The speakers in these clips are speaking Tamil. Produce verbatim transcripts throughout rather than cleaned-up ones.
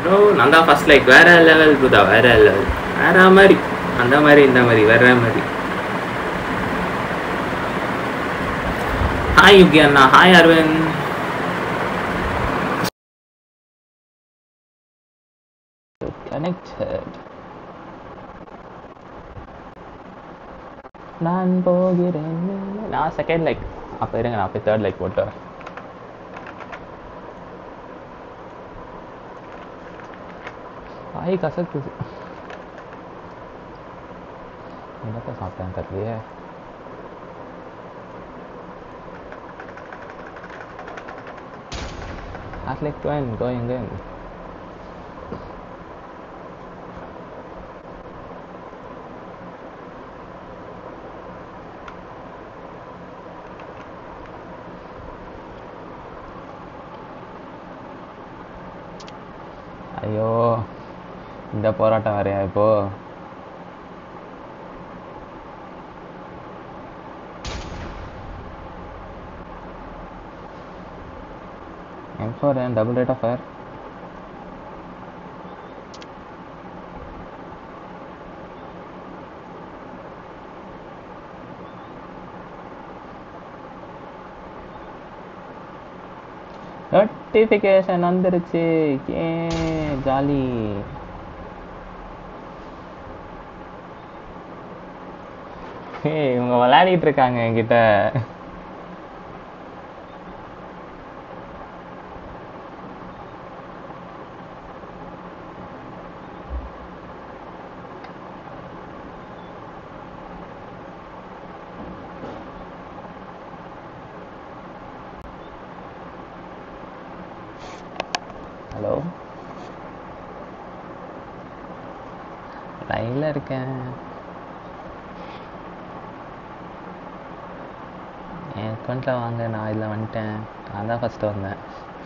ப்ரோ நான் தான் ஃபர்ஸ்ட் லைக் வேற லெவல் புதா வேற லெவல் வேற மாதிரி அந்த மாதிரி இந்த மாதிரி வேற மாதிரி. ஹாய் யுகி அண்ணா, ஹாய் அரவிந்த். கனெக்டட். நான் போகிறேன். நான் செகண்ட் லைக். அப்போ இருங்க நான் போய் தேர்ட் லைக் போட்டு வரேன். வாய் கசக்குது. என்னத்த சாப்பிட்டேன் தெரியலையே. Last like going, going, going. ஐயோ இந்த போராட்டம் வேறையா இப்போ. M four and double rate of fire. Notification வந்துருச்சு. ஏ ஜாலி. ஏய் இவங்க விளையாடிட்டு இருக்காங்க என்கிட்ட. ஹலோ லைன்ல இருக்கேன். என் அக்கௌண்ட்டில் வாங்க, நான் இதில் வந்துட்டேன். நான் தான் ஃபஸ்ட்டு வந்தேன்.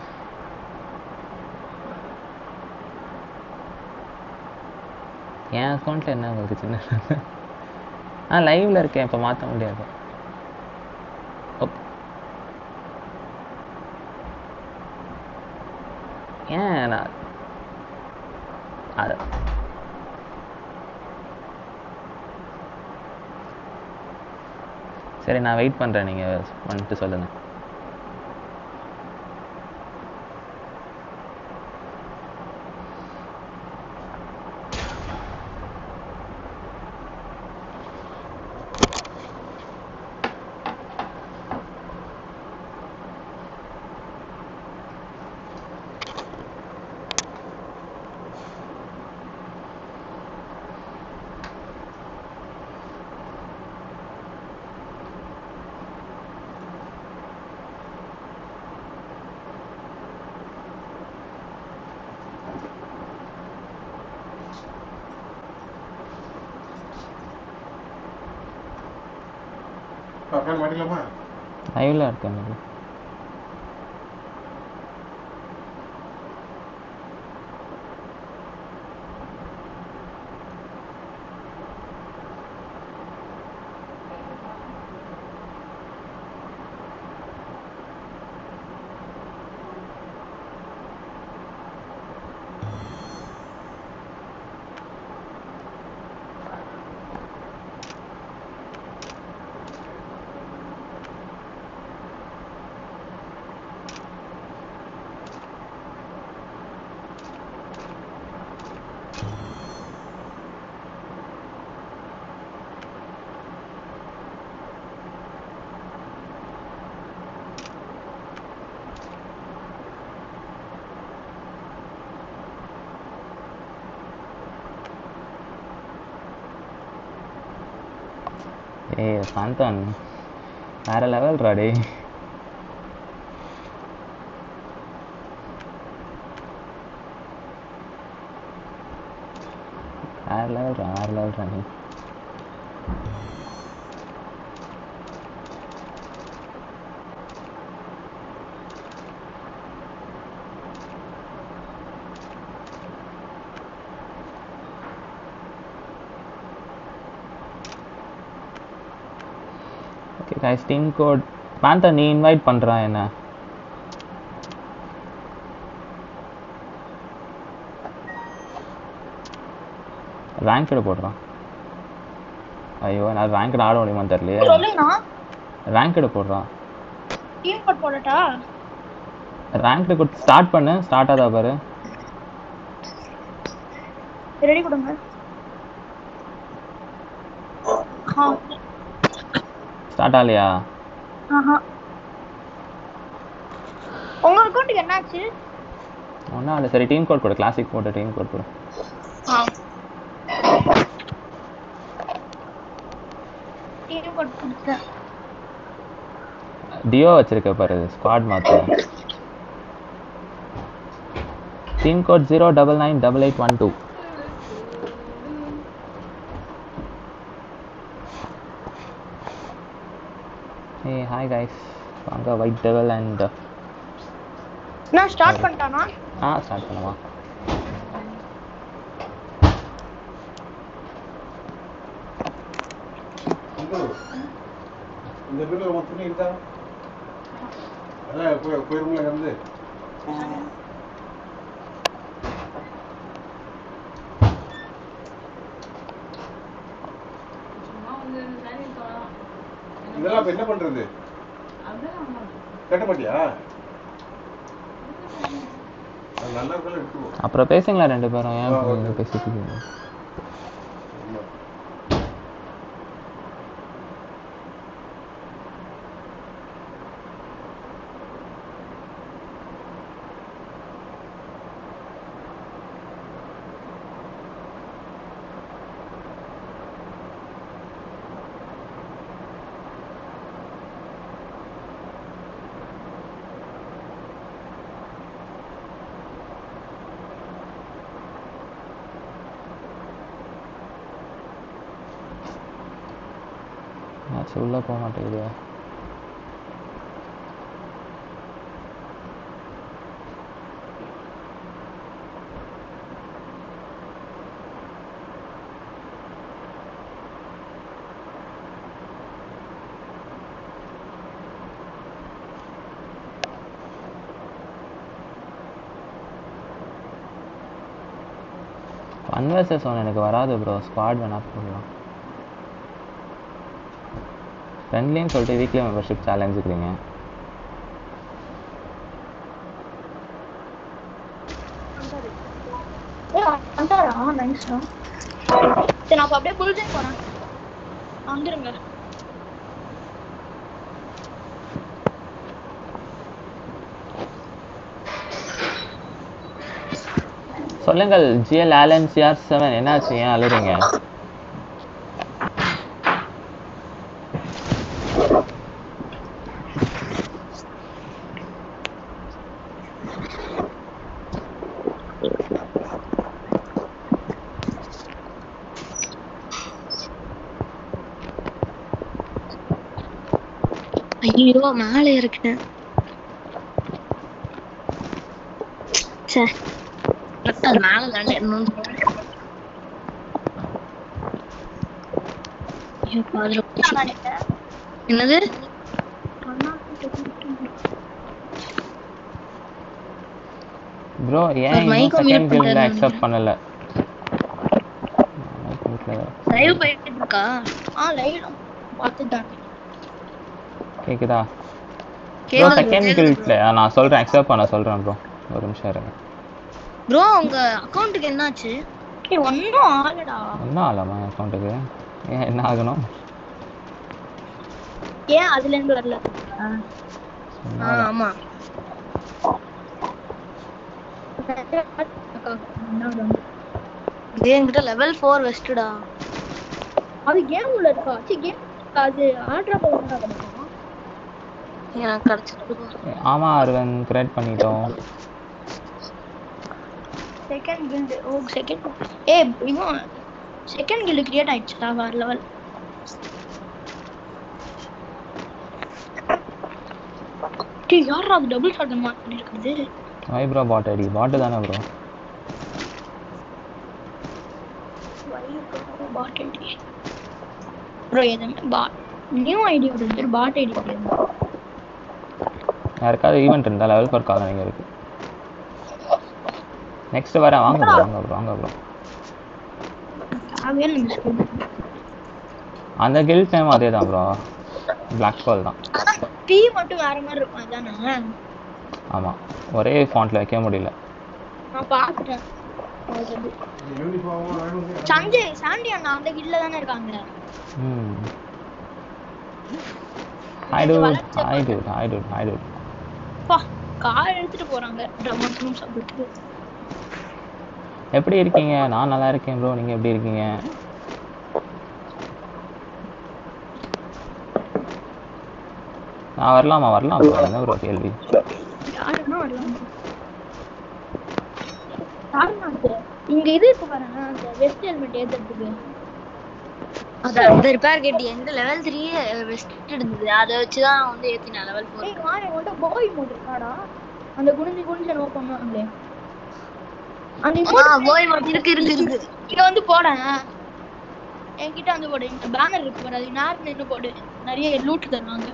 என் அக்கௌண்ட்டில் என்ன உங்களுக்கு சின்ன ஆ லைவில் இருக்கேன், இப்போ மாற்ற முடியாது. ஏன் நான் அது சரி நான் வெயிட் பண்ணுறேன், நீங்கள் வந்துட்டு சொல்லுங்கள். லைவ்ல இருக்கேன். ஏய் சாந்தன் வேற லெவல் ராடி. வேற லெவல் ரா வேற லெவல் ராணி. ஓகே गाइस டீம் கோட் பாந்தா நீ இன்வைட் பண்றா என்ன? ரேங்க்டு போடுறான். ஐயோ நான் ரேங்க்டு ஆட முடியுமா தெரியலையே. சொல்லுங்கண்ணா ரேங்க்டு போடுறான். டீம் கோட் போடட்டா? ரேங்க்டு கொடுத்து ஸ்டார்ட் பண்ணு. ஸ்டார்ட் ஆதா பாரு. ரெடி கொடுங்க. ஸ்டார்ட் ஆகலையா? ஆஹா உங்க அக்கவுண்ட்க்கு என்னாச்சு? ஒன்றும் இல்லை. சரி டீம் கோட் கொடு. கிளாசிக் போட்டு டீம் கோட் கொடு. டீம் கோட் கொடுத்தேன். டியோ வச்சிருக்க பாரு. ஸ்குவாட் மாத்து. Team code zero double nine double eight one two. Hey, hi guys. வாங்க ஒயிட் டெவல் அண்ட் நான் ஸ்டார்ட் பண்ணிட்டானா? ஆ ஸ்டார்ட் பண்ணுவா. இந்த வீடியோ மொத்தமே இருக்கா? அதான் போய் போய் ரூம்ல வந்து இதெல்லாம் என்ன பண்றது? கட்ட மாட்டியா? நல்லா இருக்கல எடுத்துக்கோ. அப்புறம் பேசுங்களா ரெண்டு பேரும். ஏன் பேசிட்டு இருக்கீங்க? உள்ள போக மாட்டேங்குது. ஒன் வெர்சஸ் ஒன் எனக்கு வராது ப்ரோ. ஸ்குவாட் வேணா போடலாம். ஃப்ரெண்ட்லின்னு சொல்லிட்டு வீக்லி மெம்பர்ஷிப் சேலஞ்சுக்கிறீங்க. நான் அப்படியே புல்ஜன் போறேன். வந்துருங்க. சொல்லுங்கள் ஜிஎல் ஆலன் சிஆர் செவன் என்னாச்சு? ஏன் அழுறீங்க? ஐயோ மேலே இருக்கேன். சே அது மேலே தாண்டி என்னது ப்ரோ ஏன் செகண்ட் கில்ட்ல அக்செப்ட் பண்ணல? லைவ் போயிட்டு இருக்கா? ஆ லைவ் பார்த்துட்டாங்க. கேக்குதா ப்ரோ? செகண்ட் கில்ட்ல நான் சொல்றேன். அக்செப்ட் பண்ண சொல்றேன் ப்ரோ. ஒரு நிமிஷம் இருங்க ப்ரோ. உங்க அக்கவுண்ட்க்கு என்னாச்சு? ஏ ஒண்ணும் ஆகலடா. ஒண்ணும் ஆகலமா அக்கவுண்ட்க்கு? ஏன் என்ன ஆகணும்? ஏன் அதுல இருந்து வரல? ஆமா கேம்கிட்ட லெவல் ஃபோர் வெஸ்டடா. அது கேம் உள்ள இருக்கா? சி கேம் அது ஆட்ரா போறதா கிடைக்கும். எனக்கு கிடைச்சிட்டு. ஆமா அரவன் கிரியேட் பண்ணிட்டோம். Second guild. ஓ செகண்ட் ஏ இவன் செகண்ட் கில்ட் கிரியேட் ஆயிடுச்சுடா வேற லெவல். டி யாரா அது டபுள் ஷாட் மாட்டி இருக்குது? வை ப்ரோ பாட் ஐடி. பாட் தானே bro? Why bro bot ID bro. இது பாட் நியூ ஐடி வருது. பாட் ஐடி வருது. யாருக்காவது ஈவென்ட் இருந்தா லெவல் ஃபோர் கால் நீங்க இருக்கு. நெக்ஸ்ட் வர வாங்க ப்ரோ. வாங்க ப்ரோ வாங்க ப்ரோ. அவன் மிஸ் அந்த கில்ட் நேம் அதே தான் ப்ரோ. Black Pearl தான். P மட்டும் வேற மாதிரி இருக்கும் அதானே? ஆமா. ஒரே ஃபாண்ட்ல வைக்க முடியல. நான் பாத்துட்டேன். சஞ்சய் சாண்டி அண்ணா அந்த கில்ல தானே இருக்காங்க. ம். ஹாய் டு ஹாய் டு ஹாய் டு ஹாய் டு. பா கார் எடுத்துட்டு போறாங்க. ட்ரம்மர்ஸும் சாப்பிட்டு. எப்படி இருக்கீங்க? நான் நல்லா இருக்கேன் ப்ரோ. நீங்க எப்படி இருக்கீங்க? நான் வரலாமா? வரலாம் ப்ரோ. என்ன ப்ரோ கேள்வி? யாருன்னா வரலாம். யாருன்னா இங்க இது இப்ப பாருங்க அந்த வெஸ்ட் ஹெல்மெட் ஏத்துறதுக்கு. அத அந்த ரிப்பேர் கிட் எந்த லெவல் த்ரீ வெஸ்ட் இருந்தது. அத வச்சு தான் வந்து ஏத்தின லெவல் ஃபோர். ஏய் வாங்க உன்கிட்ட போய் மோட் இருக்காடா? அந்த குனிஞ்சு குனிஞ்சு நோ பண்ணுவாங்களே. அந்த போய் மோட் இருக்கு இருக்கு இருக்கு. இங்க வந்து போறேன். என்கிட்ட வந்து போடு. இந்த பேனர் இருக்கு பாரு. அது நேரா நின்னு போடு. நிறைய லூட் தருவாங்க.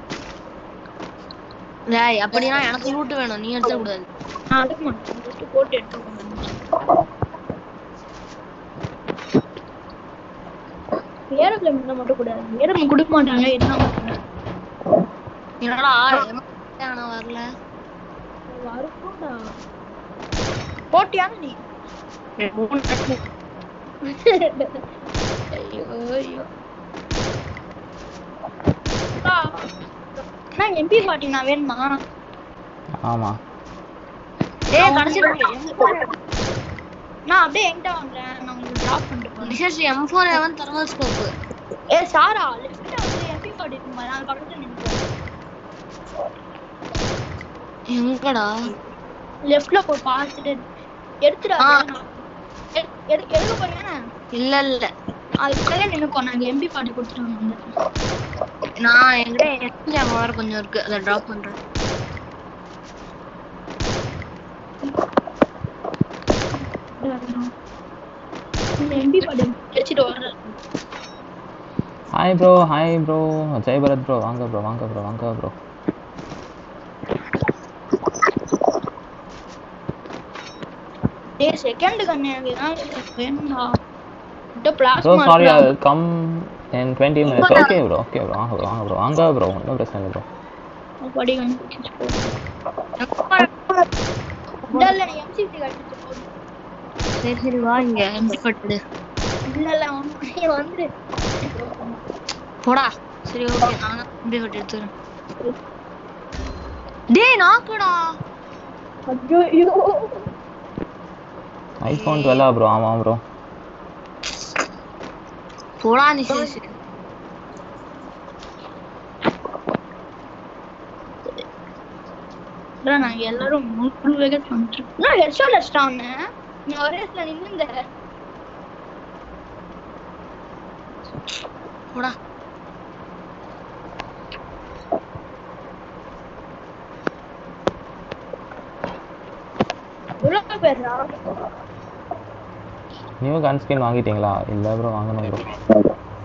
டேய் அப்படினா எனக்கு லூட் வேணும். நீ எடுக்க கூடாது. நான் எடுக்க மாட்டேன். ஜஸ்ட் போட்டு எடுத்துக்கோ. ஏரோப்ளேன் மட்டும் கூடாது. ஏரோப்ளேன் கொடுக்க மாட்டாங்க. என்ன பண்றாங்க? என்னடா ஆனா வரல. வரணும்டா. போட்டியா நீ? ஐயோ ஐயோ. நான் எம்பி ஃபார்ட்டி நான் வேணுமா? ஆமா. ஏய் கடைசி நான் அப்படியே எங்க வாங்குறேன். நான் உங்களுக்கு டிராப் பண்ணிட்டு Vishesh M four eleven thermal scope. ஏய் சாரா லெஃப்ட்ல வந்து எம்பி ஃபார்ட்டி இருக்குமா? நான் பக்கத்துல நின்னுட்டேன். எங்கடா? லெஃப்ட்ல போய் பார்த்துட்டு எடுத்துடா. எடுக்க எடுக்க போறியானே? இல்ல இல்ல. அதுக்குள்ள நின்னுக்கோ. நான் எம்பி ஃபார்ட்டி கொடுத்துட்டு வந்தேன். நான் என்கிட்ட எக்ஸ்ட்ரா வேற கொஞ்சம் இருக்கு. அத டிராப் பண்றேன். எம்பி ஃபார்ட்டி எடுத்துட்டு வரேன். Hi bro hi bro. Jai Bharat bro. வாங்க ப்ரோ வாங்க ப்ரோ வாங்க ப்ரோ. டேய் செகண்ட் கன் எனக்கு தான் வேணும்டா. இந்த plasma. So sorry I will come in twenty minutes. Okay bro. Okay bro. வாங்க bro வாங்க bro. வாங்க bro. no பிரச்சனை இல்ல bro. படி கன் கிச்சு போ. டல்ல நீ எம்சிசி கட்டிச்சு போ. சரி சரி வா இங்க எம்சி கட்டு. இல்ல இல்ல நீ வந்து போடா. சரி ஓகே நான் எம்சி கட்டு எடுத்துறேன். டேய் நாக்குடா. ஐயோ ஐபோன் twelve bro. ஆமா bro. போடா நிஷேஷ். bro நான் எல்லாரும் மூணு வேகட் பண்ணிட்டோம். நான் ஹெட்ஷாட் அடிச்சானே. நீ ஒரேஸ்ல நின்னுங்க. போடா. உள்ள பேரா. நியூ கன் ஸ்கின் வாங்கிட்டீங்களா? இல்ல ப்ரோ வாங்கணும் ப்ரோ.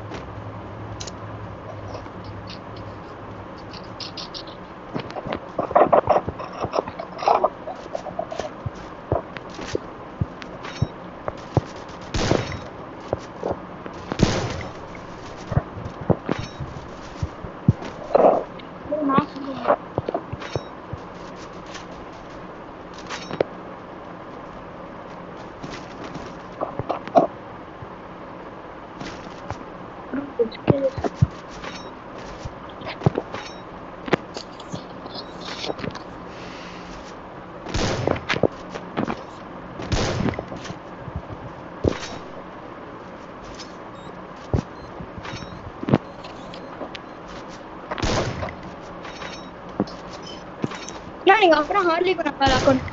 நீங்க அப்புறம் ஹார்ட்லி பண்ண அக்கவுண்ட்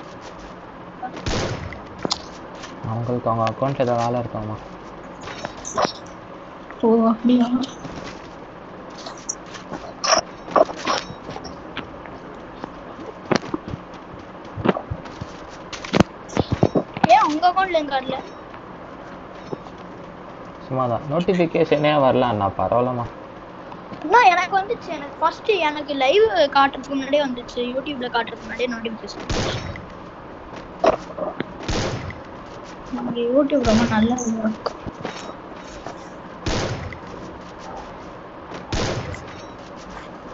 அவங்களுக்கு அவங்க அக்கவுண்ட்ல ஏதாவது வேலை இருக்காமா? ஓ அப்படியா? ஏன் உங்க அக்கவுண்ட்ல எங்க வரல? சும்மாதான் நோட்டிபிகேஷனே வரல அண்ணா. பரவாயில்லமா? நான் எனக்கு வந்துச்சு. எனக்கு ஃபர்ஸ்ட் எனக்கு லைவ் காட்டுறதுக்கு முன்னாடியே வந்துச்சு. யூடியூப்ல காட்டுறதுக்கு முன்னாடியே நோட்டிபிகேஷன். நம்ம யூடியூப் ரொம்ப நல்லா இருக்கு.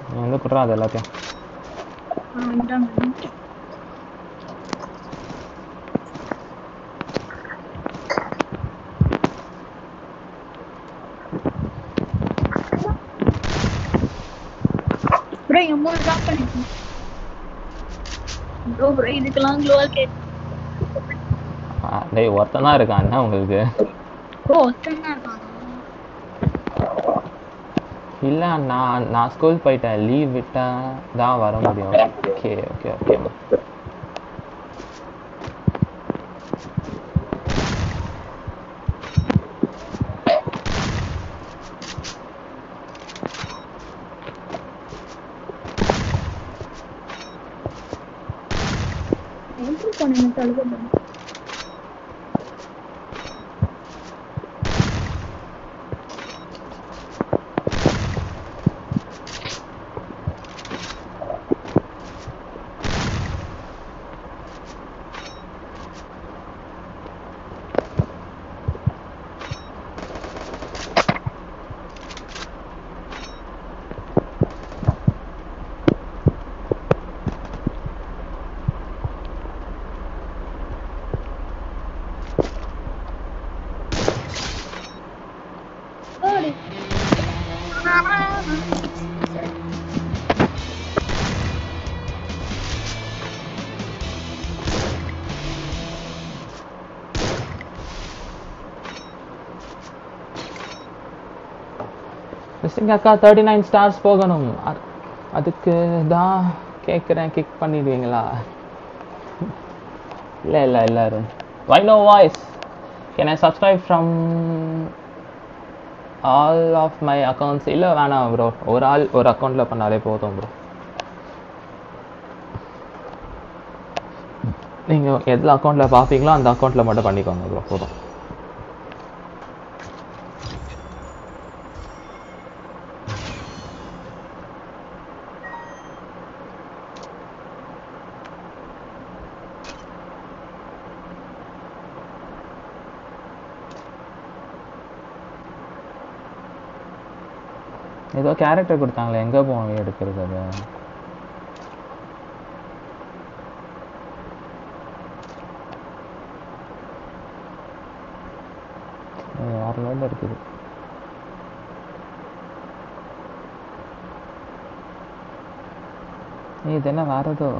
நீ வந்து குடுறா அது எல்லாத்தையும். ஆ இந்தாங்க. ப்ரோ எம்மோ ட்ராப் பண்ணிட்டேன். ப்ரோ ப்ரோ இதுக்கெல்லாம் க்ளோவல் கேட். டேய் ஒருத்தன் தான் இருக்கான் என்ன உங்களுக்கு? ப்ரோ ஒருத்தன் தான் இருக்கான். இல்லை நான் நான் ஸ்கூல் போயிட்டேன், லீவ் விட்டேன் தான் வர முடியும். ஓகே ஓகே ஓகேம்மா. என்ட்ரி பண்ணுங்க தள்ளுங்க. மிஸ்டிங் அக்கா தேர்ட்டி நைன் ஸ்டார்ஸ் போகணும், அதுக்கு தான் கேட்குறேன், கிக் பண்ணிடுவீங்களா? இல்லை இல்லை இல்லை Arun. Why no voice? Can I subscribe from all of my accounts? இல்லை வேணாம் ப்ரோ, ஒரு ஆள் ஒரு அக்கௌண்ட்டில் பண்ணாலே போதும் ப்ரோ. நீங்கள் எதில் அக்கௌண்ட்டில் பார்ப்பீங்களோ அந்த அக்கௌண்ட்டில் மட்டும் பண்ணிக்கோங்க ப்ரோ, போதும். ஏதோ கேரக்டர் கொடுத்தாங்களே, எங்கே போய் எடுக்கிறது அது? வேறு லெவலில் இருக்குது. இது என்ன வேறு ஏதோ?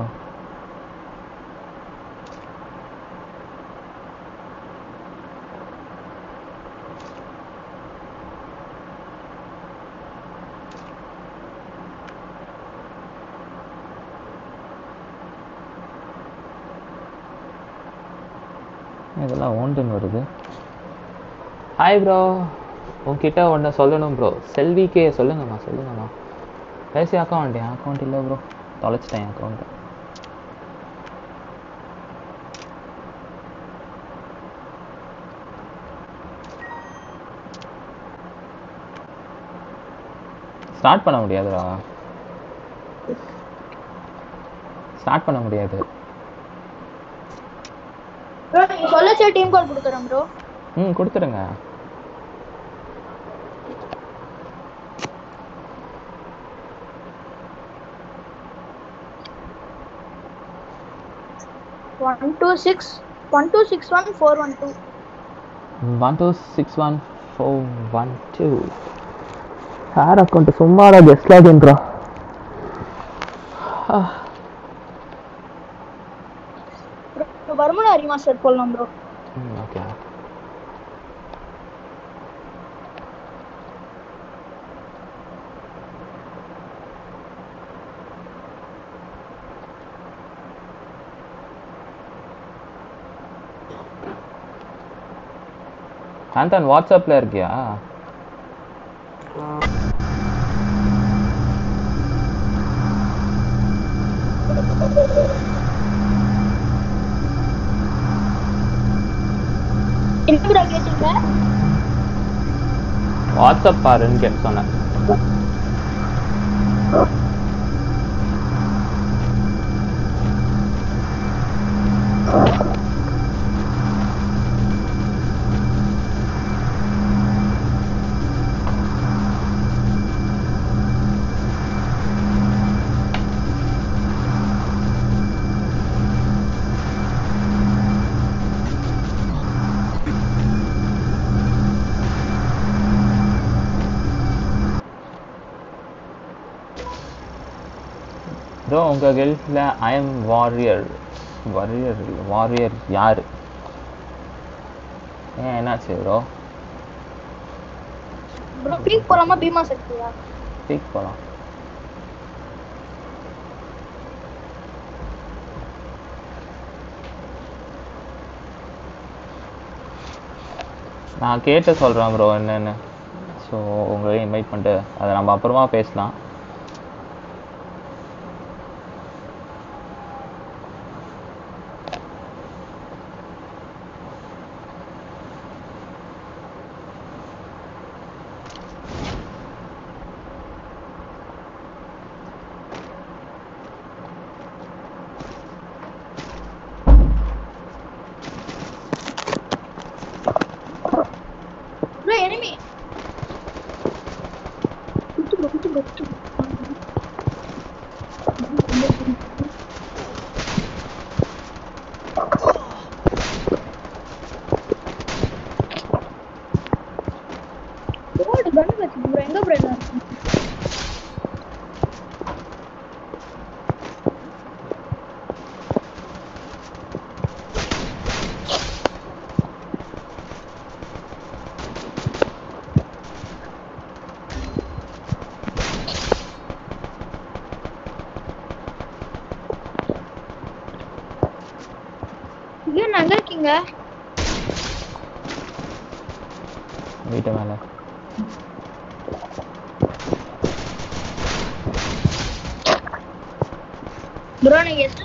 இதெல்லாம் ஓண்டுன்னு வருது. ஹாய் ப்ரோ, உங்ககிட்ட ஒன்று சொல்லணும் ப்ரோ. செல்விக்கே சொல்லுங்கம்மா சொல்லுங்கம்மா. பேசி அக்கௌண்ட் என் அக்கௌண்ட் இல்லை ப்ரோ, தொலைச்சிட்டேன் என் அக்கௌண்ட்டு. ஸ்டார்ட் பண்ண முடியாதுடா, ஸ்டார்ட் பண்ண முடியாது. ப்ரோ நீங்க சொல்லச்சே டீம் கால் கொடுக்குறேன் ப்ரோ. ம் கொடுத்துருங்க. One two six one two six one four one two one two six one four one two. யார் அக்கௌண்ட்டு சும்மாடா கெஸ்ட் லாகின்ரா. வருமானம் ரீமாஸ்டர் போடலாம் ப்ரோ. ம் ஓகே. ஆண்டன் வாட்ஸ்அப்பில் இருக்கியா? என்ன கேட்டீங்க? வாட்ஸ்அப் பாருன்னு கேட்டு சொன்னேன். ப்ரோ உங்கள் கில்டில் I am warrior warrior warrior யார்? ஏன் என்னாச்சு ப்ரோ? ப்ரோ பீக் போலாமா பீமா சக்தியா? பீக் போகலாம். நான் கேட்டு சொல்கிறேன் ப்ரோ என்னென்னு. ஸோ உங்களையும் இன்வைட் பண்ணிட்டு அதை நம்ம அப்புறமா பேசலாம். ப்ரோ எனிமி குத்து ப்ரோ குத்து ப்ரோ குத்து ஓடு கன் வச்சு ப்ரோ எங்க ப்ரோ எல்லாம் ஏன் அங்க இருக்கீங்க? வீட்டு மேலே ப்ரோ நீங்க எத்தனை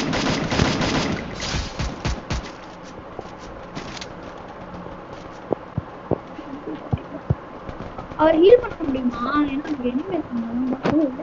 அவர் ஹீல் பண்ண முடியுமா? ஏன்னா எனிமி இருக்காங்க.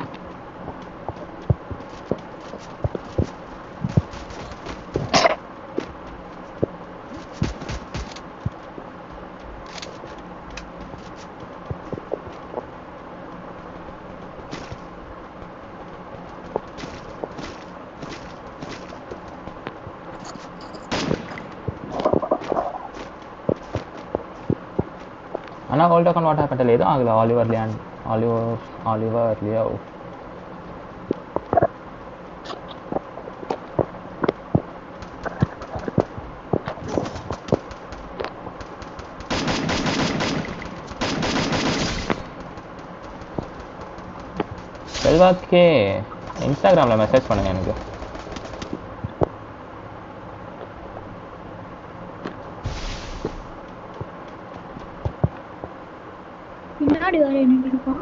ஆனால் ஓல்ட் அக்கௌண்ட் வாட் ஹேப்பன் లేదు ఆగల Oliver Leon Oliver Oliver Leo செல்வாக்கே இன்ஸ்டாகிராமில் மெசேஜ் பண்ணுங்க எனக்கு. பின்னாடி வர என்ன இருக்கும்?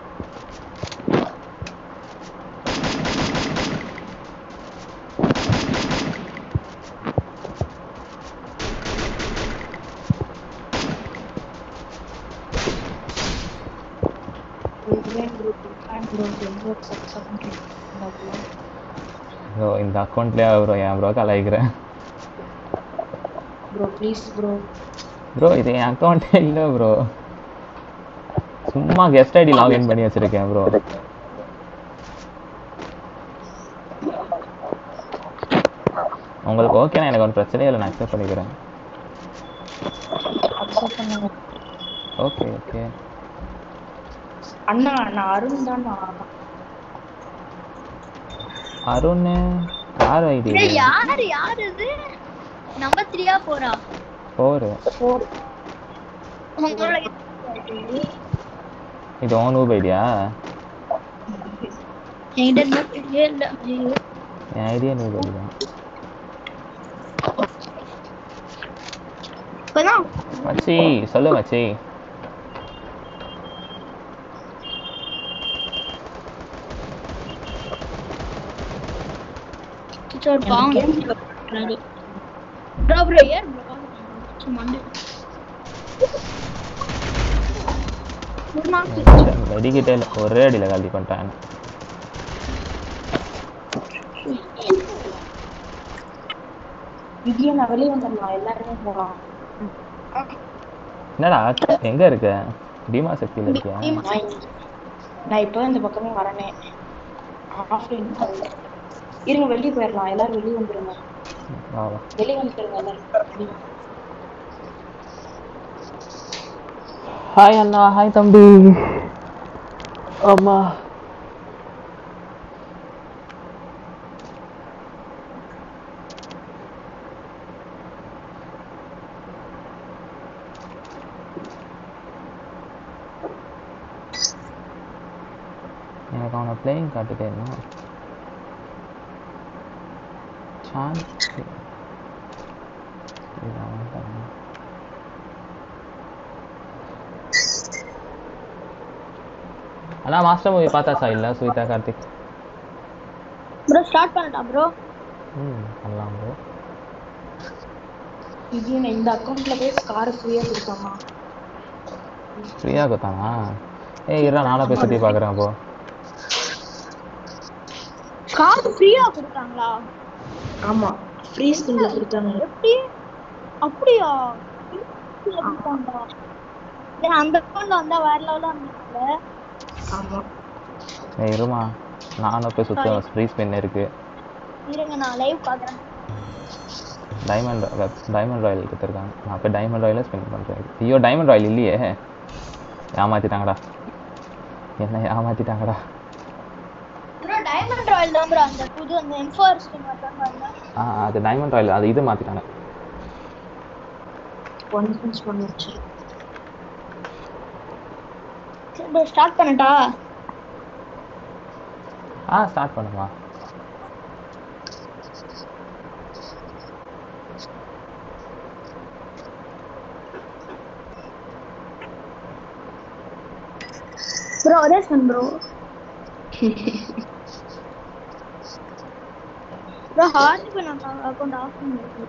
ப்ரோ இந்த அக்கௌண்ட்லேயே ப்ரோ என் ப்ரோ கலாய்க்கிறேன் ப்ரோ ப்ளீஸ் ப்ரோ. ப்ரோ இது என் அக்கௌண்ட்டே இல்லை ப்ரோ, சும்மா கெஸ்ட் ஐடி லாகின் பண்ணி வச்சிருக்கேன் ப்ரோ. உங்களுக்கு ஓகேண்ணா, எனக்கு ஒன்றும் பிரச்சனையே இல்லை, நான் அக்செப்ட் பண்ணிக்கிறேன். அக்செப்ட் பண்ணுங்க. ஓகே ஓகே அண்ணா நான் அருண் தான். அருண் யார் ஐடி? யார் யார் இது? நம்பர் த்ரீயா போறா? ஃபோர். ஃபோர். இது ஓன் ஊப் ஐடியா? என் ஐடியா நூப் ஐடி தான். மச்சி சொல்லு மச்சி. வெடிக்கிட்டே ஒரே அடியில் காலி பண்ணிட்டேன். வெளியே வந்துடலாம், எல்லாருமே போகலாம். என்னடா எங்க இருக்க? பீமா சக்தியில இருக்கியா? நான் இப்போ இந்த பக்கமே வரனே. இருங்க வெளியே போயிடலாம், எல்லாரும் வெளியே வந்துருங்க. வெளியே வந்துருங்க எல்லாரும். ஹாய் அண்ணா. ஹாய் தம்பி. ஆமா அவனை பிளேயிங் காட்டுட்டே இருந்தான். சான்ஸ் அண்ணா மாஸ்டர் மூவி பார்த்தாச்சா இல்லை சுவிதா கார்த்திக்? ப்ரோ ஸ்டார்ட் பண்ணட்டா ப்ரோ? ம் பண்ணலாம் ப்ரோ. இது இந்த அக்கௌண்ட்ல போய் கார் ஃப்ரீயா கொடுத்தாமா? ஃப்ரீயாக கொடுத்தானா? ஏய் இருடா நானும் போய் சுற்றி பார்க்குறேன். அப்போ கார் ஃப்ரீயா கொடுத்தாங்களா? ஆமா ஃப்ரீ ஸ்கின்ல கொடுத்தாங்க. எப்படி? அப்படியா? அந்த அக்கௌண்ட்ல வந்தா வேற லெவலா இருந்துச்சுல. ஆமா ஏய் இருமா நானும் போய் சுற்றுவேன். ஃப்ரீ ஸ்பின் இருக்குது. இருங்க நான் லைவ் பார்க்குறேன். டைமண்ட் டைமண்ட் ராயல் கொடுத்துருக்காங்க. நான் போய் டைமண்ட் ராயலில் ஸ்பெண்ட் பண்ணுறேன். ஐயோ டைமண்ட் ராயல் இல்லையே, ஏமாற்றிட்டாங்கடா, என்ன ஏமாற்றிட்டாங்கடா. ப்ரோ டைமண்ட் ராயல் தான் ப்ரோ அந்த புது அந்த என்ஃபோர் ஸ்கின் வந்தாங்க. ஆ அது டைமண்ட் ராயல், அது இது மாற்றிட்டாங்க. ஒன் பிஞ்ச் பண்ணிச்சு. ப்ரோ ஸ்டார்ட் பண்ணட்டா? ஆ ஸ்டார்ட் பண்ணுமா. ப்ரோ ஒரே ஸ்கின் ப்ரோ. ப்ரோ ஹார்ட் பண்ண அக்கவுண்ட் ஆஃப் பண்ணிருக்கு.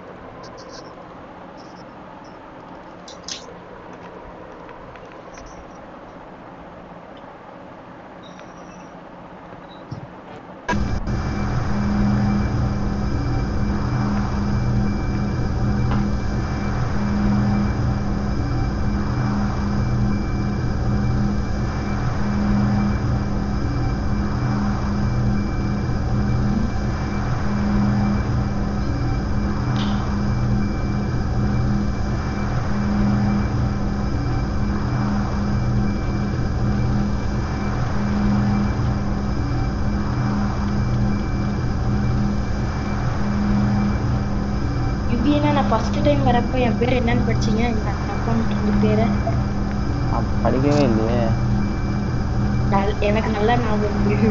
ஃபர்ஸ்ட் டைம் வரப்போ என் பேர் என்னன்னு படிச்சீங்க? இந்த அக்கௌண்ட் பேரை படிக்கவே இல்லையே. எனக்கு நல்லா ஞாபகம் இருக்கு.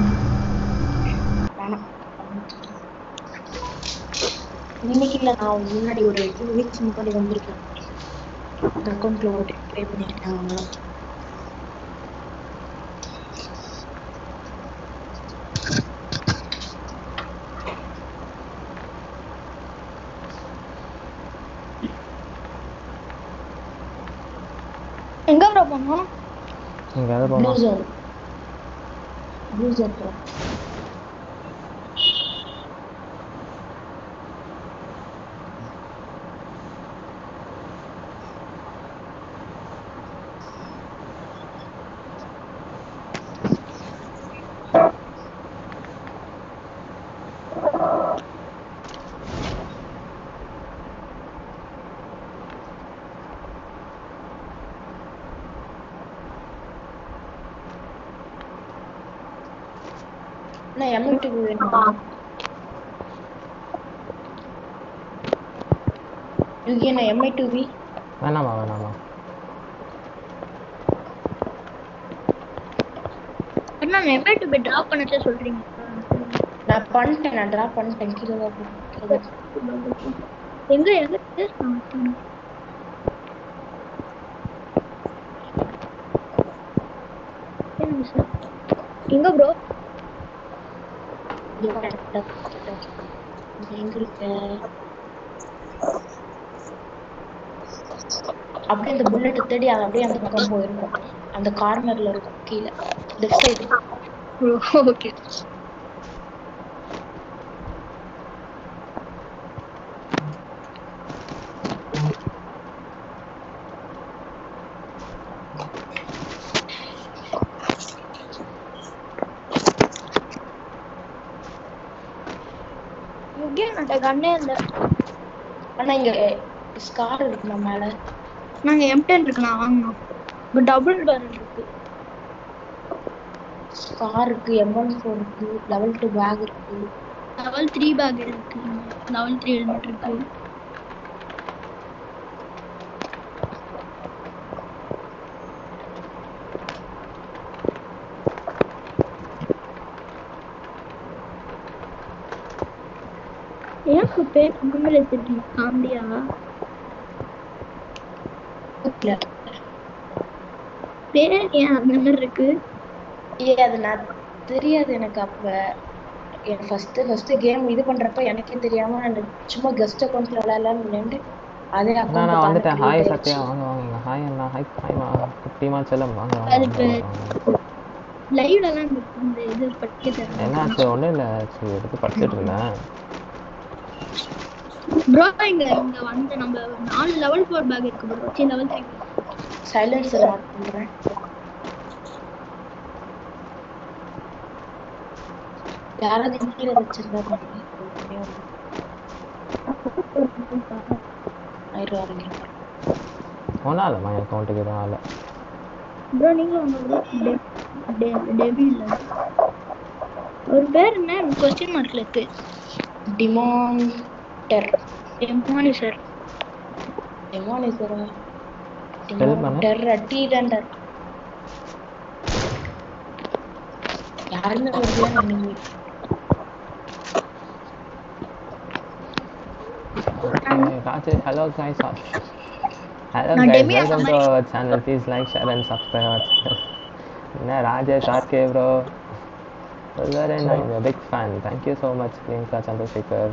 இன்னைக்கு இல்லை, நான் முன்னாடி ஒரு டூ வீக்ஸ் முன்னாடி வந்திருக்கேன். இந்த அக்கௌண்ட்ல ஒரு ட்ரை பண்ணியிருக்கேன். அவங்க எங்க ப்ரோ போறோம்? நீங்க எங்க போறோம்? Blue zone. Blue zone bro. நான் எம்ஐடி வேணுமா? யூகே நான் எம்ஐ டூ வி வேணாமா வேணாமா. அண்ணா எம்ஐ டூ வி டிராப் பண்ணச்சே சொல்றீங்க. நான் பண்ணிட்டேன், நான் டிராப் பண்ணிட்டேன். கீழே எங்க எங்க எங்க ப்ரோ? எங்க இருக்க? அப்படியே அந்த புல்லட் தேடி அது அப்படியே அந்த பக்கம் போயிருக்கும். அந்த கார்னர்ல இருக்கும் கீழே லெஃப்ட் சைடு. ஓகே கண்ணே இல்ல. ஆனா இங்க ஸ்கார் இருக்கு நம்ம மேல. நாங்க எம் டென் இருக்கு நான் வாங்கணும். இப்ப டபுள் பேரல் இருக்கு. ஸ்கார் இருக்கு, எம் ஒன் ஃபோர் இருக்கு, லெவல் டூ பேக் இருக்கு, லெவல் த்ரீ பேக் இருக்கு, லெவல் த்ரீ ஹெல்மெட் இருக்கு. ஏன் பேர் அந்த மாதிரி வச்சிருக்கீங்க? காமெடியா? பேர் ஏன் அந்த மாதிரி இருக்கு? ஏ அது நான் தெரியாது எனக்கு. அப்ப என் ஃபர்ஸ்ட் ஃபர்ஸ்ட் கேம் இது பண்றப்ப எனக்கே தெரியாம நான் சும்மா கெஸ்ட் அக்கௌண்ட்ல விளையாடலாம்னு விளையாண்டு அதே அண்ணா அக்கௌண்ட் நான் தானே வந்துட்டேன். ஹாய் கிரியேட் சத்யா, ஆயிடுச்சு. வாங்க வாங்க. ஹாய் அண்ணா, ஹாய் ஹாய்மா, குட்டிமா செல்லம், வாங்க வாங்க அதுக்கு வாங்க வாங்க. லைவ்ல எல்லாம் இந்த- இந்த இது படிக்க தரேன். என்னாச்சு? ஒன்றும் இல்லை, சரி எடுத்து படிச்சுட்டு இருந்தேன். ப்ரோ இங்க இங்க வந்து நம்ம நாலு லெவல் ஃபோர் பேக் இருக்கு ப்ரோ. சரி லெவல் த்ரீ. சைலன்சர் ஆட் பண்றேன். யாராவது கீழே வச்சிருந்தா பண்ணுங்க. ஆயிரம் ஆரம்பிங்க. ஒன்றும் இல்லைம்மா, என் அக்கௌண்ட்டுக்கு எதுவும் ஆகலை. ப்ரோ நீங்க உங்க டெபிள் ஒரு பேர் என்ன क्वेश्चन மார்க்ல இருக்கு. டிமான்டர் டெமானிசர். டெமானிசரா? Spell பண்ணு. டிமான்டர் டி டண்டர். யாருமே வரல நீங்க. Okay, Rajesh, hello guys. Hello நான் guys, டெமி welcome அந்த to மாதிரி our channel. Please like, share and subscribe our channel. என்ன Rajesh R bro. Very nice, a big fan. Thank you so much, Priyanka Chandrasekhar.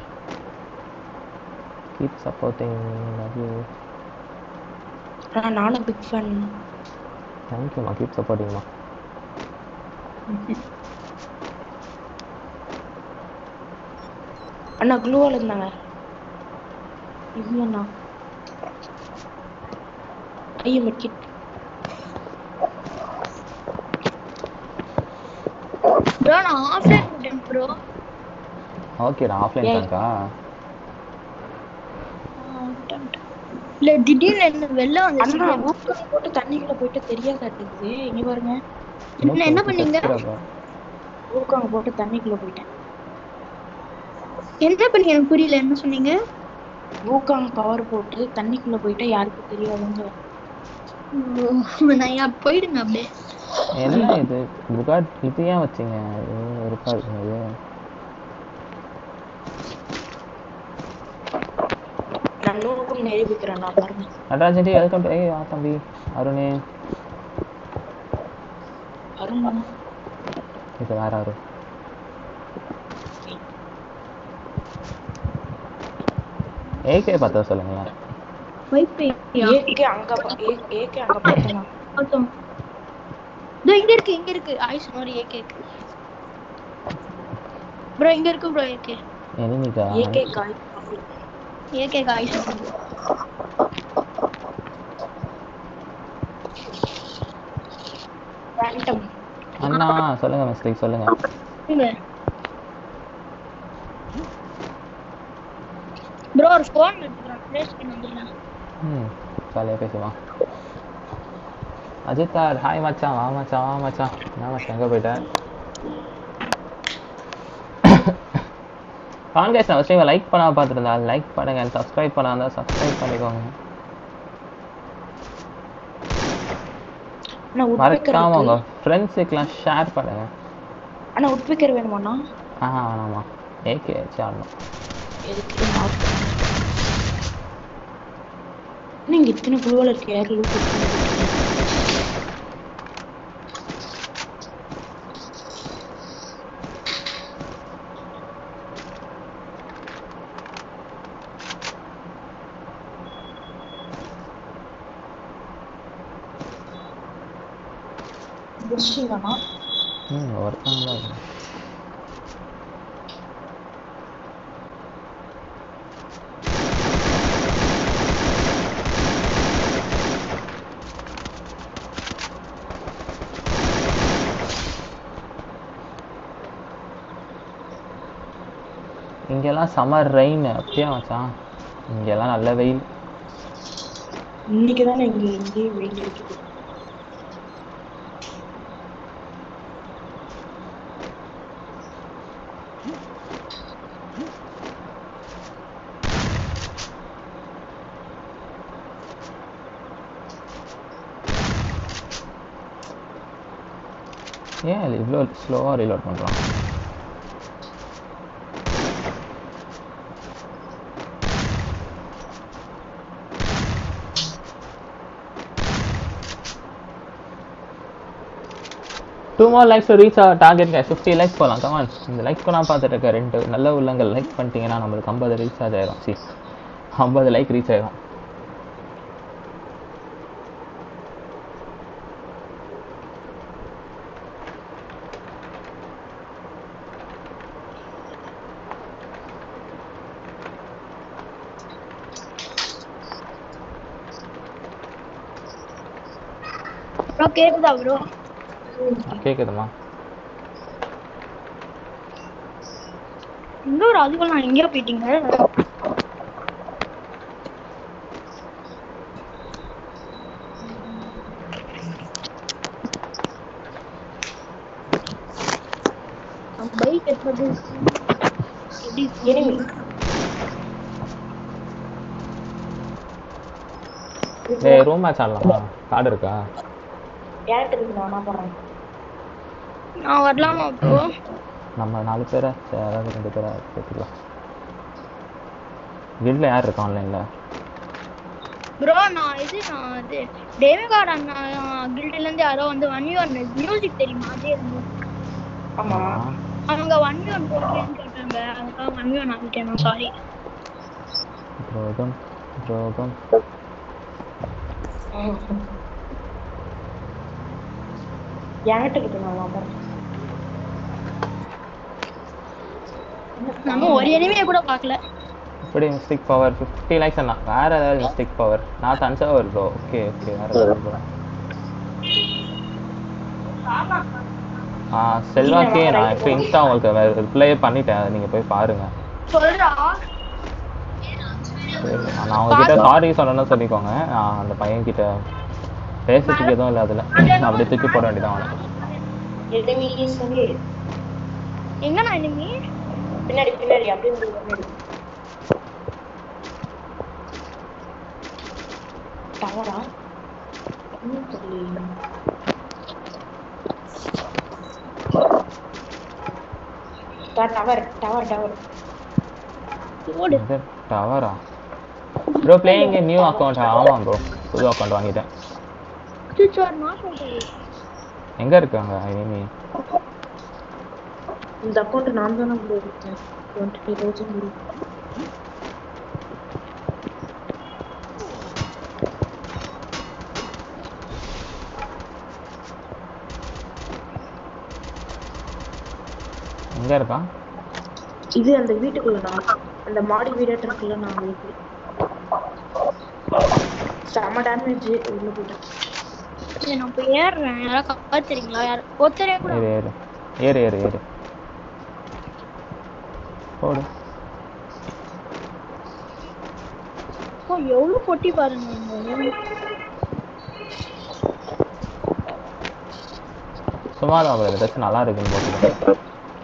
Keep supporting, love you. ஆ நானும் big fan. Thank you ma, keep supporting ma. அண்ணா க்ளூவால இருந்தாங்க. இல்லண்ணா ஐயோ மெட்கிட். ப்ரோ நான் ஆஃப்லைன் போட்டேன் ப்ரோ. Okay, நான் ஆஃப்லைன் ஏய். தான்க்கா. இல்ல திடீர்னு என்ன வெள்ள அண்ணா வந்துச்சு. ஊக்கம் போட்டு தண்ணிக்குள்ள போயிட்டு தெரியா காட்டுது. இங்க பாருங்க. என்ன என்ன பண்ணீங்க? ஊக்கம் போட்டு தண்ணிக்குள்ள போயிட்டேன். என்ன பண்ணீங்க? எனக்கு புரியல, என்ன சொன்னீங்க? ஊக்கம் பவர் போட்டு தண்ணிக்குள்ள போயிட்டா யாருக்கும் தெரியாதுங்க. ஓ, நான் ஏன் போயிடுங்க அப்படியே. என்ன இது புகாட் இது ஏன் வச்சீங்க? இது இருக்கா இது? நான் நூறுக்கும் நிரூபிக்கிறேன். நான் பாருங்க. Natarajan T welcome to. ஏய் வா தம்பி அருணே. அருணா இது வேற யாரு? ஏகே பார்த்தா சொல்லுங்களேன். வைஃபை ஏகே அங்க பா- ஏ- ஏகே அங்க பார்த்தேன். பார்த்தோம். இதோ இங்க இருக்கு, இங்க இருக்கு. ஆயுஷ் மாதிரி ஏகே இருக்கு ப்ரோ. இங்க இருக்கு ப்ரோ ஏகே. எனிமிக்கா? ஏகே காய் ஏகே ஆயுஷ். ரேண்டம். அண்ணா சொல்லுங்க மிஸ்டேக் சொல்லுங்க. இங்க ப்ரோ ஒரு ஃபோன் எடுத்துறேன். ப்ளேஸ் பண்ணி வந்துறேன். ம் ஜாலியாக பேசுவான். அஜித்தார் ஹாய் மச்சான். வா மச்சான், வா மச்சான். நான் மச்சான் எங்கே போயிட்டேன்? கான்கேஸ் நான் வச்சு லைக் பண்ணால் பார்த்துருந்தா லைக் பண்ணுங்க. சப்ஸ்கிரைப் பண்ணால் சப்ஸ்கிரைப் பண்ணிக்கோங்க. அண்ணா உட்பிக்கர் மறக்காம இருக்கு. உங்க ஃப்ரெண்ட்ஸுக்கெல்லாம் ஷேர் பண்ணுங்க. அண்ணா உட்பிக்கர் வேணுமாண்ணா? ஆஹா வேணாமா, ஏகே வச்சு ஆடணும். எதுக்கு மார்க்? நீங்க இத்தனை குழுவால இருக்கு. யாரு லூட் முடிச்சிங்கண்ணா? ம் ஒருத்தவங்க தான் இருக்கு. இங்கெல்லாம் சம்மர் ரெயின் அப்படியே மச்சான். இங்கெல்லாம் நல்ல வெயில். இன்னைக்கு தானே இங்க இங்கே வெயில் இருக்குது. ஏன் இவ்வளோ ஸ்லோவாக ரீலோட் பண்ணுறான்? To more likes to reach our target guys. Fifty likes போகலாம். கமான், இந்த லைக்ஸ் நான் பார்த்துட்டு இருக்கேன். ரெண்டு நல்ல உள்ளங்கள் லைக் பண்ணிட்டீங்கன்னா நம்மளுக்கு ஐம்பது ரீச் ஆயிரும். சி ஐம்பது லைக் ரீச் ஆயிரும். கேக்குதா ப்ரோ? கேக்குதுமா? எங்க ஒரு அதுக்குள்ள நான் எங்கேயோ போயிட்டீங்க. பைக் எடுப்பது எப்படி எனிமி ஏய் ரூம் மேட்ச் ஆடலாமா? கார்டு இருக்கா? யார்கிட்ட இருக்கு? நான் போறேன். நான் வரலாமா ப்ரோ? நம்ம நாலு பேரை யாராவது ரெண்டு பேரை சேர்த்துக்கலாம். கில்ட்ல யார் இருக்கா ஆன்லைன்ல? ப்ரோ நான் இது நான் இது டேவிகார்ட் அண்ணா கில்ட்ல இருந்து யாரோ வந்து ஒன் வி ஒன் மியூசிக் தெரியுமா? அதே இருந்து ஆமா அவங்க ஒன் வி ஒன் போடுறேன்னு கேட்டாங்க. அதுக்காக ஒன் வி ஒன் ஆகிட்டேன். சாரி. துரோகம் துரோகம். யார்கிட்ட இருக்கு? நான் போறேன். நம்ம ஒரு எனிமியை கூட பார்க்கல. இப்படி மிஸ்டேக் பவர் ஃபிஃப்டி லைக்ஸ் அண்ணா. வேற ஏதாவது மிஸ்டேக் பவர்? நான் தஞ்சாவூர் ப்ரோ. ஓகே ஓகே வேற ஏதாவது ப்ரோ? ஆ செல்வாக்கே நான் இப்போ இன்ஸ்டா உங்களுக்கு ரிப்ளை பண்ணிட்டேன். அதை நீங்கள் போய் பாருங்க. சொல்றா நான் உங்ககிட்ட சாரி சொல்லணும்னு சொல்லிக்கோங்க. நான் அந்த பையன்கிட்ட பேசுறதுக்கு எதுவும் இல்லை. அதில் அப்படியே தூக்கி போட வேண்டியதான் அவனை. எனிமி சொல்லி எங்கண்ணா எனிமி? பின்னாடி பின்னாடி அப்படியே பின்னாடி டவரா? இன்னும் தெரியல. டவர் டவர் டவர் ஓடு. டவரா ப்ரோ? Playing new account? ஆமாம் ப்ரோ, புது அக்கௌண்ட் வாங்கிட்டேன். சார் மாசம் எங்க இருக்காங்க இனிமே? இந்த அக்கௌண்ட் நான் தானே ப்ரோ எடுத்தேன். Twenty thousand. எங்க இருக்கான்? இது அந்த வீட்டுக்குள்ள நான் அந்த மாடி வீடாட்ட இருக்குல்ல, நான் வீட்டு செம டேமேஜ் உள்ள போயிட்டேன். நான் போய் ஏறுறேன். யாராவது காத்துறீங்களா? யார் ஒருத்தரே கூட ஏறு ஏறு ஏறு ஏறு ஏறு போடு. ஓ எவ்வளவு பொட்டி பாருங்க. இங்க சும்மா தான் ப்ரோ, ஏதாச்சும் நல்லா இருக்குன்னு போட்டு.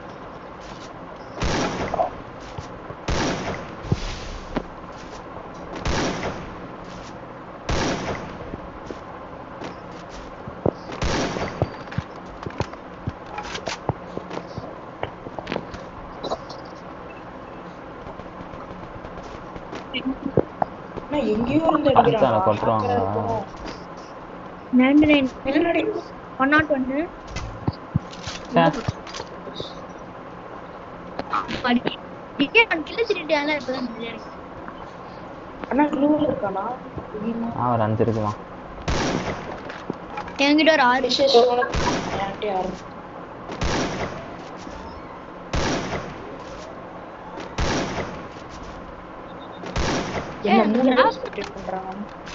எங்கேயோ இருந்து அடிக்கிறாங்க. கொட்டுறாங்க. நைன்டி நைன் ஒன் நாட் ஒன்னு அண்ணா க்ளூல இருக்கானா? ஆ ஒரு அஞ்சு இருக்குமா? என்கிட்ட ஒரு ஆறு யார்கிட்ட யாரு? என்ன மூணு பேர் ஸ்பெக்டேட் பண்றாங்க.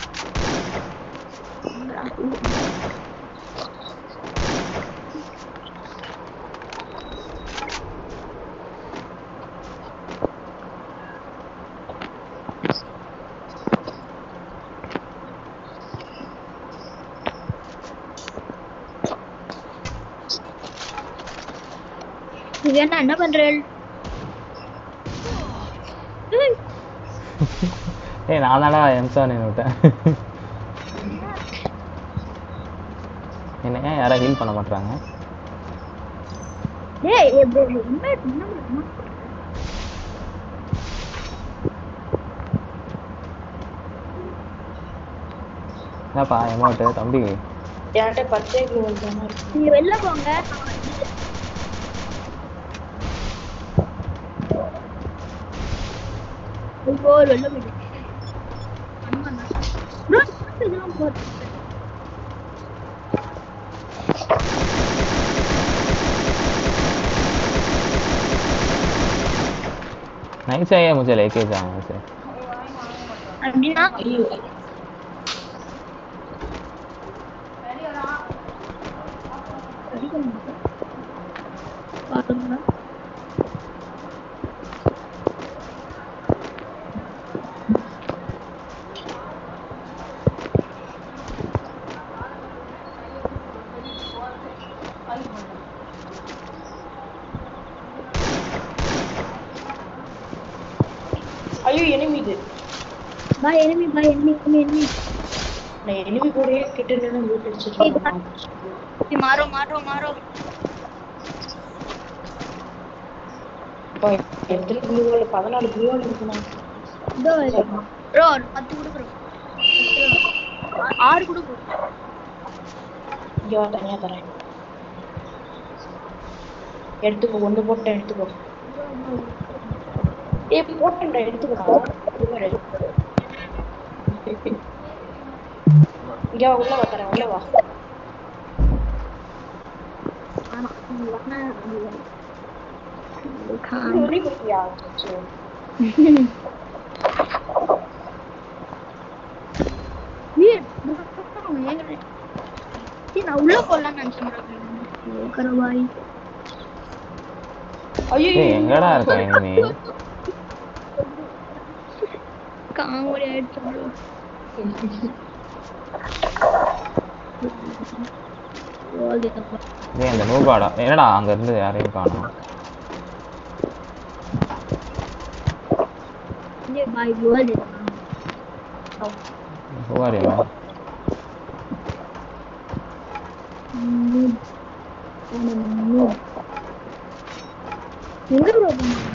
இது என்ன என்ன பண்றேன்? ஏய் நான் தானடா எம்சா நின்னு விட்டேன். என்ன ஏன் யாரா ஹீல் பண்ண மாட்டாங்க? டேய் ஏ ப்ரோ என்ன என்ன என்னப்பா எமோட் தம்பி? என்கிட்ட பத்தே குளோவல் தானே இருக்கு. நீங்க வெளில போங்க. இப்போ வெளில போயிட்டு இதெல்லாம் போட்டு नहीं चाहिए मुझे लेके जाओ उसे அப்படின்னா ஐயோ பாருங்க ஐயோ enemy இது பாய் enemy பாய் enemy enemy நான் enemy கூடயே கிட்ட நின்னு லூட் அடிச்சிட்டு இருக்கேன். ये मारो मारो मारो பாய் எத்தனை குளோவல் பதினாலு குளோவல் இருக்குமா? இதோ ப்ரோ பத்து குடு ப்ரோ ஆறு குடு ப்ரோ இங்க வா தனியா தரேன். எடுத்துக்கோ ஒன்று போட்டேன் எடுத்துக்கோ. ஏய் போட்டேன்டா எடுத்துக்கோ. இங்க வா உள்ள வா தரேன் உள்ள வா. ஆமா நீ வண்ணா ஒரே குட்டியா சோ ये ये ना उल्ला போலாம் நினைச்சேன் கர பாய் ஐயோ ஏய் எங்கடா இருக்க enemy காமெடி ஆயிடுச்சு ப்ரோ ஓல்டி தப்பா ஏய் அந்த நூபாடா என்னடா அங்க இருந்து யாரையும் காணோம் ये भाई oldie Who are you, man? எங்க ப்ரோ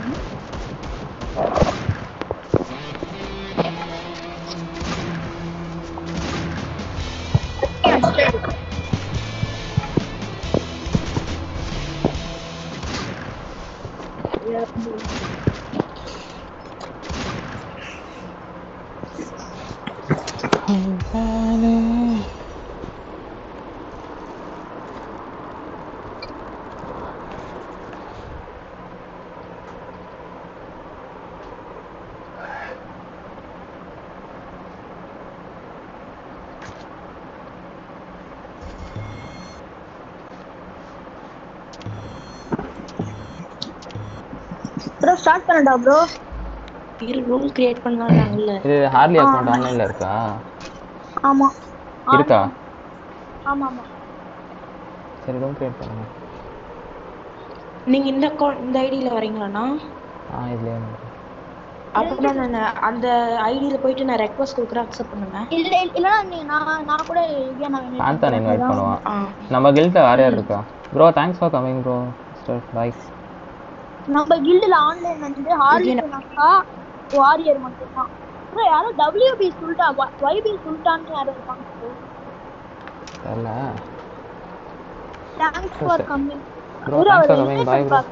ப்ரோ ஸ்டார்ட் பண்ணடா ப்ரோ இரு ரூம் கிரியேட் பண்ணலாம்ல. இது ஹார்லி அக்கவுண்ட் ஆன்லைன்ல இருக்கா ஆமா இருக்கா ஆமா ஆமா சரி ரூம் கிரியேட் பண்ணுங்க நீங்க இந்த அக்கவுண்ட் இந்த ஐடில வரீங்களாண்ணா? ஆ இதுலயே அப்படின்னா நான் அந்த ஐடில போயிட்டு நான் ரெக்வெஸ்ட் கொடுக்குறேன் அக்செப்ட் பண்ணுங்க. இல்ல இல்லனா நீ நான் நான் கூட இவ்யா நான் ஆந்தான் இன்வைட் பண்ணுவான் ஆ நம்ம கில்ட்ல வேற யார் இருக்கா bro thanks for coming bro mister bye நம்ம கில்ட்ல ஆன்லைன் வந்து ஹார்லினாக்கா வாரியர் மட்டும் தான் ப்ரோ யாரோ டபிள்யூபி சுல்டா வைபி சுல்டான் யாரோ இருக்காங்க தெரியல thanks for coming bro thanks for coming bye bro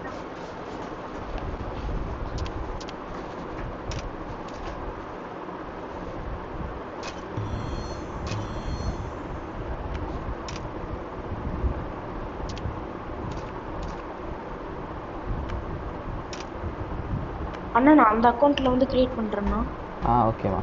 அண்ணா நான் அந்த அக்கவுண்ட்ல வந்து கிரியேட் பண்றேன்னா. ஆ ஓகேவா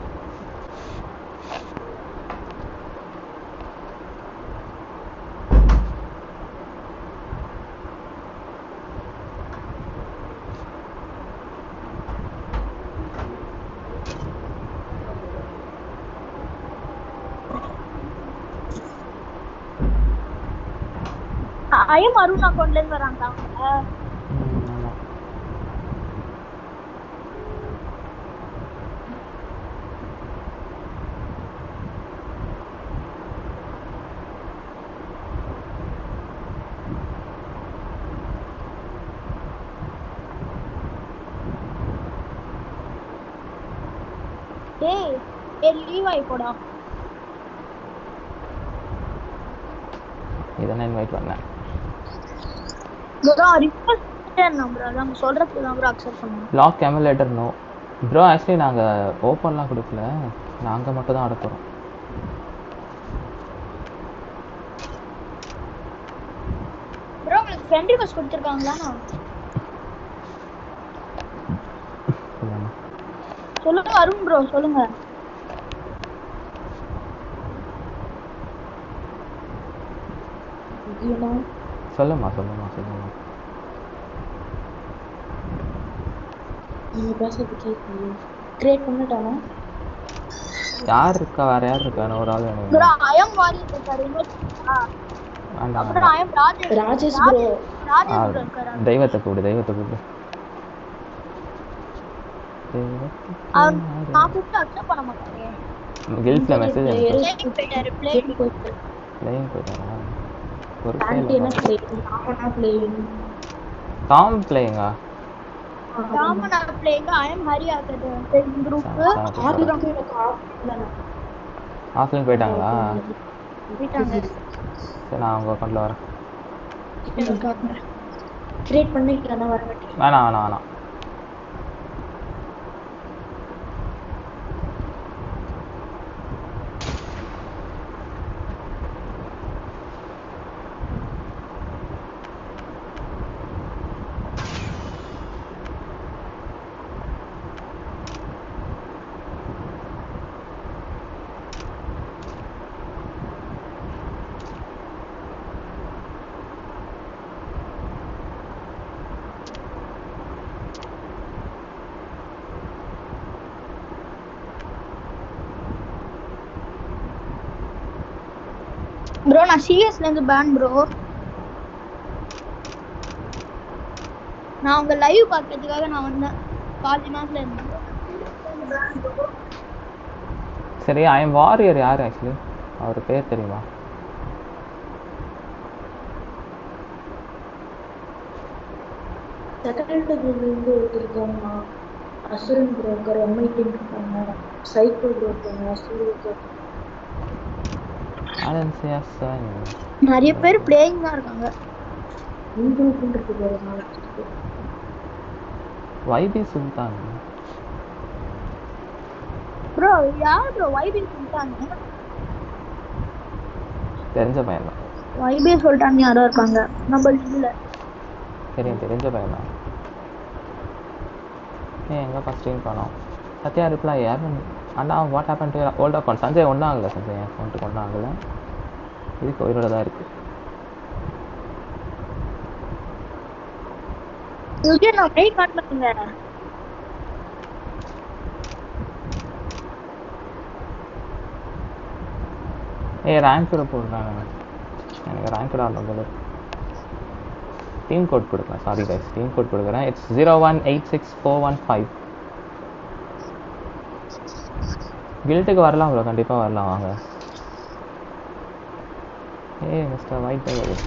ஐயம் அருண் அக்கவுண்ட்ல இருந்து வராங்க அவங்க டேய் ஏ லீவ் ஆயி போடா இதானே இன்வைட் பண்ணேன். ப்ரோ ரிக்வெஸ்ட் என்ன ப்ரோ நம்ம சொல்றதுக்கு தான் ப்ரோ அக்செப்ட் பண்ணுங்க. Lock emulator no bro. Actually நாங்கள் ஓப்பன்லாம் கொடுக்கல, நாங்கள் மட்டும் தான் அடக்கிறோம். ப்ரோ உங்களுக்கு ஃப்ரெண்ட் ரிக்வெஸ்ட் கொடுத்துருக்காங்களா? சொல்லுங்க அருண் ப்ரோ சொல்லுங்க. சொல்லுமா சொல்லுமா சொல்லுமா. நீங்க பேசுறது கேட்கலையே. கிரியேட் பண்ணிட்டானா? யார் இருக்கா? வேற யார் இருக்கா? ஒரு ஆள் வேணும். ப்ரோ ஐயம் வாரியர் இருக்காரு இன்வைட் பண்ணா. வேண்டாம் அப்புறம் I'm Rajesh Rajesh bro. Rajesh bro இருக்காரு. தெய்வத்தை கூப்பிடு தெய்வத்தை கூப்பிடு. நான் கூப்பிட்டு அக்செப்ட் பண்ண மாட்டேன். கில்ட்ல மெசேஜ் அனுப்பிட்டாரு. போயிட்டாரு ப்ளே போயிட்டாரு. ப்ளேயிங் போயிட்டாரா? ஒரு ஆன்டினா ப்ளேயிங் நாமனா ப்ளேயிங் டாம் ப்ளேயிங்கா? ராமனா ப்ளேயிங் ஐயம் ஹரி ஆகுது இந்த குரூப் ஆதிராக்கு எனக்கு ஆஃப்லைன் ஆஃப்லைன் போயிட்டாங்களா? போயிட்டாங்க. சரி நான் உங்க அக்கௌண்ட்ல வரேன். கிரியேட் பண்ணிக்கலாம் வர மாட்டேன். வேணாம் வேணாம் வேணாம். ப்ரோ நான் சிஎஸ்ல இருந்து பேன் ப்ரோ. நான் உங்க லைவ் பார்க்கிறதுக்காக நான் வந்தேன். பாதி மாசத்துல இருந்தேன். சரி ஐ எம் வாரியர் யார் ஆக்சுவலி? அவர் பேர் தெரியுமா? செகண்ட் இருந்து இருக்காங்க. அசுரன் புரோக்கர் எம்ஐடி இருக்காங்க. சைக்கிள் புரோக்கர் அசுரன் நிறைய பேர் பிளேயிங் தான் இருக்காங்க. வைபி சுல்தான் ப்ரோ யார் ப்ரோ வைபி சுல்தான்? தெரிஞ்ச பையன் தான். வைபி சுல்தான் யாரோ இருக்காங்க நம்ம இல்ல. தெரியும் தெரிஞ்ச பையன் தான். ஏன் எங்க ஃபர்ஸ்ட் டைம் பண்ணோம்? சத்யா ரிப்ளை யார்? அண்ணா what happen to your old account? Sanjay ஒன்றும் ஆகலை. சஞ்சய் என் அக்கௌண்ட்டுக்கு ஒன்றும் ஆகலை. இதுக்கு உயிரோட தான் இருக்கு. நான் வெயிட் பண்ணுங்க. ஏ ரேங்க் கூட போடுறாங்க. எனக்கு ரேங்க் கூட ஆடணும் போல. டீம் கோட் கொடுக்குறேன். சாரி கைஸ், டீம் கோட் கொடுக்குறேன். It's zero one eight six four one five. கில்ட்டுக்கு வரலாம் ப்ரோ, கண்டிப்பாக வரலாம் வாங்க. ஏ மிஸ்டர் ஒயிட் டவர்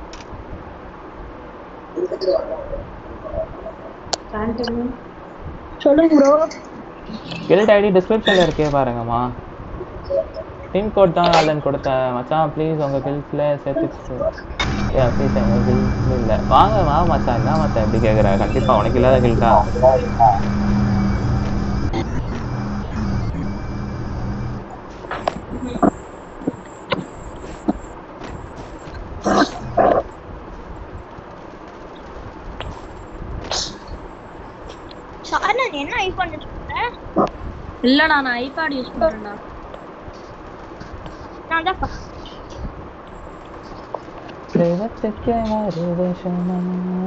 சொல்லுங்க ப்ரோ. கில்ட் ஐடி டிஸ்கிரிப்ஷனில் இருக்கே பாருங்கம்மா. டீம் கோட் தான் ஆன்லைன் கொடுத்தேன் மச்சான். ப்ளீஸ் உங்கள் கில்ட்டில் சேர்த்து ஏ ப்ளீஸ் எங்கள் கில்ட் இல்லை வாங்க வா மச்சான். என்ன மச்சான் எப்படி கேட்குறேன்? கண்டிப்பாக உனக்கு இல்லாத கில்ட்டா? என்ன ஐபோன் யூஸ் பண்ற? இல்லடா நான் ஐபேட் யூஸ் பண்றேன்டா. நான் தான் தேவத்துக்கே மறுவேஷமா.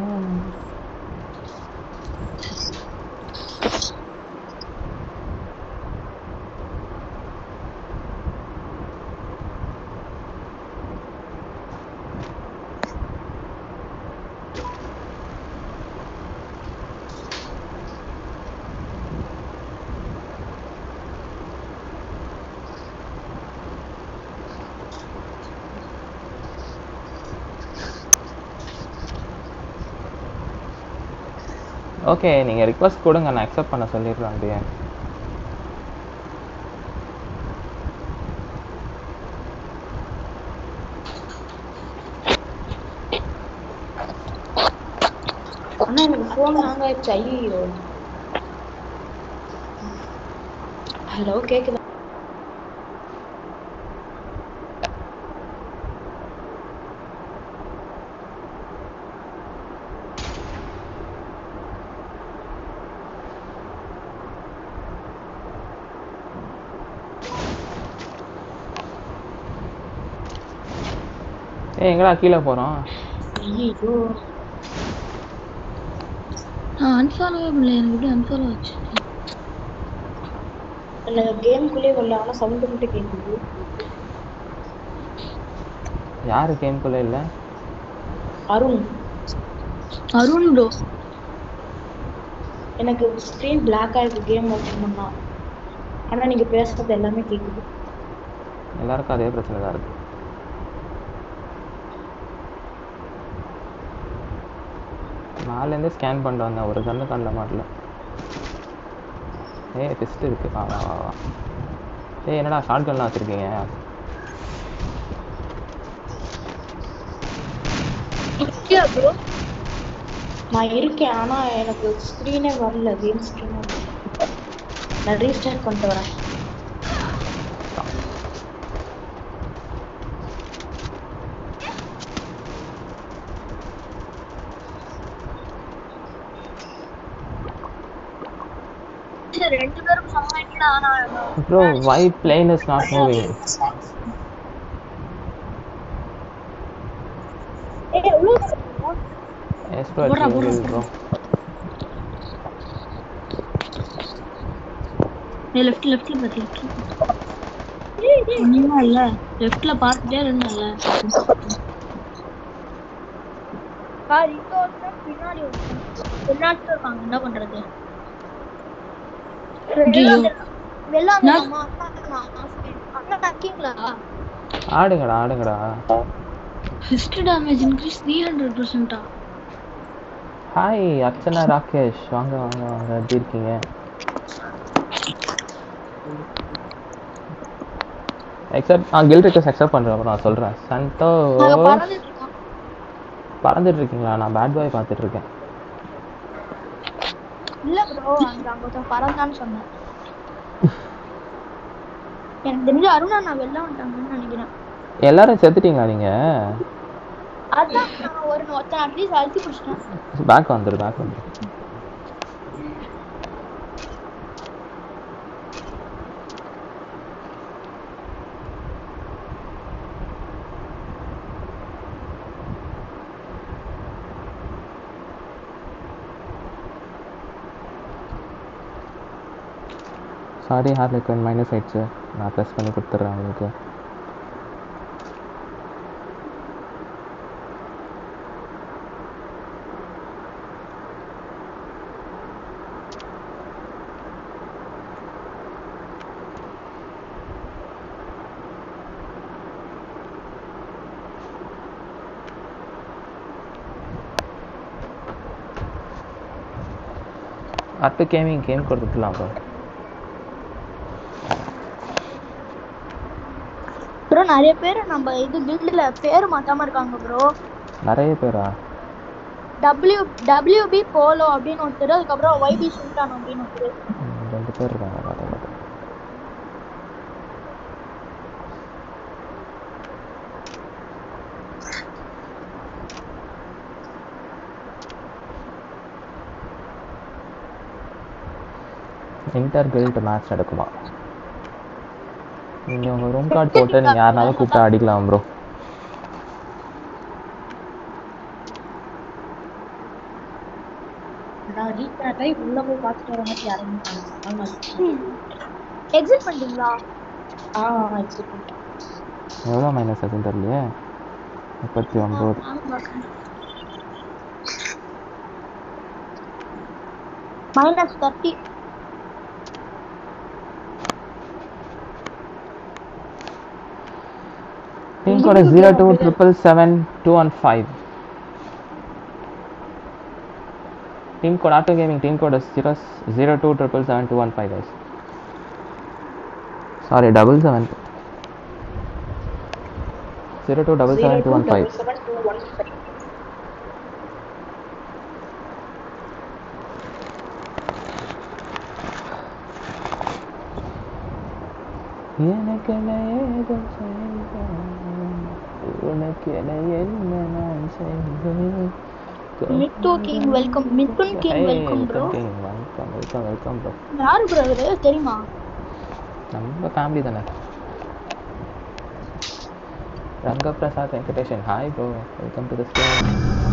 ஓகே நீங்கள் ரிக்வஸ்ட் கொடுங்க, நான் அக்செப்ட் பண்ண சொல்லிடுறேன். அப்படியே எனக்கு ஃபோன் ஹேங் ஆயிடுச்சு. ஐயோ. ஹலோ கேக்குதா? ஏய் எங்கடா கீழே போறோம்? ஐயோ. நான் அன்ஃபாலோவே பண்ணல. எனக்கு எப்படி அன்ஃபாலோ ஆச்சு? எனக்கு கேம்குள்ளே வரல. ஆனா சவுண்ட் மட்டும் கேக்குது. யாரு கேம்குள்ள இல்ல? அருண். அருண் ப்ரோ. எனக்கு ஸ்க்ரீன் பிளாக் ஆயிருக்கு கேம் ஓபன் பண்ணா. ஆனா நீங்க பேசுறது எல்லாமே கேக்குது. எல்லாருக்கும் அதே பிரச்சனை தான் இருக்கு. நாலுலேருந்து ஸ்கேன் பண்ணிட்டு வந்தேன், ஒரு கண்ணு கண்ணில் மாட்டல. ஏய் டெஸ்ட் இருக்கு. வா வா வா வா. ஏய் என்னடா ஷார்ட் கன்லாம் வச்சுருக்கீங்க? ப்ரோ நான் இருக்கேன், ஆனா எனக்கு ஸ்க்ரீனே வரல. கேம் ஸ்க்ரீனே வரல. நான் ரீஸ்டார்ட் பண்ணிட்டு வரேன். ரெண்டு பேரும் சமைக்கல. ஆனா Bro, why plane is not moving? ஏய் எவ்வளவு Yes bro, it's moving bro. ஏய் லெஃப்ட் லெஃப்ட்ல பாத்து லெஃப்ட். ஏய் ஏய் ஒண்ணுமே இல்ல. லெஃப்ட்ல பாத்துட்டே இருந்தேன்ல. பாரு இங்க ஒருத்தன் பின்னாடி ஒருத்தன். பின்னாடி இருக்காங்க. என்ன பண்றது? ஆடுங்கடா ஆடுங்கடா. Fist damage increase three hundred percent. Hi Archana Rakesh, வாங்க வாங்க வாங்க. எப்படி இருக்கீங்க? எக்ஸப்ட் நான் கில்ட் ரிக்வெஸ்ட் அக்செப்ட் பண்றேன். அப்புறம் நான் சொல்றேன். சந்தோ பறந்துட்டு இருக்கீங்களா? நான் பேட் பாய் பார்த்துட்டு இருக்கேன். இல்ல ப்ரோ, அங்க அங்க ஒருத்தன் பறந்தான்னு சொன்னேன். எனக்கு தெரிஞ்ச அருணா நான் வெளில வந்துட்டாங்கன்னு நினைக்கிறேன். எல்லாரும் செத்துட்டீங்களா நீங்க? அதான் நான் ஒரு ஒருத்தன் அட்லீஸ்ட் அழுத்தி பிடிச்சிட்டேன். பேக் வந்துரு பேக் வந்துரு. சாரி ஹார்லிகன் மைனஸ் ஆயிடுச்சு. நான் ப்ளஸ் பண்ணி கொடுத்துட்றேன் உங்களுக்கு. அட்டு கேமிங் கேம் கொடுத்துக்கலாம் ப்ரோ. ப்ரோ நிறைய பேர் நம்ம இது பில்ட்ல பேர் மாத்தாம இருக்காங்க ப்ரோ. நிறைய பேரா? W WB போலோ அப்படின்னு ஒருத்தர், அதுக்கப்புறம் YB சுல்தான் அப்படின்னு ஒருத்தர். ரெண்டு பேர் இருக்காங்க. பாத்து பாத்து. இன்டர் கில்ட் மேட்ச் நடக்குமா? நீங்கள் உங்கள் ரூம் கார்டு போட்டு நீங்கள் யாருனாலும் கூப்பிட்டு அடிக்கலாம் ப்ரோ. நான் ரீஸ்டார்ட் ஆகி உள்ள போய் பார்த்துட்டு வர மாதிரி ஆரம்பிச்சாங்க. எக்ஸிட் பண்ணிட்டீங்களா? ஆ எக்ஸிட் பண்ணிட்டேன். எவ்வளோ மைனஸ் ஆகுதுன்னு தெரியலையே. முப்பத்தி ஒம்பது. Minus thirty. Team code is zero two triple seven two one five. Team code Auto Gaming. Team code is zero zero two triple seven two one five guys. Sorry, double seven. Zero two double seven two one five. எனக்கு என்ன ஏதோ செய்தேன் உனக்கு என்ன என்ன நான் செய்தேன். Mithu king welcome. Mithun king welcome bro. Welcome welcome welcome bro. யாரு ப்ரோ அவரு தெரியுமா? நம்ம ஃபேமிலி தானே. Ranga Prasad Venkatesan hi bro, welcome to the stream.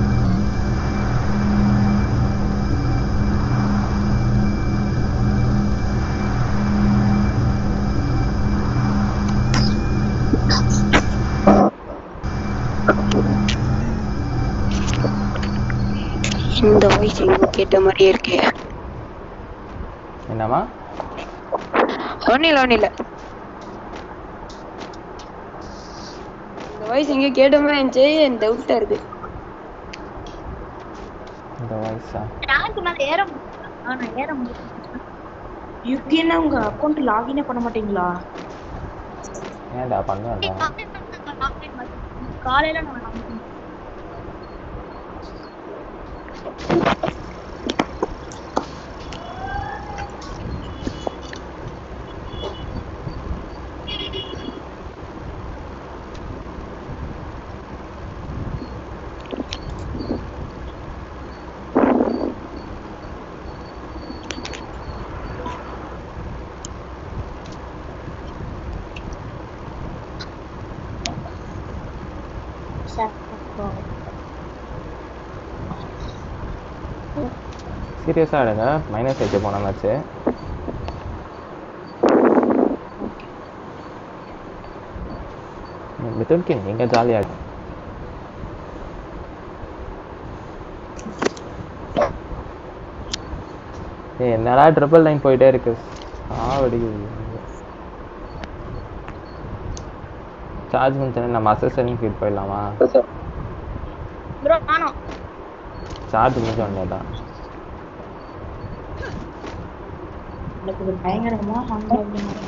இந்த வாய்ஸ் எங்க கேட்ட மாதிரியே இருக்கே. என்னமா? ஒன்னில ஒன்னில இந்த வாய்ஸ் எங்க கேட்ட மாதிரி இருந்துச்சு, என் டவுட்டா இருக்கு. இந்த வாய்ஸா? ரேங்க் மேல ஏற முடியல. ஆனா ஏற முடியல. யுகினா உங்க அக்கவுண்ட் லாகினே பண்ண மாட்டீங்களா? ஏன்டா பண்ணுவேன்டா. காலையில நான் நம்புறேன். சீரியஸாக ஆடுங்க, மைனஸ் வச்சு போன மேட்ச்சு. மிதுன் கிங் நீங்கள் ஜாலியாக ஏ என்னடா ட்ரிபிள் லைன் போயிட்டே இருக்கு. ஆவடிக்குது. சார்ஜ் முடிச்சேன். நம்ம அசஸரிங் ஃபீட் போயிடலாமா? ப்ரோ நானோ சார்ஜ் முடிஞ்ச உடனே தான் எனக்கு பயங்கரமா ஹங்கர்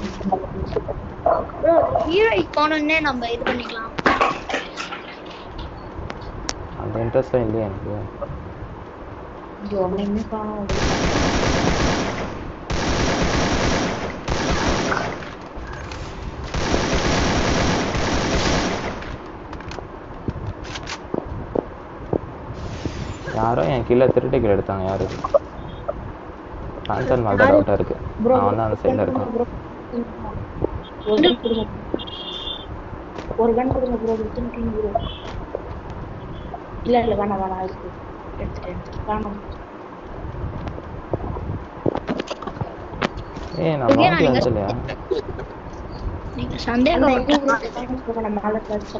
ப்ரோ ஹீரோய் போனோம்னே நம்ம இது பண்ணிக்கலாம். அந்த இன்ட்ரெஸ்ட்டும் இல்லையா எனக்கு. இங்க ஒன்னையுமே காணோம். யாரோ என் கீழே திருட்டு எடுத்தாங்க. யாரு? கான்சன் மால் தான் டவுட்டாக இருக்கு. அவன் தான் அந்த சைடில் இருக்கான். ஒரு கன் கொடுங்க ப்ரோ. வித்துன் ப்ரோ. இல்ல இல்ல வேணாம் வேணாம் இருக்கு. எடுத்துட்டேன். வேணாம். ஏய் நான் மவுண்ட் வந்துலையா? நீங்க சந்தேகம் மேல கிளச்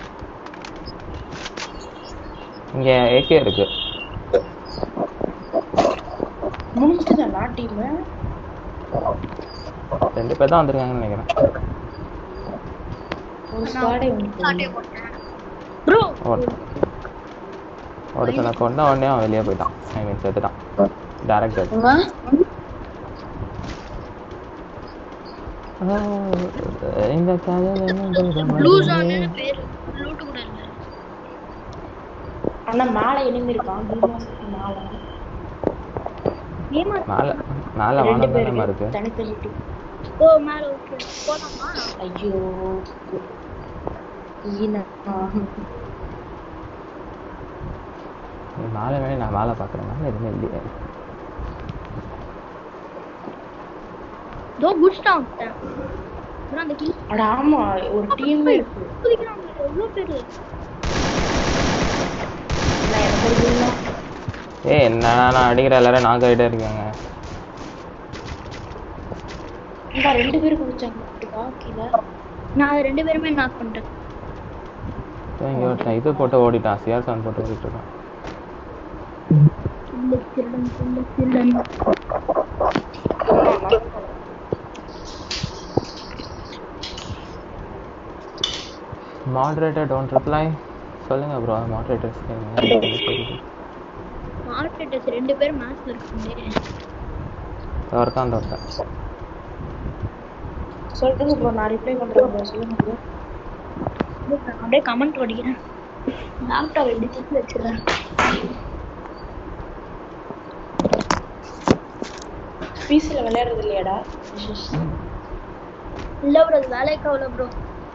இங்க ஏகே இருக்கு. முடிஞ்சுதானா டீம்? ரெண்டு பேர் தான் வந்திருக்காங்கன்னு நினைக்கிறேன். ஒரு ஸ்குவாடே வந்து ப்ரோ ஒருத்தனை கொண்ட உடனே அவன் வெளியே போயிட்டான். ஐ மீன் செத்துட்டான். Direct death. இந்த கதையில என்ன ப்ளூ ஜோன் பேர் லூட் கூட இல்ல. அண்ணா மேல எனிமி இருக்கான். மேல ஏமா மேல மேல வானம் தானே இருக்கு. தனித்தனி ஓ மேல ஓகே போலாமா? ஐயோ ஈனா மேல வேணே நான் மேல பாக்குறேன். மேல எதுவுமே இல்லையே. தோ குட்ஸ்டா வந்துட்டேன். ப்ரோ அந்த கில் அட ஆமா ஒரு டீம் இருக்கு. குதிக்குறாங்க. எவ்வளவு பேரு? நான் எனக்கு ஒரு கில் தான். ஏய் என்ன நான் அடிக்கிற எல்லாரும் நாக் ஆயிட்டே இருக்காங்க. இந்த ரெண்டு பேரும் குடிச்சாங்க கீழ. நான் ரெண்டு பேருமே நாக் பண்ணிட்டேன். இங்க ஒருத்தன் இது போட்டு ஓடிட்டான். சிஆர் செவன் போட்டு ஓடிட்டு இருக்கான். இந்த திருடன் இந்த திருடன் மாடரேட்டர் டோன்ட் ரிப்ளை. சொல்லுங்க ப்ரோ. மாடரேட்டர்ஸ் மார்க்கெட்டர்ஸ் ரெண்டு பேரும் மேட்ச்ல இருக்காங்க. ஒருத்தான் அந்த ஒருத்தன். சொல்லுங்க ப்ரோ. நான் ரிப்ளை பண்றேன் ப்ரோ. சொல்லுங்க ப்ரோ. நான் அப்படியே கமெண்ட் படிக்கிறேன். லேப்டாப் எப்படி தூக்கி வச்சிரேன். பிசில விளையாடுறது இல்லையாடா? இல்ல ப்ரோ வேலைக்கு ஆகல ப்ரோ.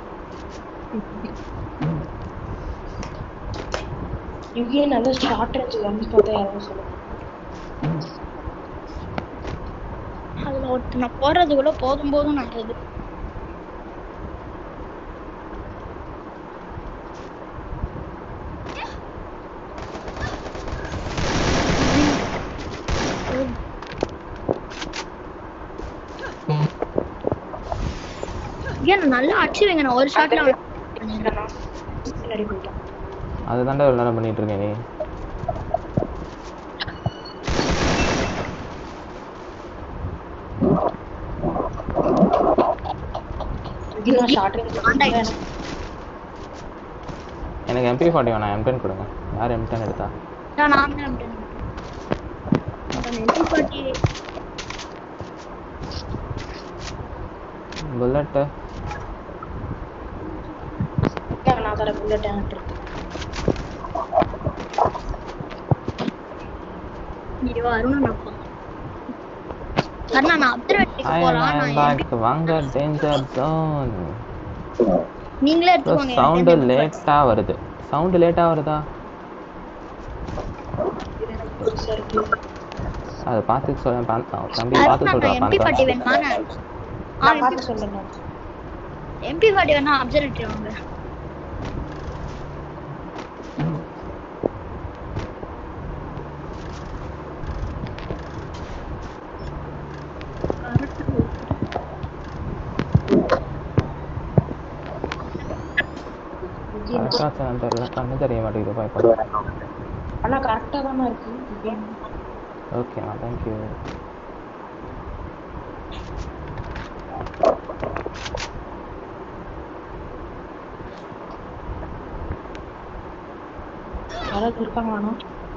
யுகே நல்ல ஷார்ட் ரேஞ்ச் கன் பார்த்தா யாரும் சொல்லுங்க. அதுல ஒருத்தனை போடுறது கூட போதும் போதும் நல்லது. ஏன் நல்லா அடிச்சு வைங்க, நான் ஒரு ஷாட்ல பின்னாடி போயிட்டான். அதுதான்டா இவ்வளோ நேரம் பண்ணிட்டு இருக்கேன் நீ. யுகே நான் ஷார்ட் ரேஞ்ச் எனக்கு எம்பி ஃபார்ட்டி வேணாம், எம் டென் கொடுங்க. யார் எம் டென் எடுத்தா? நான் நான் M ten MP forty bullet நான் தர புல்லட் இருக்கு. ஐயோ அருண் அப்பா அண்ணா நான் அப்சர்வேட்டரிக்கு போறேன். நான் பேக் வாங்க டேஞ்சர் ஜோன். நீங்களே எடுத்துக்கோங்க. சவுண்ட் லேட்டா வருது. சவுண்ட் லேட்டா வருதா? அது பார்த்து சொல்ல தம்பி பார்த்து சொல்றா. எம்பி ஃபார்ட்டி வேணுமா? நான் பார்த்து சொல்லுங்க. எம்பி ஃபார்ட்டி வேணா அப்சர்வேட்டரி வாங்க. தெரியல, கண்ணு தெரிய மாட்டேங்குது. பாய்ப்பா ஆனா கரெக்டா தான் இருக்கு. ஓகேண்ணா, தேங்க்யூ. யாராவது இருக்காங்களாண்ணா?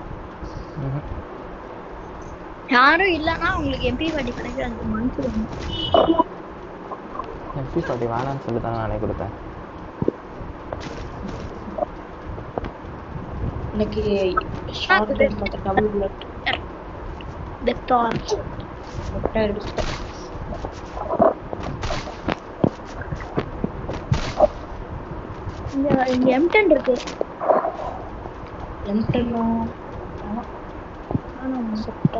யாரும் இல்லைன்னா உங்களுக்கு எம்பி ஃபார்ட்டி கிடைக்கிற அந்த மனசு எம்பி ஃபார்ட்டி வேணான்னு சொல்லி தானே நானே கொடுத்தேன். எனக்கு ஷார்ட் ரேஞ்ச் பார்த்து double bullet best or better இருக்கு. இங்க இங்க எம் டென் இருக்கு. எம் டென் ஆனா செட்டா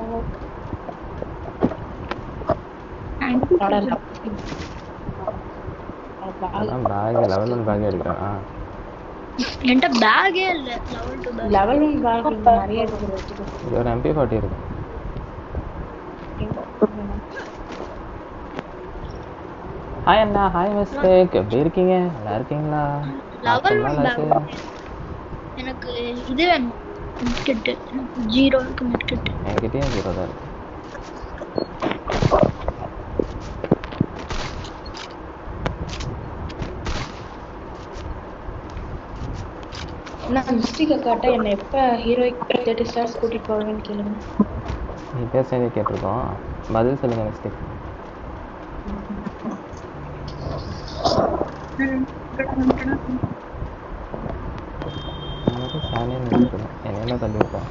அதான் பேக் லெவல் ஒன் பேக் எடுக்கிறேன். என்கிட்ட பேக்கே இல்ல. Level two pack level one pack நிறைய இருக்கு. இது ஒரு எம்பி ஃபார்ட்டி இருக்கு. ஹாய் அண்ணா, ஹாய் மிஸ்டேக், எப்படி இருக்கீங்க? நல்லா இருக்கீங்களா? லெவல் ஒன் பேக் எனக்கு இது வேணும். மிட்கிட் ஜீரோ இருக்கு. மிட்கிட் என்கிட்டயே ஜீரோ தான் இருக்கு. நான் மிஸ்டேக் காட்ட என்ன எப்ப ஹீரோயிக் தேர்ட்டி ஸ்டார்ஸ் கூட்டிட்டு போவேன்னு கேளுங்க. நீ பேசுறதே கேட்டிருக்கோம், பதில் சொல்லுங்க மிஸ்டேக். நமக்கு சாலியாக நினைக்கணும். என்ன தள்ளி விட்டேன்?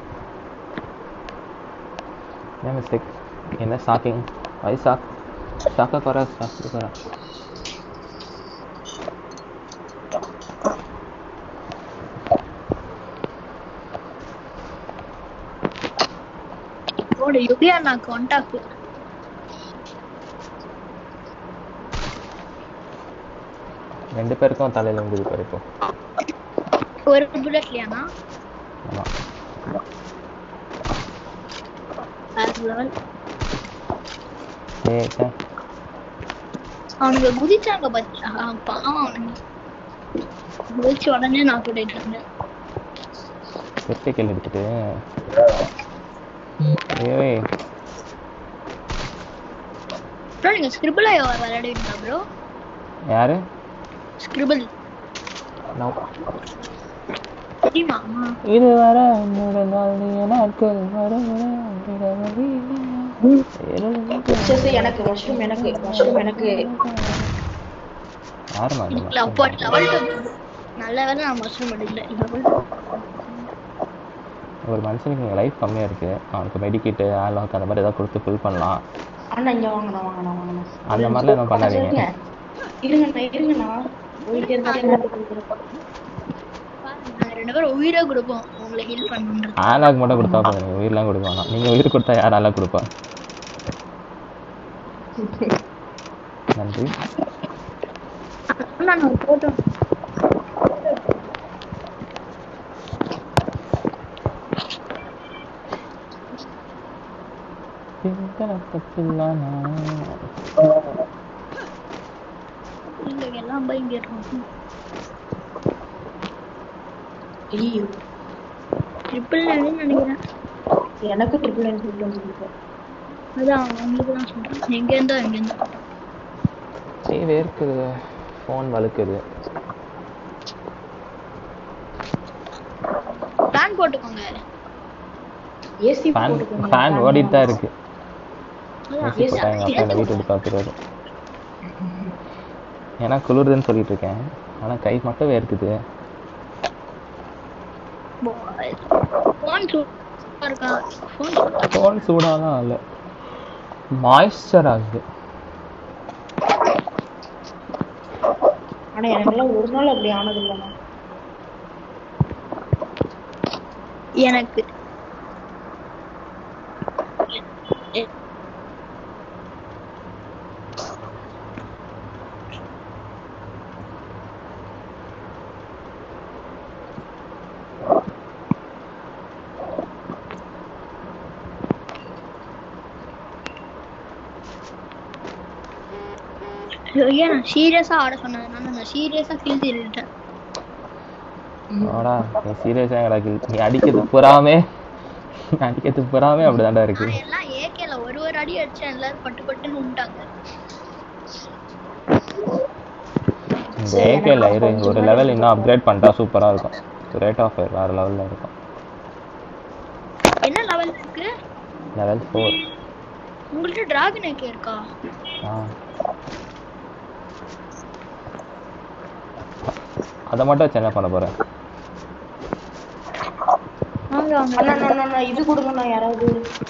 என்ன மிஸ்டேக்? என்ன ஷாக்கிங்? வை ஷாக்? ஷாக்கா கரா ஷாக்கு கரா. ஓட யுகியா நான் கான்டாக்ட் ரெண்டு பேருக்கும் தலையில வந்து பாரு. இப்போ ஒரு புல்லட்லயானா? ஆமா. லெவல் ஏய் சே அவனுக்கு குதிச்சாங்க பச்சா. பாவம் அவனுங்க குதிச்ச உடனே நான் போட்டுட்டாங்க. செட்டு கேள்வி எடுத்துட்டு ஏய் ப்ரோ நீங்க ஸ்கிரிபிள் ஐ விளையாடுவீங்களா ப்ரோ? யாரு? Scribble no. தெரியுமா? இது வர நடந்தால் நாட்கள் வர எனக்கு மஷ்ரூம் எனக்கு மஷ்ரூம் எனக்கு யாரு மாதிரி நல்ல வேலை நான் மஷ்ரூம் எடுக்கல. ஒரு மனுஷனுக்கு இங்கே லைஃப் கம்மியாக இருக்குது, அவனுக்கு மெடிக்கிட்டு ஆலாக் அந்த மாதிரி ஏதாவது கொடுத்து ஃபில் பண்ணலாம். அண்ணா இங்கே வாங்கண்ணா வாங்கண்ணா வாங்கண்ணா அந்த மாதிரிலாம் எதுவும் பண்ணாதீங்க. இருங்கண்ணா இருங்கண்ணா போயிட்டே இருந்தாலே நாங்க ரெண்டு பேரும் உயிரை கொடுப்போம் உங்களை ஹீல் பண்ணணும். ஆளாக்கு மட்டும் கொடுத்தா போதும், உயிரெலாம் கொடுக்க வேணாம். நீங்கள் உயிர் கொடுத்தா யார் ஆளாக கொடுப்பா? நன்றி. நான் போட்டோ இங்க எல்லாம் போய் இங்க இருக்கோம். ஐயோ ட்ரிபிள் நைன் நினைக்கிறேன். எனக்கு ட்ரிபிள் நைன் ட்ரிபிள் நைன் சொல்லிருக்கேன். அதான் உங்களுக்கு தான் சொல்றேன். எங்க இருந்தோ எங்க இருந்தோ சரி வேர்க்குது, ஃபோன் வழுக்குது. ஃபேன் போட்டுக்கோங்க. ஏசி ஃபேன் போட்டுக்கோங்க. ஃபேன் ஓடிட்டு தான் இருக்கு. அதான் ஏசி போட்டா எங்கள் அப்பா என்னை வீட்டு விட்டு பார்த்துருவாரு. ஏன்னா குளிருதுன்னு சொல்லிட்டு இருக்கேன், ஆனால் கை மட்டும் வேர்க்குது. ஃபோன் சூப்பரா இருக்கா? ஃபோன் ஃபோன் சூடாலாம் இல்லை, மாய்ஸ்சர் ஆகுது. ஆனா எனக்கெல்லாம் ஒரு நாள் அப்படி ஆனது இல்லைண்ணா. எனக்கு ஐயா நான் சீரியஸா ஆட சொன்னதுனால நான் சீரியஸா ஃபீல் பண்ணிட்டேன். ஆடா நீ சீரியஸாக எங்கடா கில், நீ அடிக்கிறது புறாமே அடிக்கிறது புறாமே அப்படிதான்டா இருக்கு. நான் எல்லாம் ஏகேல ஒரு ஒரு அடி அடிச்சேன், எல்லாரும் பட்டு பட்டுன்னு உண்டாங்க. இந்த ஏகேல இரு, ஒரு லெவல் இன்னும் அப்கிரேட் பண்ணிட்டா சூப்பராக இருக்கும். ரேட் ஆஃப் ஃபயர் வேறு லெவலில் இருக்கும். என்ன லெவல் இருக்கு? Level four. உங்கள்ட்ட டிராகன் ஏகே இருக்கா? ஆ அதை மட்டும் வச்சு என்ன பண்ண போகிறேன்? வாங்க வாங்க. அண்ணா அண்ணா அண்ணா இது கொடுங்கண்ணா யாராவது.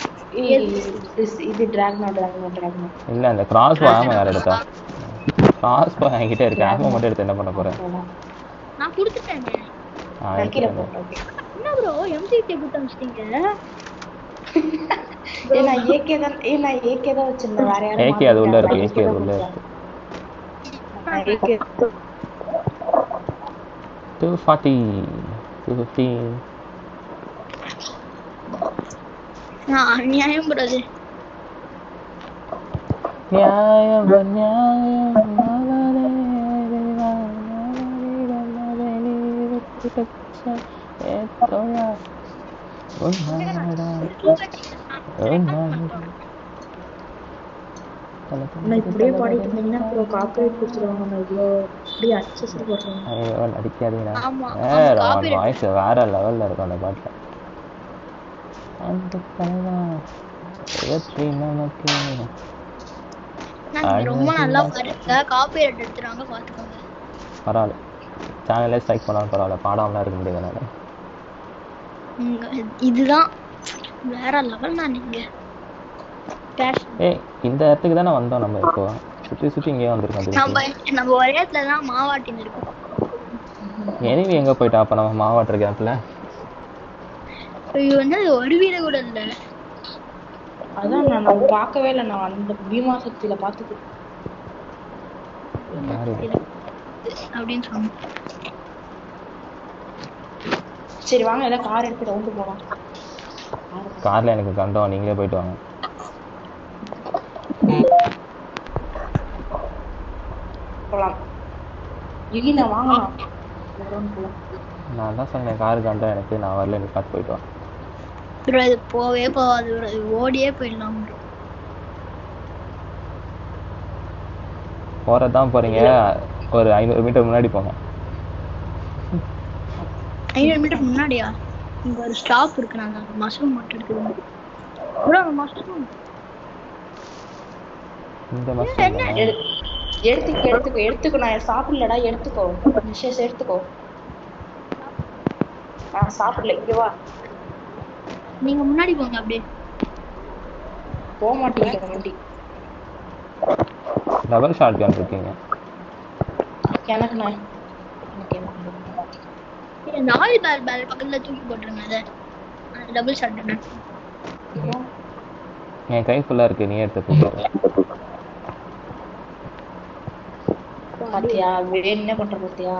இது டிராகனா டிராகனா டிராகனா இல்லை அந்த கிராஸ் போ ஆமாம் யார் எடுத்தா? கிராஸ் போ என்கிட்ட இருக்கு, ஆமா மட்டும் எடுத்து என்ன பண்ண போகிறேன்? நான் கொடுத்துட்டேங்க. ஆ கீழே எடுத்துட்டேன். போட்டேன். என்ன ப்ரோ எம்சிடி கொடுத்து அனுப்பிச்சிட்டீங்க? ஏன்னா ஏகே தான் ஏன்னா ஏகே தான் வச்சிருந்தேன், வேற யாரும் ஏகே அது உள்ள இருக்கு, ஏகே அது உள்ள இருக்கு. AK two forty two fifty. நான் அநியாயம் ப்ரோது. நியாயம் நியாயம் இப்படியே பாடிட்டு இருந்தீங்கன்னா அப்புறம் காப்பரேட் கொடுத்துருவாங்க. நான் இவ்வளோ இப்படியே அக்சஸ் போடுறேன். அடிக்காதீங்கண்ணா. ஆமா வேற அவன் வாய்ஸ் வேற லெவல்ல இருக்கும் அந்த பாட்டில். அந்த தலைவா வெற்றி நமக்கு. நான் ரொம்ப நல்லா பாருங்க, காப்பிரைட் எடுத்துறாங்க பாத்துக்கோங்க. பரவாயில்ல, சேனலே ஸ்ட்ரைக் பண்ணாலும் பரவாயில்ல, பாடாமலாம் இருக்க முடியாது என்னால. இதுதான் வேற லெவல். நான் நீங்க ஏய் இந்த இடத்துக்கு தானே வந்தோம் நம்ம, இப்போ சுற்றி சுற்றி இங்கேயே வந்திருக்கோம். நம்ம நம்ம ஒரே இடத்துல தான் மாவாட்டின்னு இருக்கோம். எனிவி எங்கே போயிட்டா அப்போ நம்ம மாவாட்டுற கேப்பில்? ஐயோ என்ன ஒரு வீடு கூட இல்லை. அதான் நான் நான் பார்க்கவே இல்லை, நான் அந்த பீமா சக்தியில பார்த்துட்டு அப்படின்னு சொன்னேன். சரி வாங்க எல்லாம் கார் எடுத்து ரவுண்டு போகலாம். காரில் எனக்கு கண்டோம், நீங்களே போயிட்டு வாங்க. போகலாம் இல்லைண்ணா வாங்கலாம். நான் தான் சொன்னேன் காரு கண்டோம் எனக்கு, நான் வரல, நீ பார்த்து போயிட்டு வாங்க. இது போவே போகாது, ஓடியே போயிடலாம். போறதான் போறீங்க, ஒரு ஐநூறு மீட்டர் முன்னாடி போங்க. ஐநூறு மீட்டர் முன்னாடியா? இங்க ஒரு ஸ்டாப் இருக்கு, நாங்க மஷ்ரூம் மட்டும் இருக்குது. ப்ரோ மஷ்ரூம் இந்த மஷ்ரூம் எடுத்துக்கோ எடுத்துக்கோ எடுத்துக்கோ. நான் சாப்பிடலடா, எடுத்துக்கோ நிஷேஷ் எடுத்துக்கோ. நான் சாப்பிடல, இங்க வா. நீங்க முன்னாடி போங்க. அப்படியே போக மாட்டீங்க வண்டி. டபுள் ஷாட் கன் இருக்கீங்க. எனக்கு நான் எனக்கு என்ன நாலு பேர் பேர் பக்கத்துல தூக்கி போட்டுருங்க அதை டபுள் ஷாட் என் கை ஃபுல்லா இருக்கு, நீ எடுத்து போட்டு. பாத்தியா என்ன பண்ற பாத்தியா?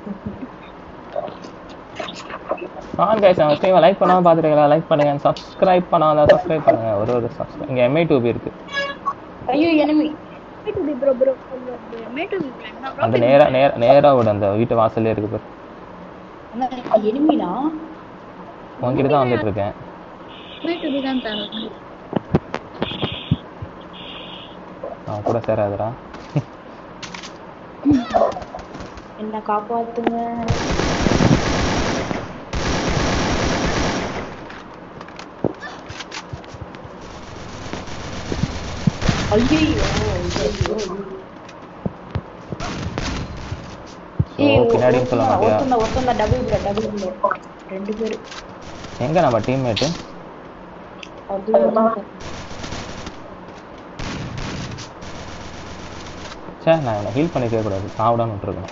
ஆன் கைஸ், நம்ம ஸ்ட்ரீமை லைக் பண்ணாம பாத்துட்டீங்களா? லைக் பண்ணுங்க, சப்ஸ்கிரைப் பண்ணாத சப்ஸ்கிரைப் பண்ணுங்க. ஒரு ஒரு சப்ஸ்கிரைப். இங்க எம்ஐ டூபி இருக்கு. ஐயோ enemy bro bro MI two அந்த நேரா நேரா நேரா ஓடு, அந்த வீட்டு வாசல்ல இருக்கு பாரு. அண்ணா எனிமிடா. உன்கிட்ட தான் வந்துட்டு இருக்கேன். எம்ஐ டூ தான் தரேன். நான் கூட சேராதடா. என்ன காப்பாத்துங்க. ஐயோ பின்னாடி சொல்ல மாட்டியா? ஒருத்தன் ஒருத்தன் டபுள் ப்ரோ டபுள் ப்ரோ ரெண்டு பேர். எங்க நம்ம டீம்மேட்? சே, நான் இவனை ஹீல் பண்ணிக்கவே கூடாது, சாப்பிடாம விட்டுருக்கணும்.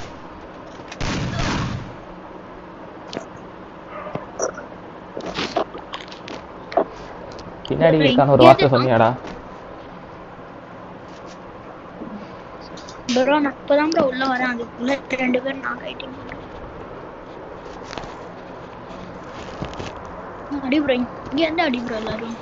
பின்னாடி இருக்கான ஒரு வார்த்தை சொன்னியாடா? ப்ரோ நான் இப்பதான் ப்ரோ உள்ள வரேன், அதுக்குள்ள ரெண்டு பேர் நான் கைட்டிங் அடி ப்ரோ. இங்க இருந்து அடி ப்ரோ எல்லாரும்.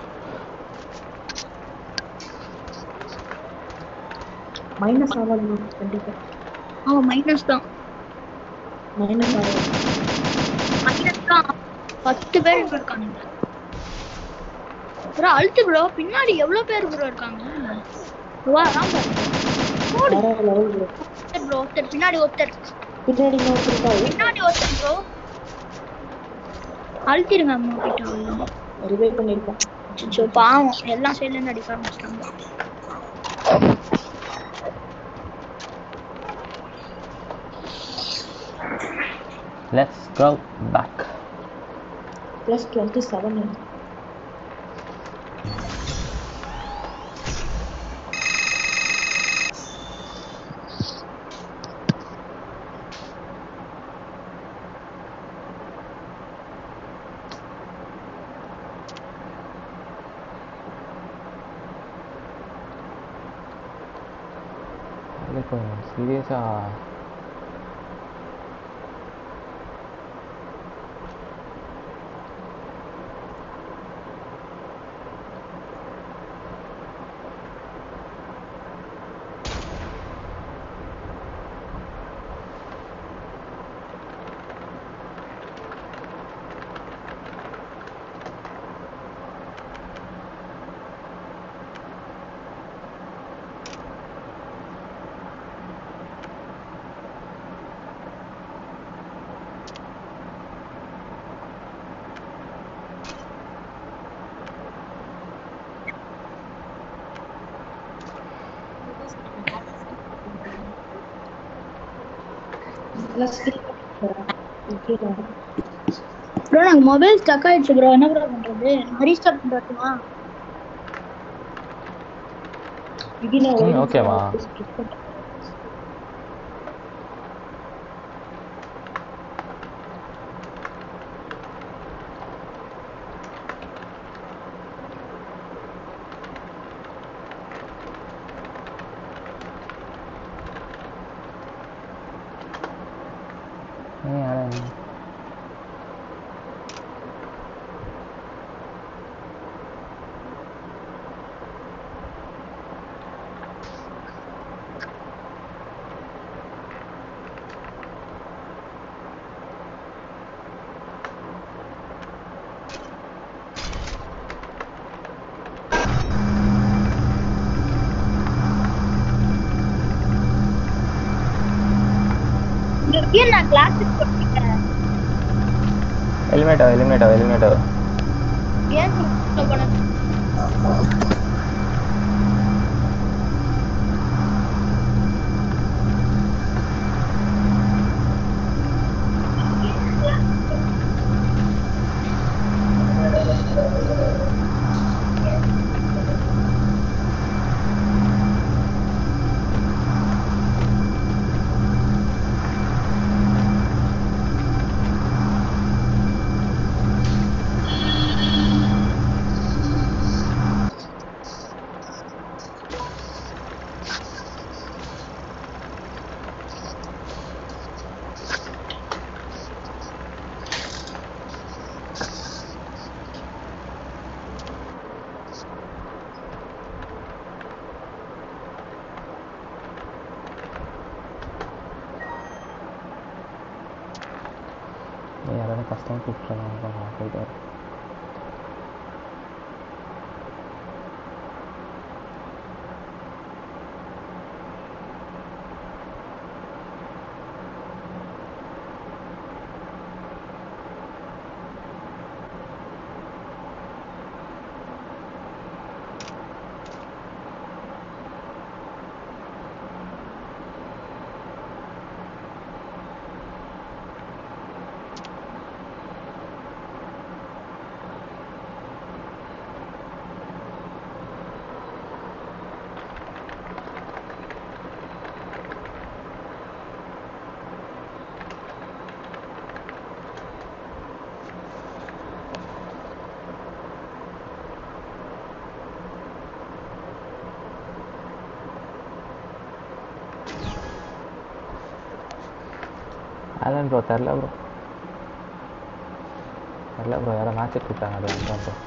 மைனஸ் ஆவாது கண்டிப்பா. ஆமா மைனஸ் தான். மைனஸ் ஆவாது. மைனஸ் தான். பத்து பேர் இருக்காங்க ப்ரோ. அழுத்து ப்ரோ. பின்னாடி எவ்வளவு பேர் ப்ரோ இருக்காங்க? வா ராம் ப்ரோ. ப்ரோ ஒருத்தர் பின்னாடி, ஒருத்தர் பின்னாடி ஒருத்தர் பின்னாடி ஒருத்தர் ப்ரோ. அழுத்திருங்க அம்மா கிட்ட. ரிவைவ் பண்ணிருக்கோம். அச்சோ பாவம், எல்லாம் சைடுல இருந்து அடிக்க ஆரம்பிச்சிட்டாங்க. Let's go back. Plus twenty-seven. கொஞ்சம் சீரியஸா ப்ரோ நாங்க மொபைல் ஸ்டக் ஆயிடுச்சு ப்ரோ. என்ன ப்ரோ பண்றது? ரீஸ்டார்ட் பண்ணட்டுமா? ஓகேவா? ஏன் நான் கிளாஸுக்கு போட்டேன்? எலிமினேட் ஆ எலிமினேட் ஆ எலிமினேட் ஆ ஏன் போனேன்? ஃபஸ்ட் டைம் கூப்பிட்ருக்காங்க போயிட்டு வர ஆலன் ப்ரோ தெரில ப்ரோ தெரில ப்ரோ யாரோ மேட்சுக்கு கூப்பிட்டாங்க அது வந்துடும் bro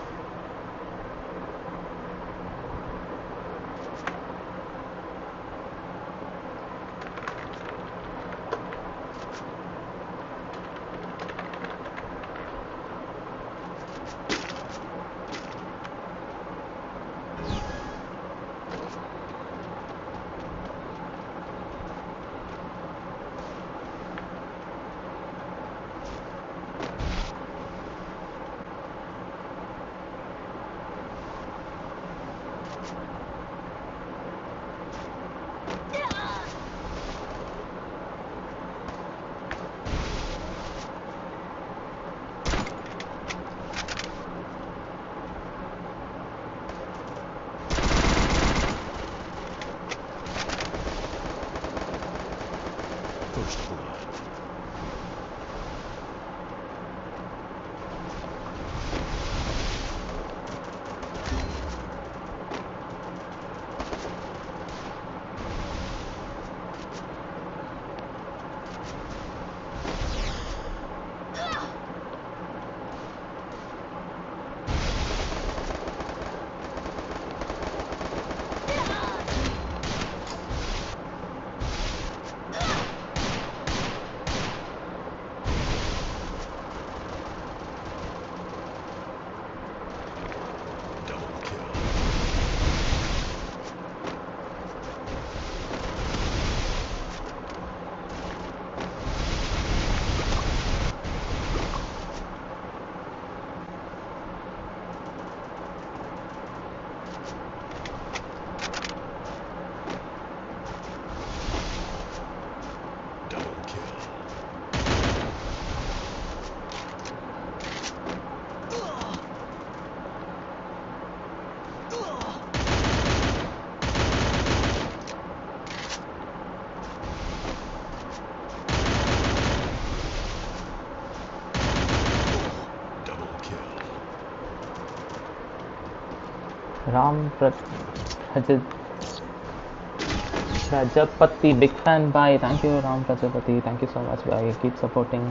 Ram Prajapati, Prajapati, big fan, bye. Thank you, Ram Prajapati. Thank you so much, bye. Keep supporting.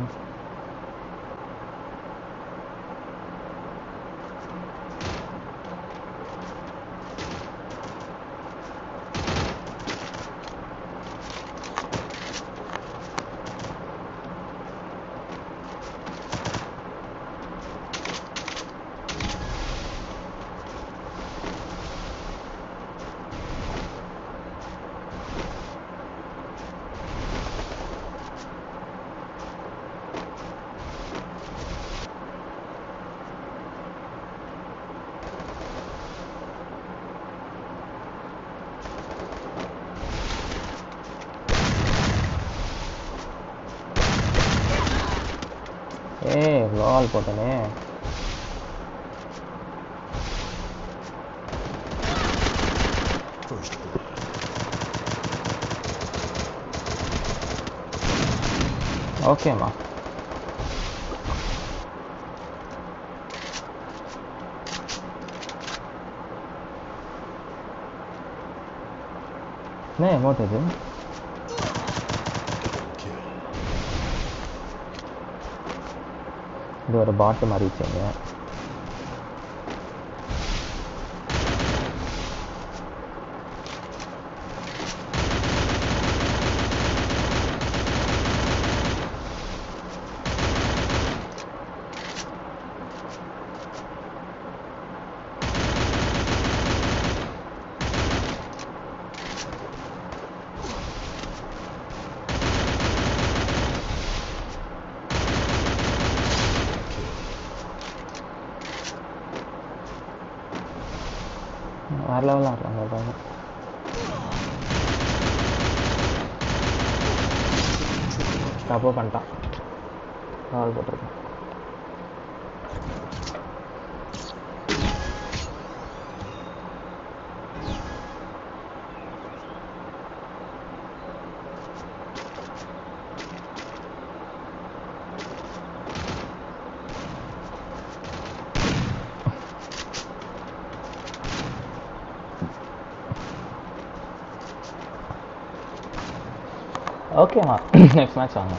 Hey, lol போட்டனே ஓகேம்மா என்ன அமௌண்ட் இது இது ஒரு பாட்டு மாதிரி வச்சுங்க வேற லெவலில் ஆடுறாங்க பாருங்க. தப்பு பண்ணிட்டான். கால் போட்டிருக்கேன். ஓகேம்மா, நெக்ஸ்ட் மேட்ச் வாங்க.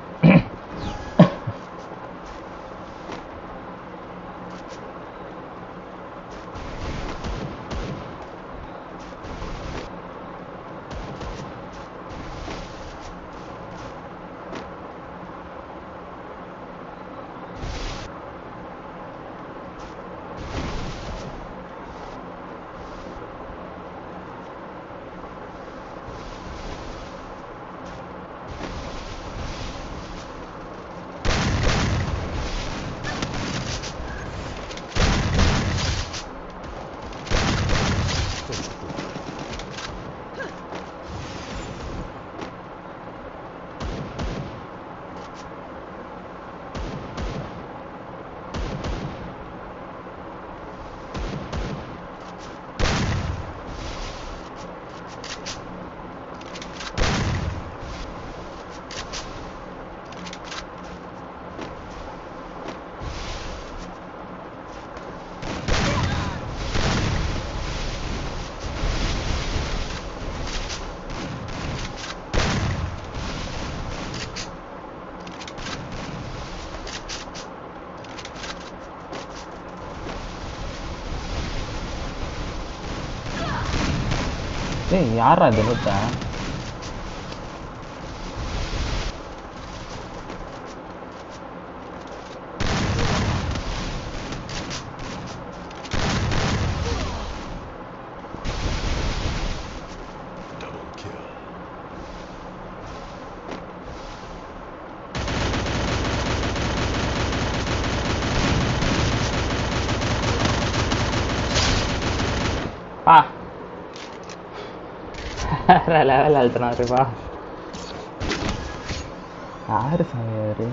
ஏய், யாரா இது நூத்த? ஆ வேற லெவல் அழுத்தினாருப்பா. யாரு சாமி அவரு?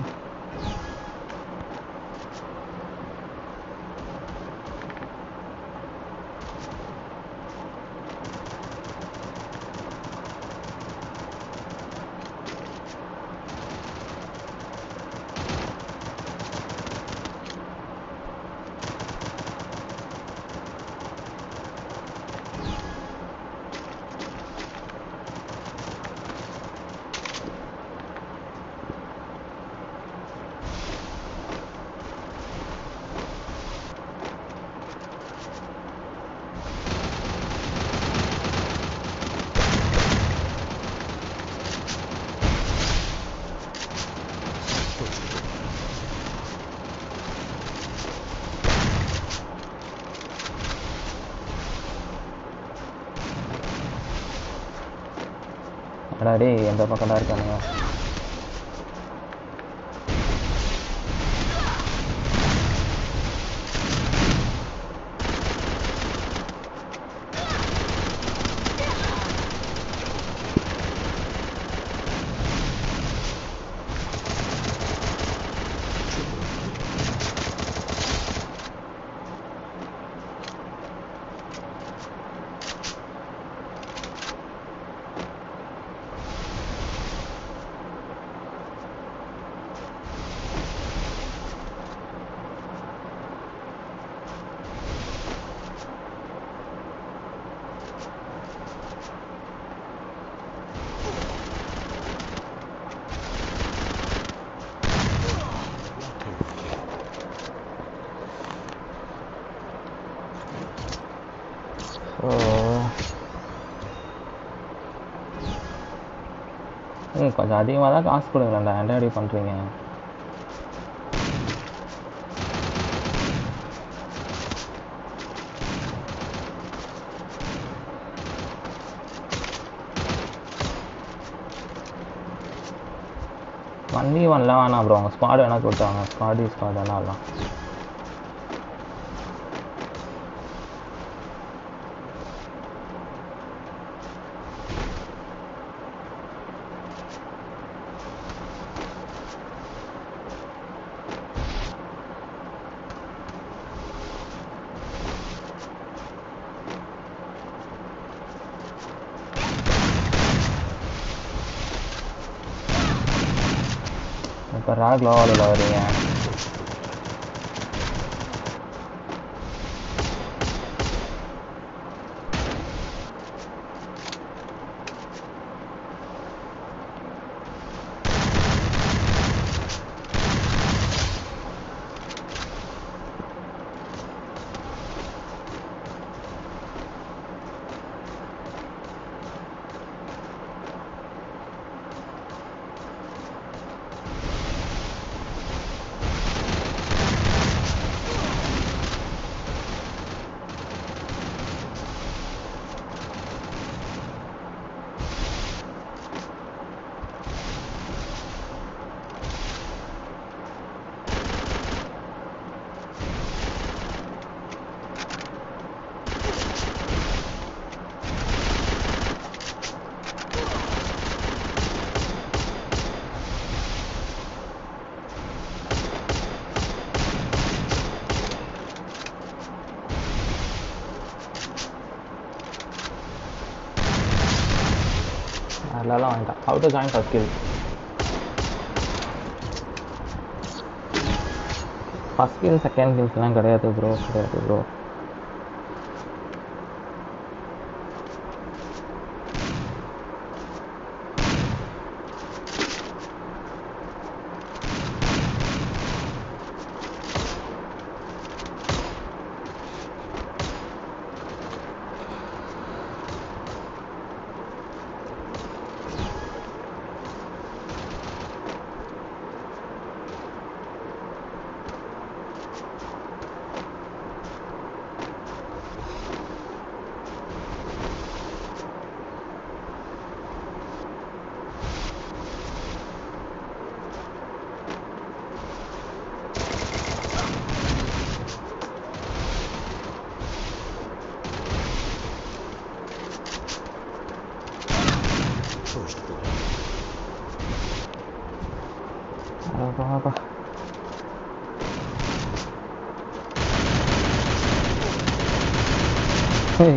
அடா டேய், எந்த பக்கம்டா இருக்கானுங்க? ம் கொஞ்சம் அதிகமாக தான் காசு கொடுங்களேன்டா, ஏன்டா இப்படி பண்ணுறீங்க? ஒன் வி ஒன்லாம் வேணாம் ப்ரோ, அவங்க ஸ்குவாட் வேணா கொடுத்தாங்க, ஸ்குவாடி ஸ்குவாட் வேணா எல்லாம். இப்போ ராக் லோவில் வரீங்க. அதெல்லாம் வேண்டாம். How to join first kill. First kill second கில்ஸ்லாம் கிடையாது ப்ரோ, கிடையாது bro. Apa apa? Hey.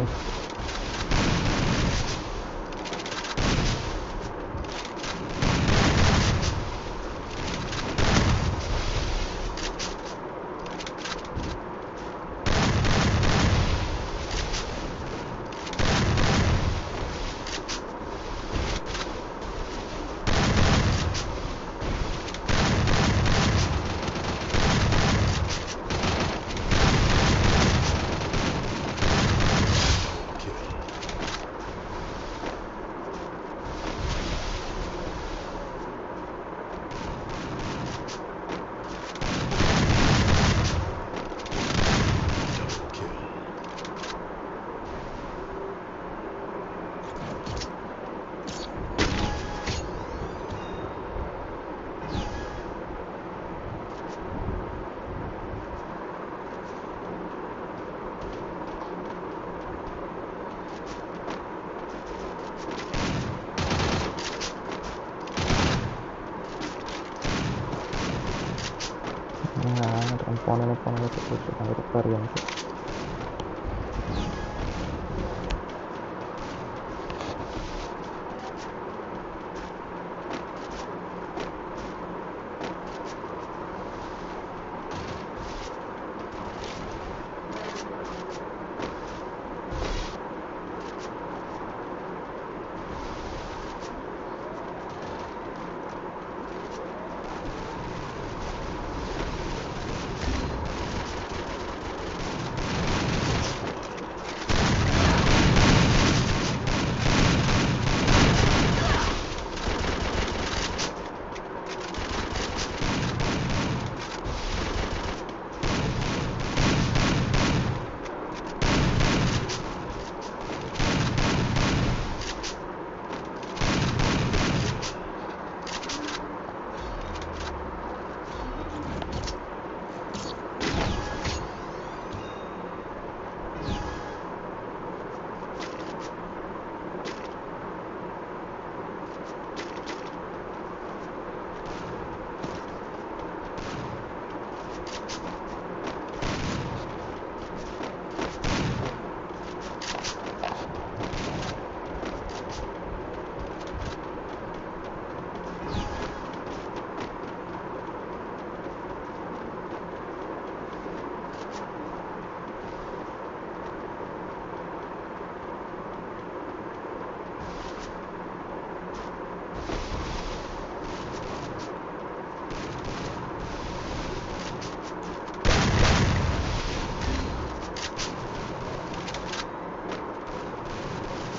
Ponen ponen itu itu ada varian itu.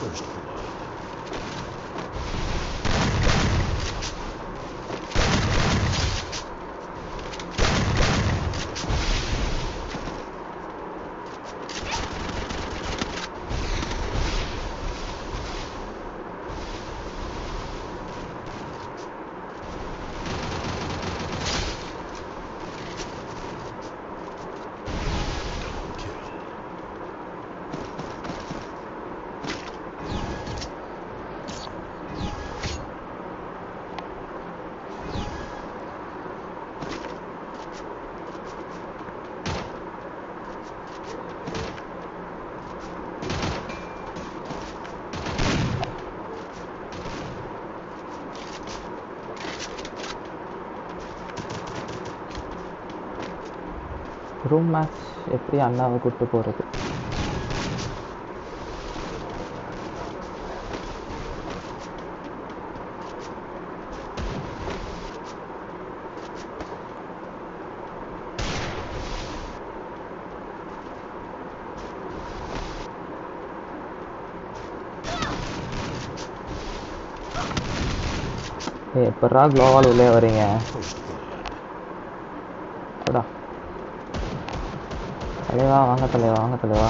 Room match எப்படி அண்ணாவை கூப்பிட்டு போகிறது? ஏ எப்படா க்ளோவால் உள்ளே வரீங்க? அடா தலைவா, வாங்க தலைவா, வாங்க தலைவா.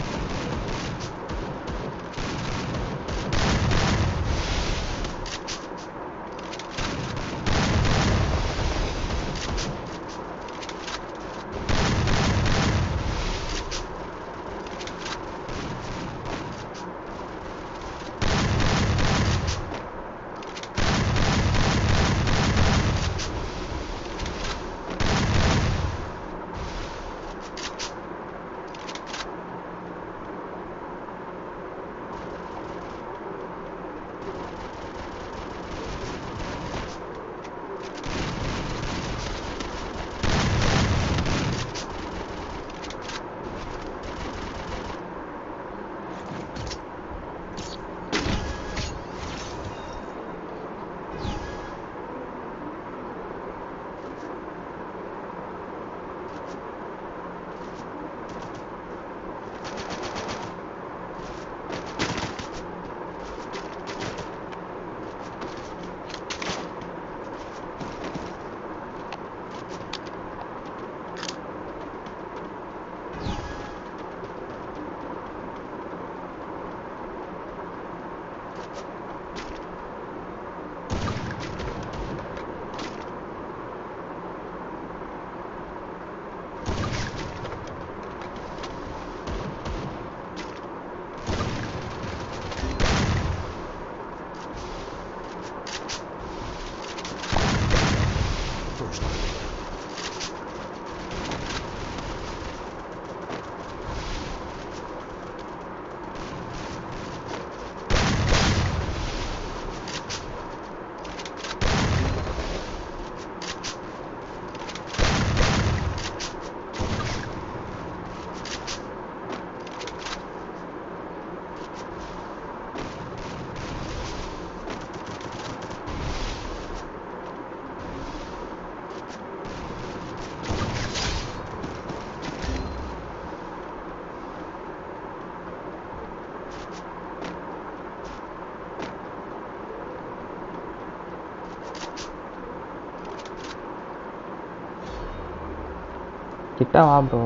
கிட்ட வா ப்ரோ.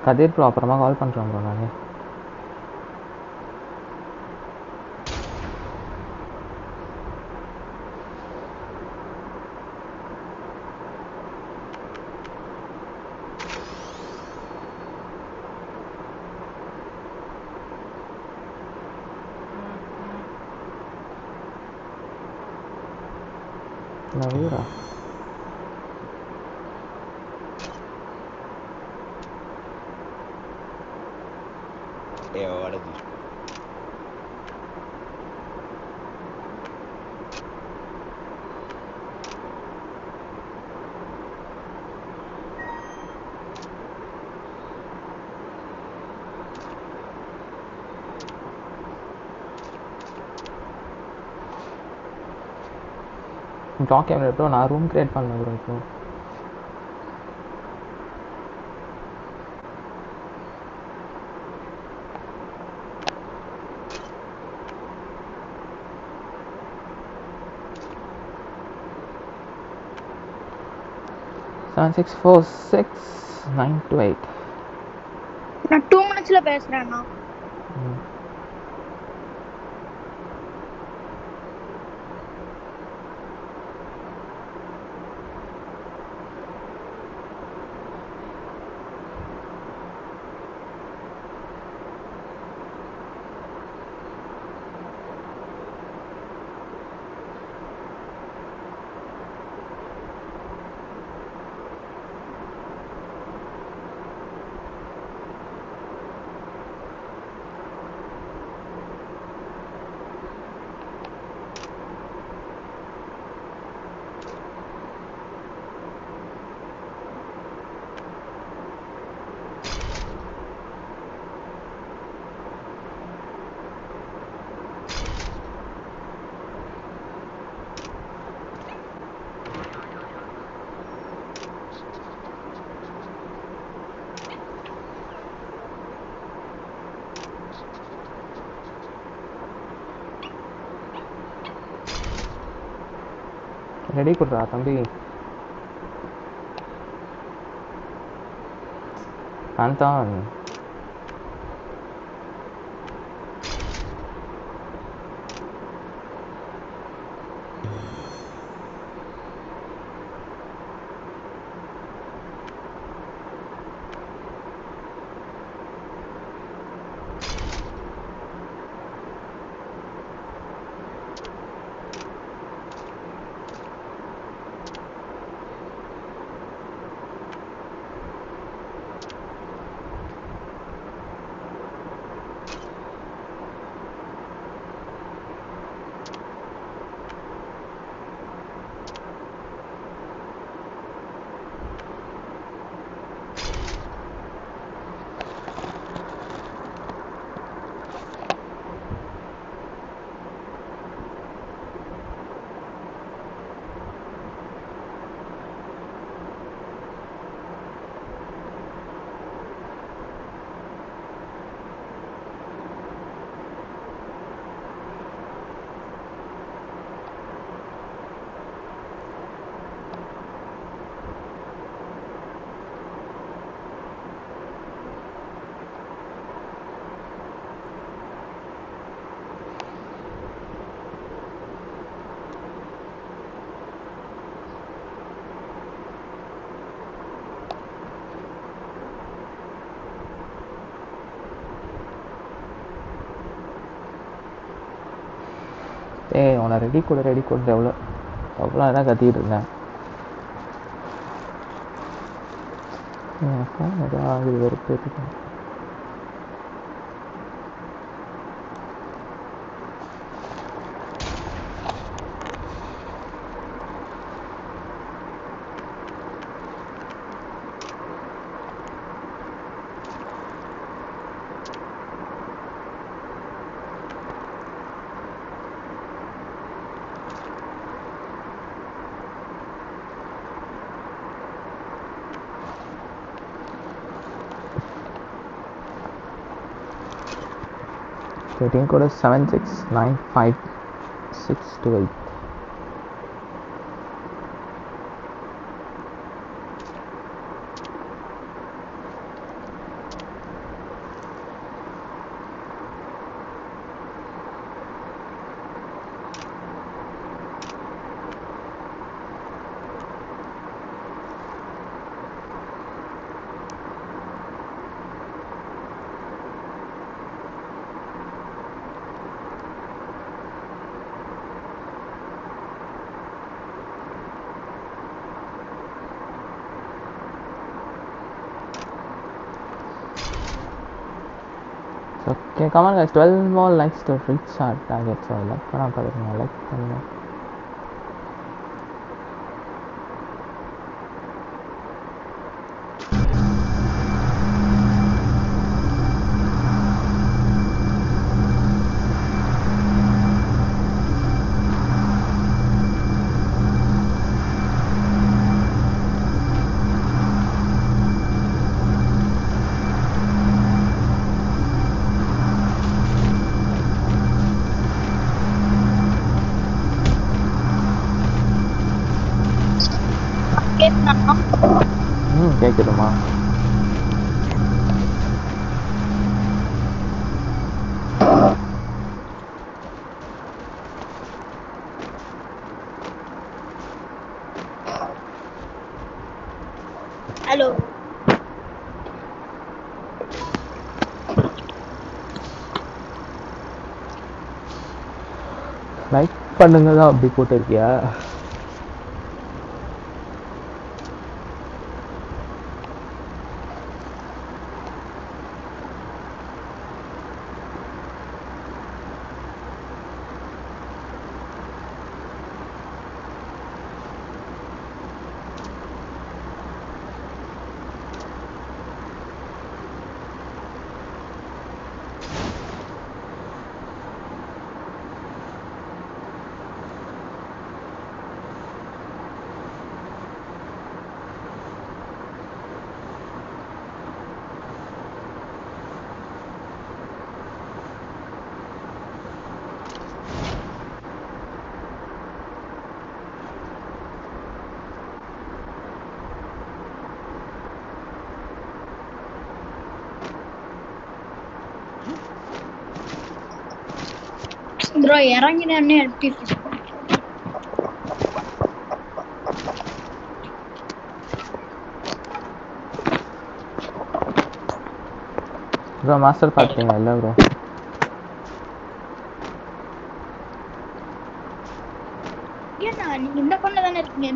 கதிர் ப்ரோ அப்புறமா கால் பண்ணுறேன் ப்ரோ நான். வீரா ஏ ஓடுது டாக் கேமரா ப்ரோ நான் ரூம் கிரியேட் பண்ணேன் ப்ரோ இப்போ. Seven six four six nine two eight. நான் டூ மினிட்ஸ்ல பேசுறேன்னா. ரெடி கொடுறா தம்பி. அந்தான் ஏய் உன்னை ரெடி கூட ரெடி கூட எவ்வளோ எவ்வளோ தான் கத்திக்கிட்டு இருந்தேன். ஃபோன் எதாவது ஆகுது வெறுப்பேற்றுக்கேன். Rating code is seven six nine five six two eight. Okay, come on guys, twelve more likes to reach our target. So like பண்ணா பாருங்க, like பண்ணுங்க. ம் கேக்குதுமா. ஹலோ லைக் பண்ணுங்க தான் அப்படி போட்டிருக்கியா? ப்ரோ இறங்கினே எப்படி ப்ரோ மாஸ்டர் பார்த்தீங்களா? இல்லை ப்ரோ. ஏன்னா நீங்க இந்த பொண்ணு தானே இருக்கீங்க.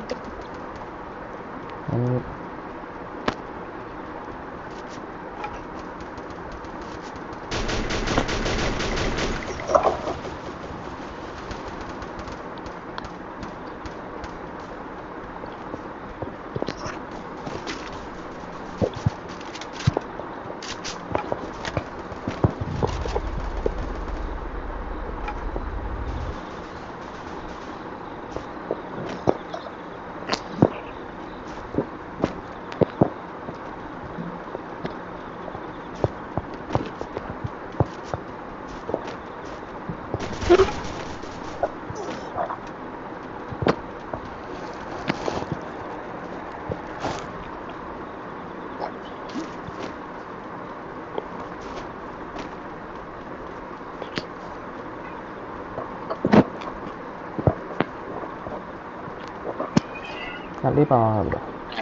கண்டிப்பா வாங்க.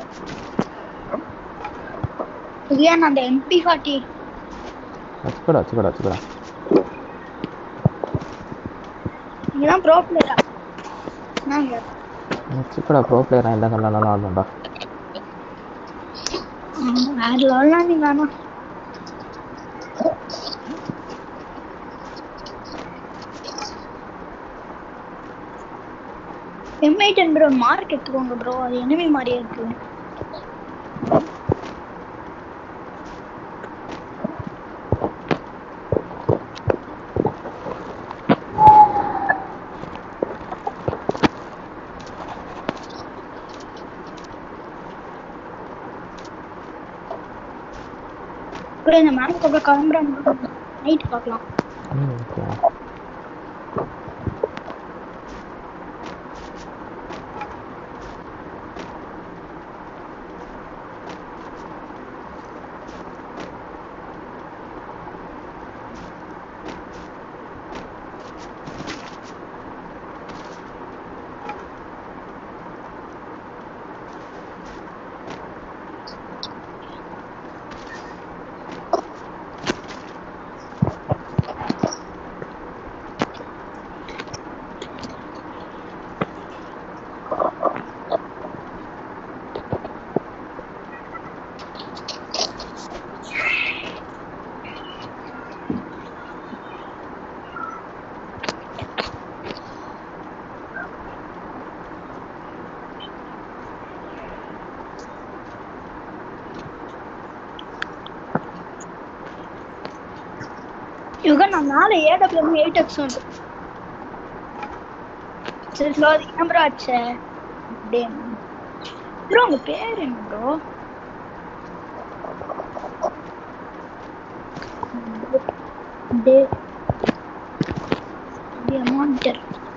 ஏன் அந்த எம்பி ஃபார்ட்டி வச்சுக்கடா வச்சுக்கடா வச்சுக்கடா. நீதான் ப்ரோ பிளேயரா? நாங்க வச்சுக்கடா. ப்ரோ பிளேயரா எல்லாம் நல்லா நல்லா ஆடணும்டா. வேற லெவல்லாம் நீ வேணாம். எம் எயிட் ப்ரோ மார்க் எடுத்துக்கோங்க ப்ரோ. அது எனிமி மாதிரியே இருக்கு. ப்ரோ இந்த மேட்ச் அப்புறம் கிளம்புறாங்க. நைட் பார்க்கலாம். ம் ஓகே. இவங்க நான் நாலு ஏடபிள்யூ எயிட் எக்ஸ் வந்து சரி ஸ்லோ நம்பர் ஆச்சு டேம் ப்ரோ உங்க பேர் என்ன ப்ரோ டே டே மானிட்டர்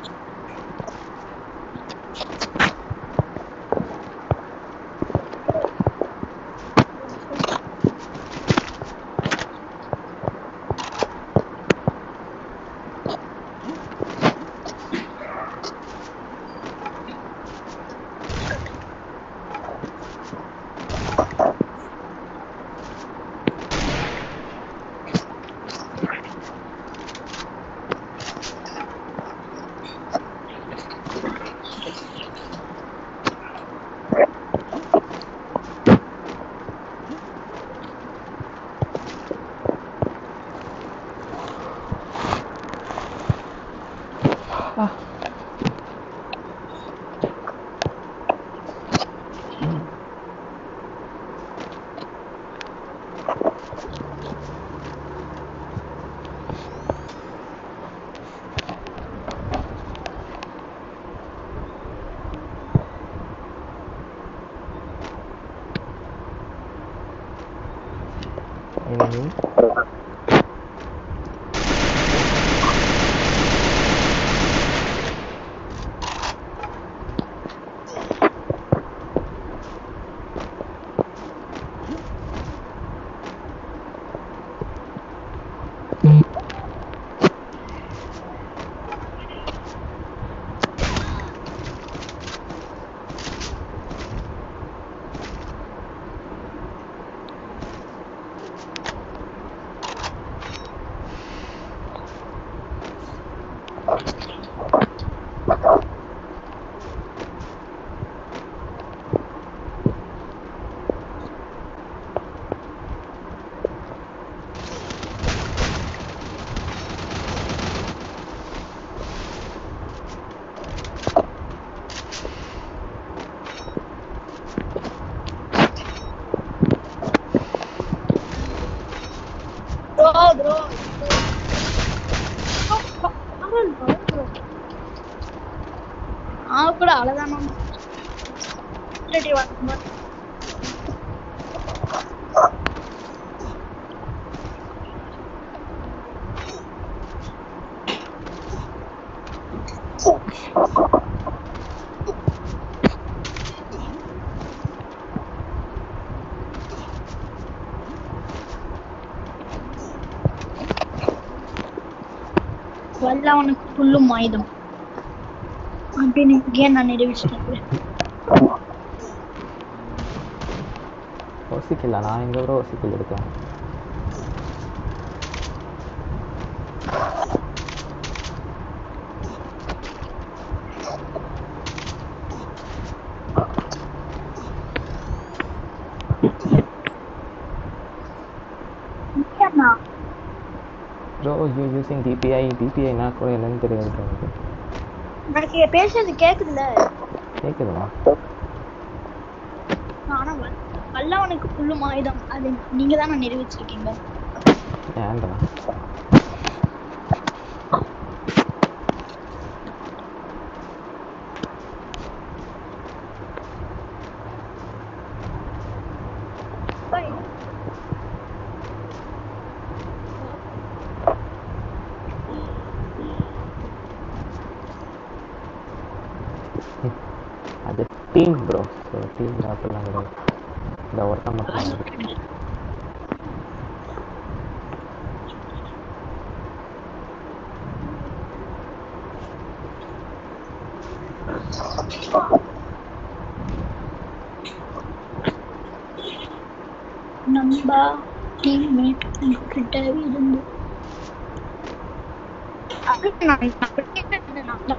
கூட அழகான வல்லவனுக்கு புல்லும் ஆயுதம் அப்படின்னு ஏன் நான் நிரூபிச்சிட்டேன். யோசிக்கல நான் எங்க கூட யோசிக்கல இருக்கேன். Bro, you using D P I? D P I na கூட என்னன்னு தெரியாது. எனக்கு பேசுறது கேக்குதுல? கேக்குதா? ஆனா வல்லவனுக்கு புல்லும் ஆயுதம் அது நீங்க தான நிரூபிச்சிருக்கீங்க. ஏன்டா? அது டீம் ப்ரோ, ஸோ டீம் அப்படிலாம் கிடையாது. இந்த ஒருத்தன் மட்டும் நம்ம டீம்மேட் கிட்ட இருந்து அதுக்கு நான் நான்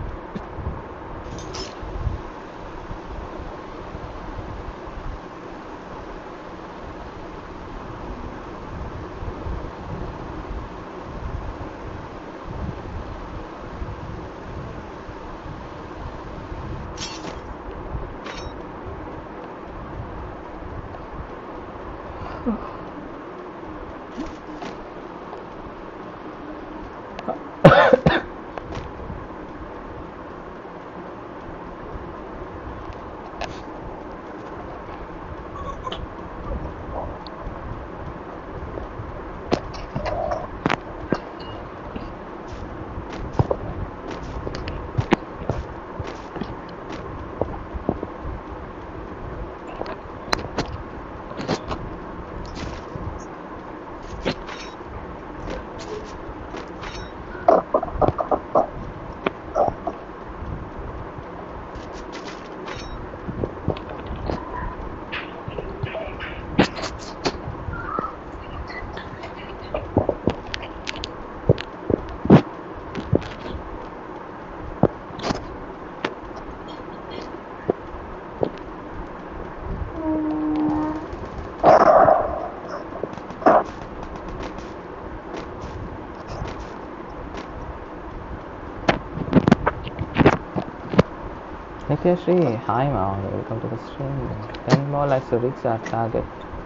Nityashri, hi ma'am, welcome to the stream. ten more likes to reach our target.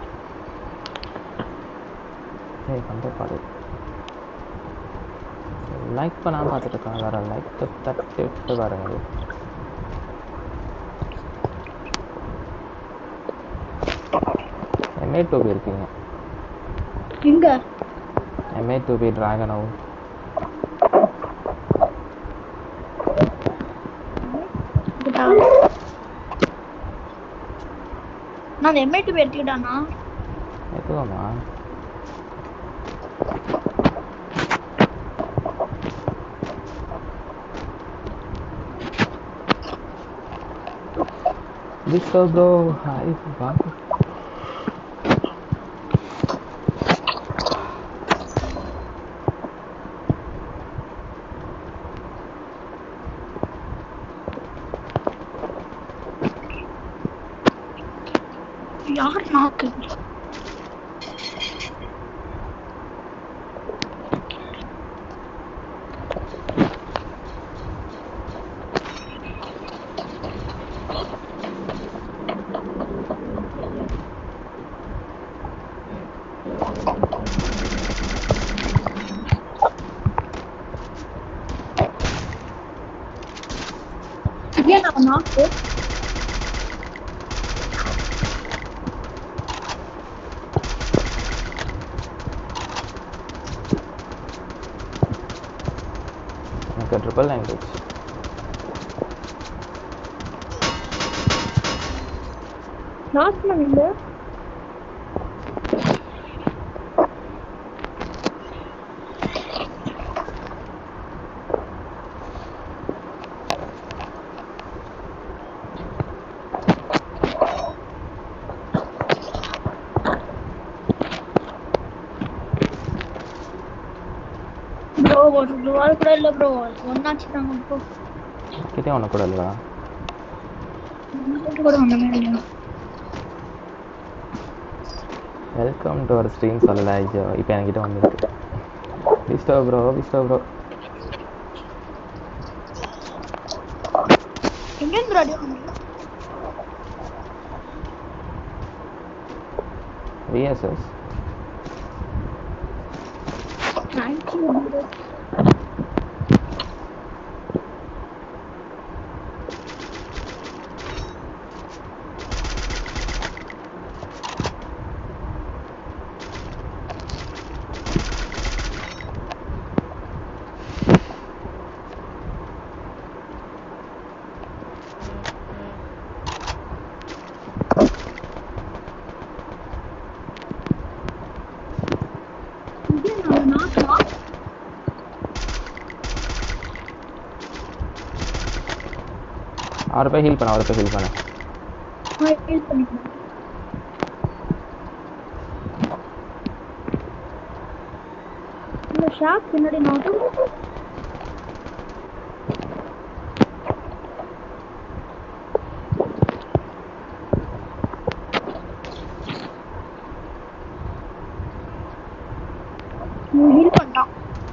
Hey, come to party. Like பண்ணாம பார்த்துட்டு இருக்காங்க வேற லைக் தட்டி விட்டு பாருங்க. M A two B இருக்கீங்க எங்க M A two B dragon out நான் M A two B எடுத்துக்கிட்டானா எடுத்துக்கோமா Visto bro, hi Babu. யார் நாக்கு ஏன் நான் நாக்கு triple language நாக்கு நான் இல்ல ப்ரோ ஒரு டுவால் கூட இல்ல ப்ரோ ஒன்னாச்சு தாங்க ப்ரோ கிட்டே ஒன்று கூட இல்லையா கூட ஒண்ணுமே இல்ல வெல்கம் டு அவர் ஸ்ட்ரீம் சொல்லல ஐயோ இப்போ என்கிட்ட வந்துருக்கு விஸ்டோ ப்ரோ விஸ்டோ ப்ரோ எங்க ரெடி பண்ணுங்க V S S thank you bro அவரை போய் ஹீல் பண்ண அவரை போய் ஹீல் பண்ண ஹீல் பண்ணிக்கலாம் இந்த ஷாக் பின்னாடி நாட்டு ஹீல் பண்ணிட்டான்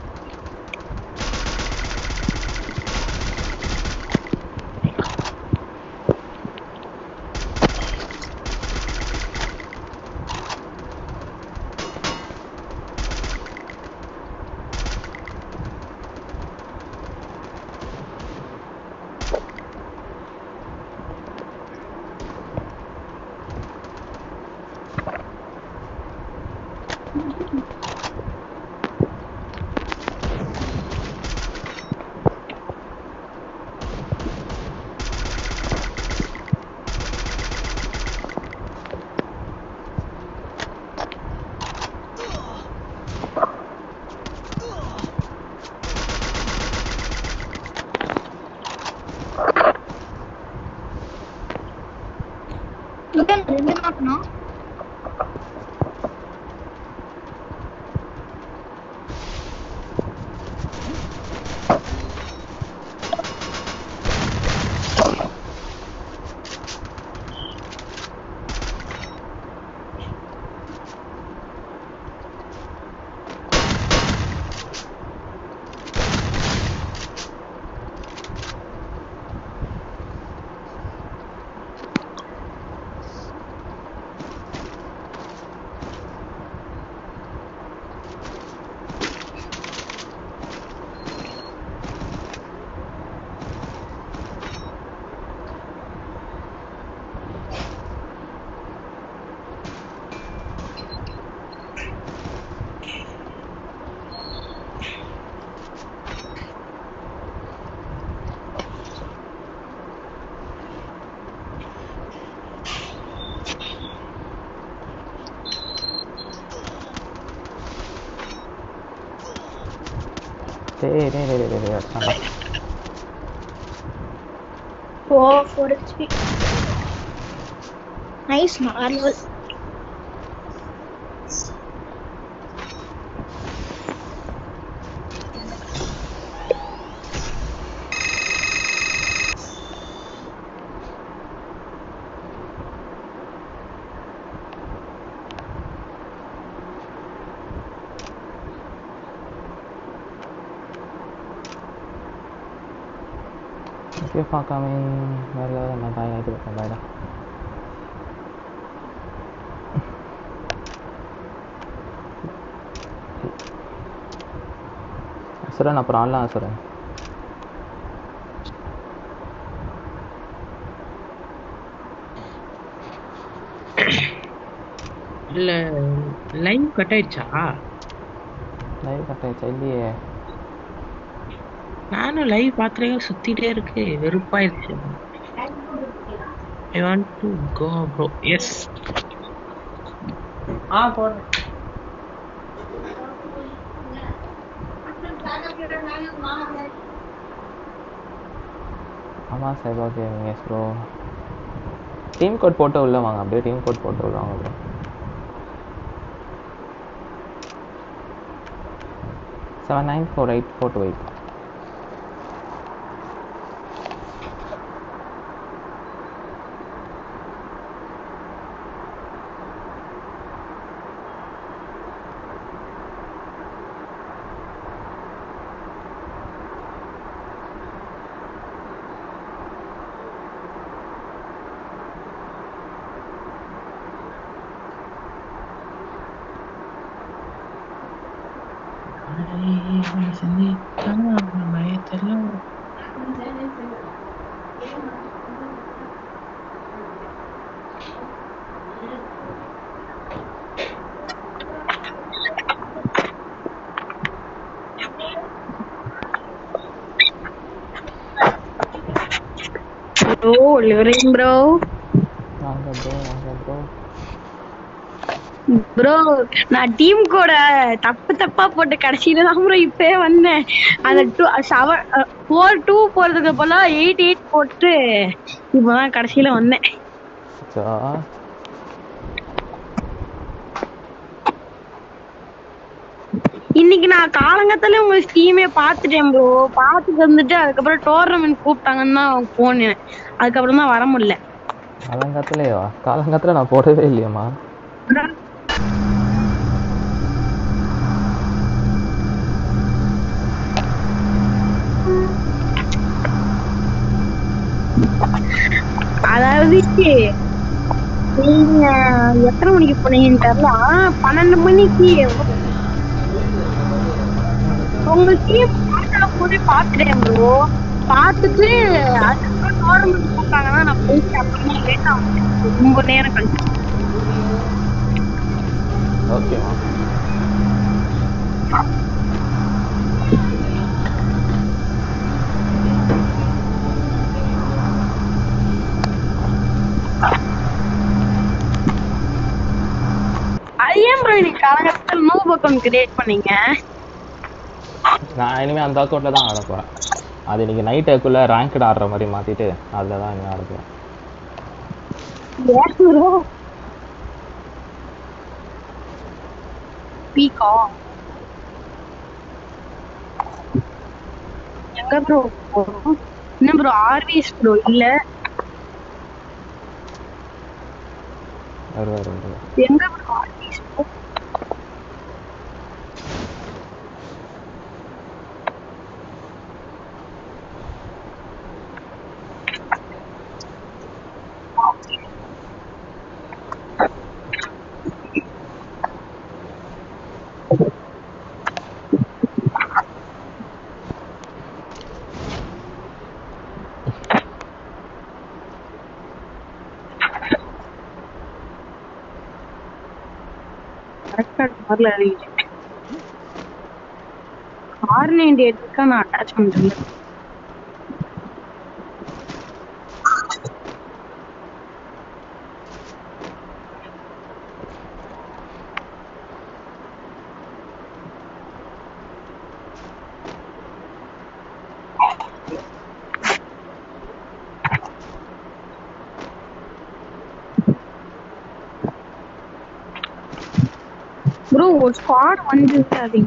ரெண்டு மாட்டணும் டேய் டேய் டேய் டேய் அடிச்சான்டா. ஓ four H P. Nice normal. Okay, fuck coming. Where are you? Bye, I do. Bye, da. அசுரன் அப்புறம் ஆடலாம் அசுரன். இல்ல லைவ் கட் ஆயிடுச்சா? லைவ் கட் ஆயிடுச்சா? இல்லையே. நானும் லைவ் பார்த்துட்டே சுத்திட்டே இருக்கு, வெறுப்பாயிருச்சு. I want to go bro. Yes ஆ போறேன். ஆமாம் sir, okay. Yes bro. Team code போட்டு உள்ள வாங்க. அப்படியே டீம் கோட் போட்டு உள்ள வாங்க bro. Seven nine four eight four two eight. Bro லிவரிங் ப்ரோ. வாங்க ப்ரோ, வாங்க ப்ரோ. ப்ரோ நான் டீம் கூட தப்பு தப்பா போட்டு கடைசியில தான் ப்ரோ இப்பே வந்தேன். அந்த டூ செவன் ஃபோர் டூ போறதுக்கு போல எயிட் எயிட் போட்டு இப்பதான் கடைசியில வந்தேன். இன்னைக்கு நான் காலங்கத்தால உங்க ஸ்டீமே பாத்துட்டேன் ப்ரோ. பாத்துட்டு வந்துட்டு அதுக்கப்புறம் டோர்னமெண்ட் கூப்பிட்டாங்கன்னு தான் போனேன். அதுக்கப்புறம் தான் வர முடியல. காலங்காத்துலயா? காலங்காத்துல நான் போடவே இல்லையம்மா. அதாவது நீங்க எத்தனை மணிக்கு போனீங்கன்னு தெரியல. பன்னெண்டு மணிக்கு உங்க டீம் போய் பாத்துட்டேன் ப்ரோ. பாத்துட்டு அதுக்கப்புறம் டோர்னமெண்ட் கூப்பிட்டாங்கன்னா நான் போயிட்டு அப்புறமா லேட் ஆகும், ரொம்ப நேரம் கழிச்சு. ஓகேமா. அது ஏன் ப்ரோ இன்னைக்கு காலகட்டத்தில் நோ அக்கௌண்ட் கிரியேட் பண்ணீங்க? நான் இனிமேல் அந்த அக்கௌண்ட்டில் தான் ஆட போகிறேன். அது இன்னைக்கு நைட்டுக்குள்ளே ரேங்க்டு ஆடுற மாதிரி மாற்றிட்டு அதில் தான் இனிமேல் ஆட போகிறேன். பீக்கா எங்க ப்ரோ போறோம்? என்ன ப்ரோ ஆர்விஎஸ் ப்ரோ இல்ல வருவார் வருவார். எங்க bro RVS bro? R ninety eight நான் அட்டாச் பண்றேன். ப்ரோ ஒரு ஸ்குவாட் வந்து அது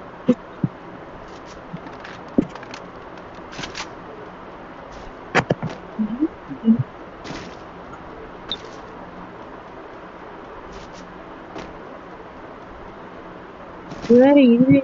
வேற இது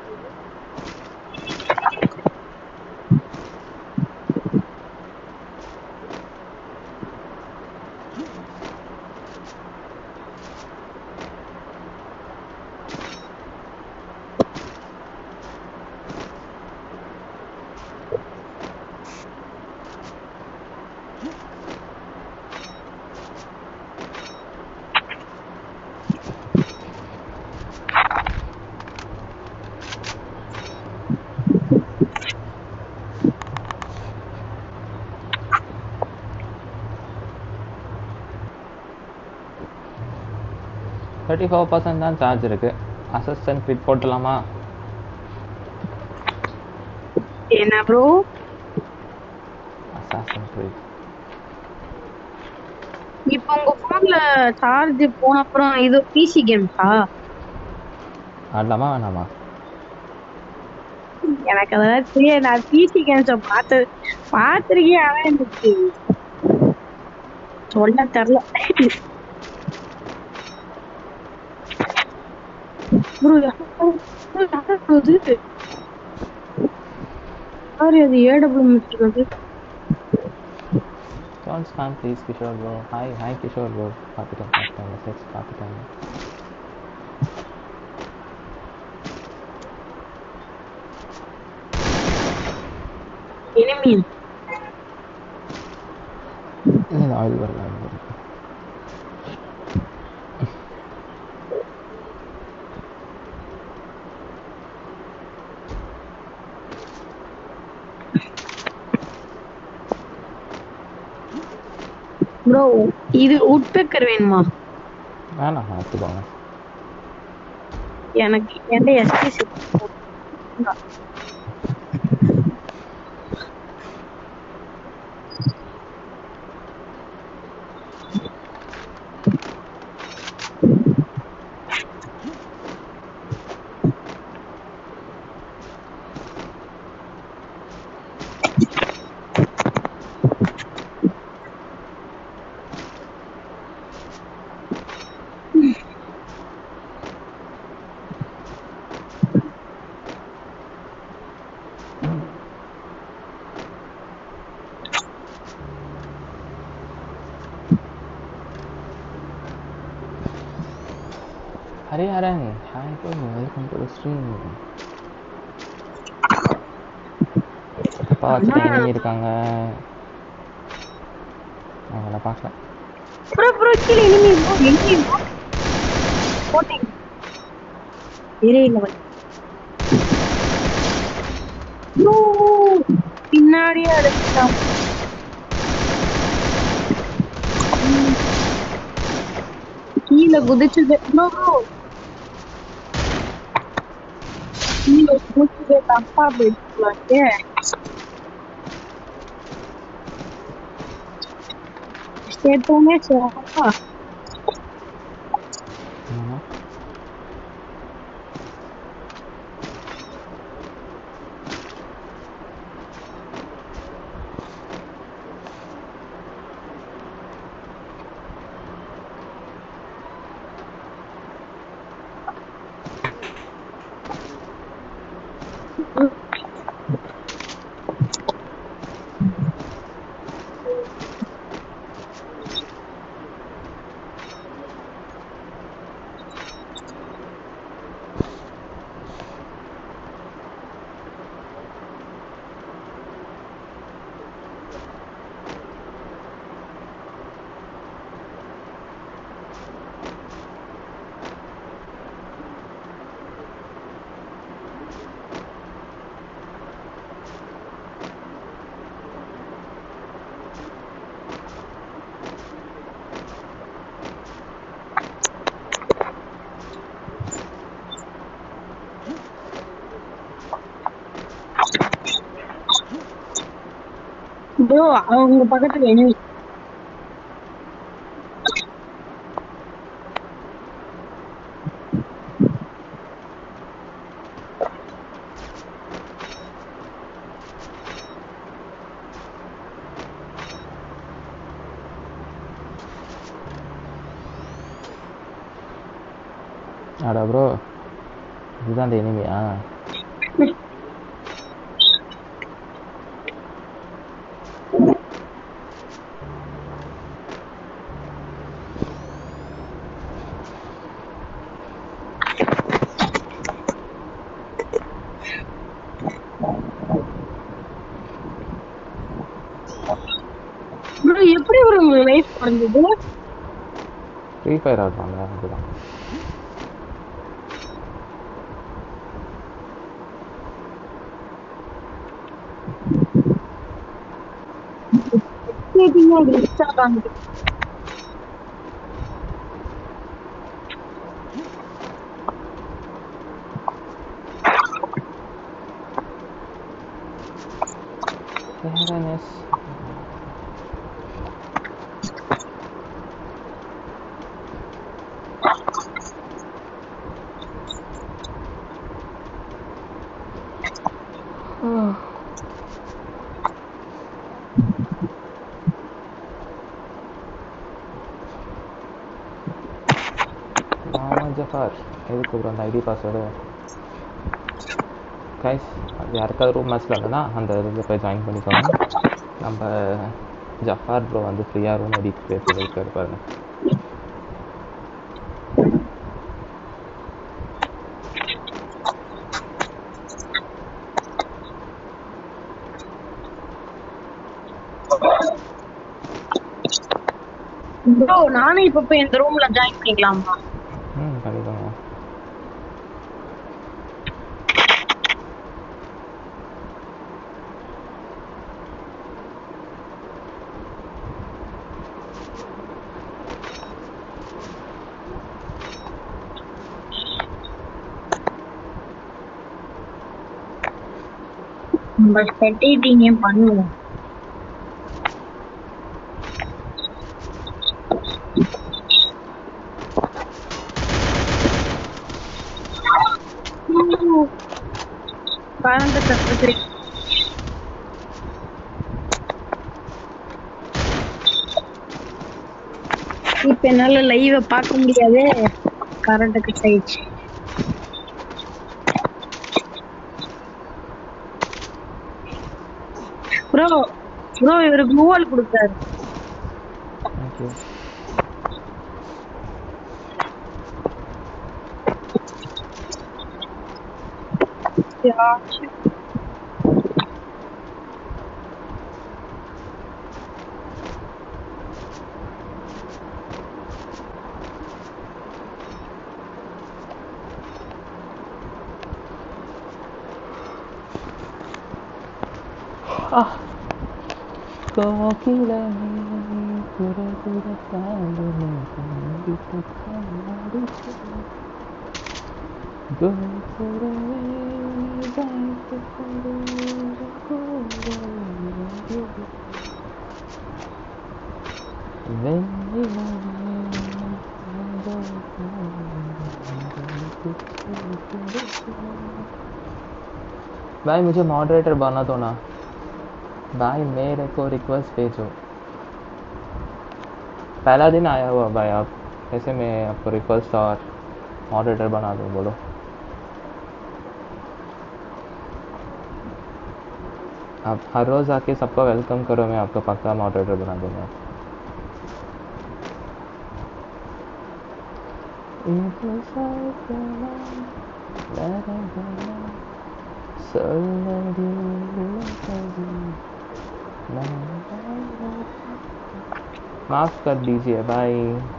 தேர்ட்டி ஃபோர் பர்சன்ட் தான் சார்ஜ் இருக்கு. அசிஸ்டன்ட் கிரிட் போட்டுடலாமா? என்ன ப்ரோ? அசாசன் கிரிட் இப்போ உங்க போன்ல சார்ஜ் போன அப்புறம் இது பிசி கேம்ஸா? ஆடலாமா வேணாமா? எனக்கு அதெல்லாம் தெரியாது. நான் பிசி கேம்ஸ பார்த்து பார்த்துருக்கேன், ஆனா எனக்கு சொல்ல தெரியல. ப்ரோ சாரி அது ஏடபிள்யூ இருக்குது. Don't spam please Kishore bro. Hi, hi Kishore bro. பார்த்துட்டேன் பார்த்துட்டேன் மெசேஜ் பார்த்துட்டேன். enemy இல்லை ஆயில் வரல ஆயில் வரல. ப்ரோ இது உட்பெக்கர் வேணுமா? வேணாம் எடுத்துக்கோங்க. எனக்கு எந்த SPC Hariharan hi bro, welcome to the stream. அப்பா வச்சுட்டு எனிமி இருக்காங்க, அவங்கள பார்க்கல. ப்ரோ ப்ரோ கீழ எனிமி ப்ரோ எனிமி ப்ரோ போட்டிங் வேற இல்ல ப்ரோ பின்னாடி அடிச்சான். கீழ குதிச்சுது ப்ரோ ப்ரோ கீழ குதிச்சுது தப்பா போயிடுச்சு. ஸ்டேட்டோமே சேப்பா ப்ரோ அவங்க பக்கத்துல எனிமி. அடா ப்ரோ இதுதான் அந்த எனிமியா? ப்ரோ எப்படி ஒரு லைஃப் வந்தது? ஃப்ரீ ஃபயர் ஆடுறாங்க அதுதான். கேட்டிங்க லிஸ்ட் ஆகாங்க. ஃபேர்னஸ் ஜஃபார் எதுக்கு ப்ரோ அந்த ஐடி பாஸ்வேர்டு? கைஸ் யாருக்காவது ரூம் மேட்ச்சில் இல்லைன்னா அந்த இதில் போய் ஜாயின் பண்ணிக்கோங்க. நம்ம ஜஃபார் ப்ரோ வந்து ஃப்ரீயாக ரூம் எடிட் பேசி இருக்காரு பாருங்க. ப்ரோ நானே இப்ப போய் இந்த ரூம்ல ஜாயின் பண்ணிக்கலாமா? ம் பண்ணிக்கோங்க. நம்ம ஸ்பெக்டேட்டிங் பண்ணுவோம். கரண்ட் கட்டுறது இப்ப என்னால லைவ பார்க்க முடியாது, கரண்ட் கட் ஆயிடுச்சு. ப்ரோ ப்ரோ இவரு குளூவால் கொடுத்தாரு. தேங்க்யூ. भाई मुझे मॉडरेटर बना दो ना भाई, मेरे को रिक्वेस्ट भेजो। पहला दिन आया हुआ भाई, आप कैसे मैं आपको रिक्वेस्ट और मॉडरेटर बना दूँ बोलो? आप हर रोज़ आके सबको वेलकम करो, मैं आपको पक्का मॉडरेटर बना दूँगा। माफ कर दीजिए भाई।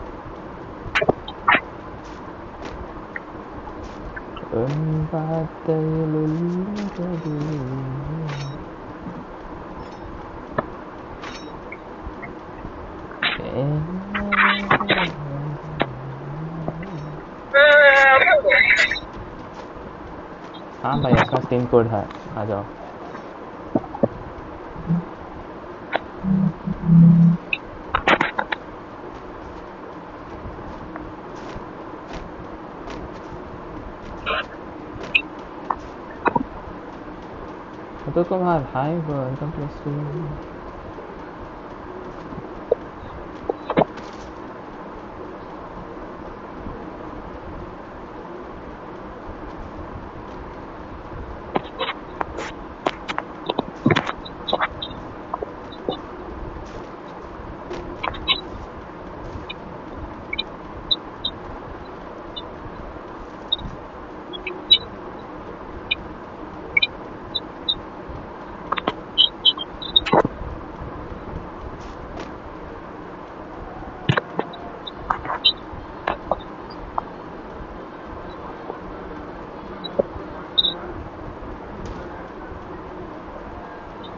हाँ भाई अपना स्टीम कोड है, आ जाओ। तो Kumar hi welcome to stream.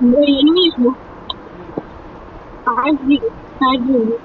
bro enemy bro tag tag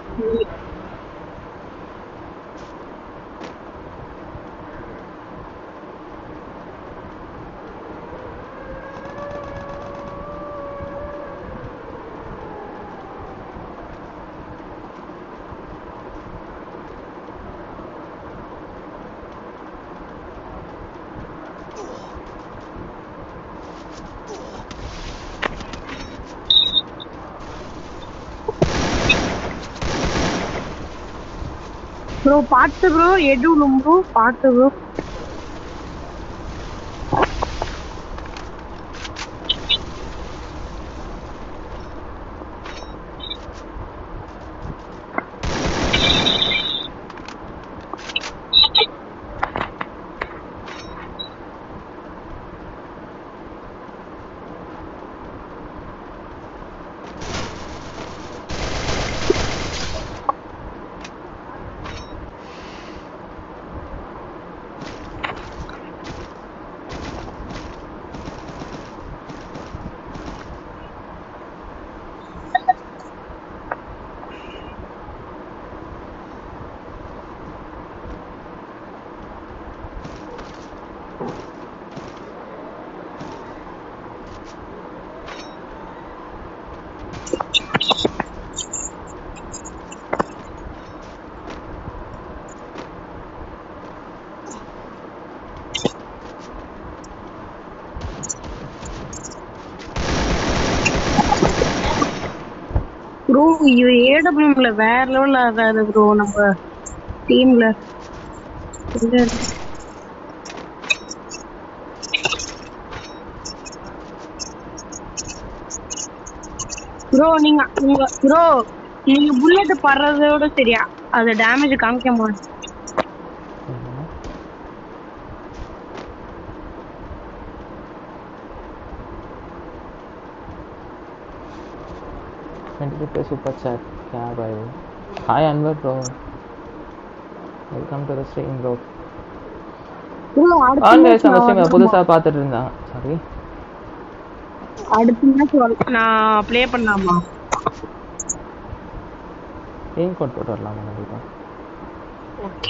bro பாத்து bro எடுணும் bro பாத்து bro bro you A W M ல வேற லெவல்ல ஆகாது bro நம்ம டீம்ல bro நீங்க bro நீங்க புல்லட் பறறதோட சரியா அது டேமேஜ் காமிக்க மாட்டேன் twenty rupees super chat क्या भाई hi Anwar bro welcome to the stream bro bro on guys நம்ம ஸ்ட்ரீம் புதுசா பார்த்துட்டு இருந்தாங்க சாரி அடுத்து மேட்ச் நான் ப்ளே பண்ணலாமா ஏன் கோட் போட்டு வரலாமா கண்டிப்பா ஓகே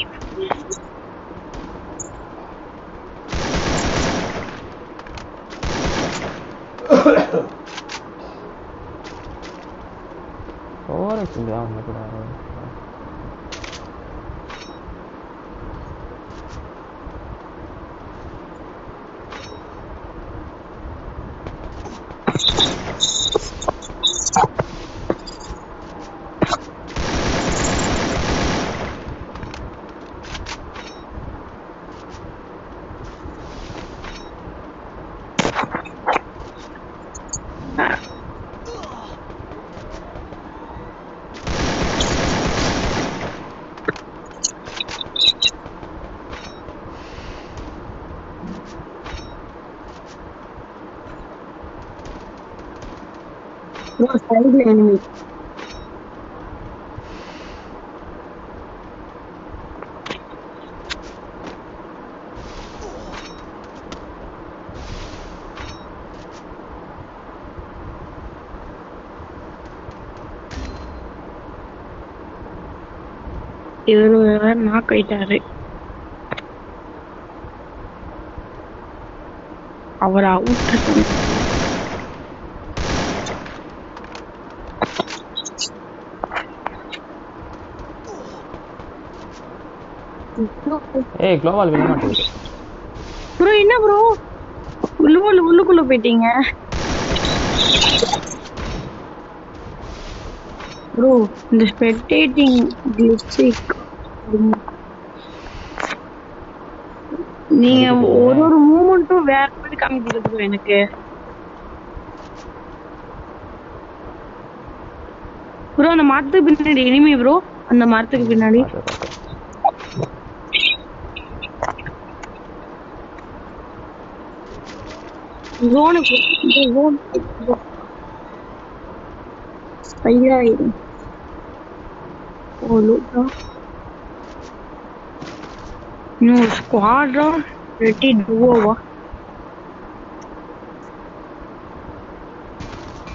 ஓரச்சு இல்லையா அவங்க கூட bro side enemy இவரு வேற நாக் ஆயிட்டாரு அவர் அவுட் ஏய் க்ளோவால் விழ மாட்டேங்குது ப்ரோ என்ன ப்ரோ உள்ளுக்குள்ள உள்ளுக்குள்ள போயிட்டீங்க ப்ரோ இந்த ஸ்பெக்டேட்டிங் கிளிட்சிக் நீங்க ஒரு ஒரு மூமெண்ட்டும் வேற மாதிரி காமிக்கிறது ப்ரோ எனக்கு ப்ரோ அந்த மரத்துக்கு பின்னாடி எனிமி ப்ரோ அந்த மரத்துக்கு பின்னாடி ஜோன் ஜோன் ஐயாயிரம் ஓ லூட்டா இன்னும் ஸ்குவாட்ரா ரெட்டி டுவோவா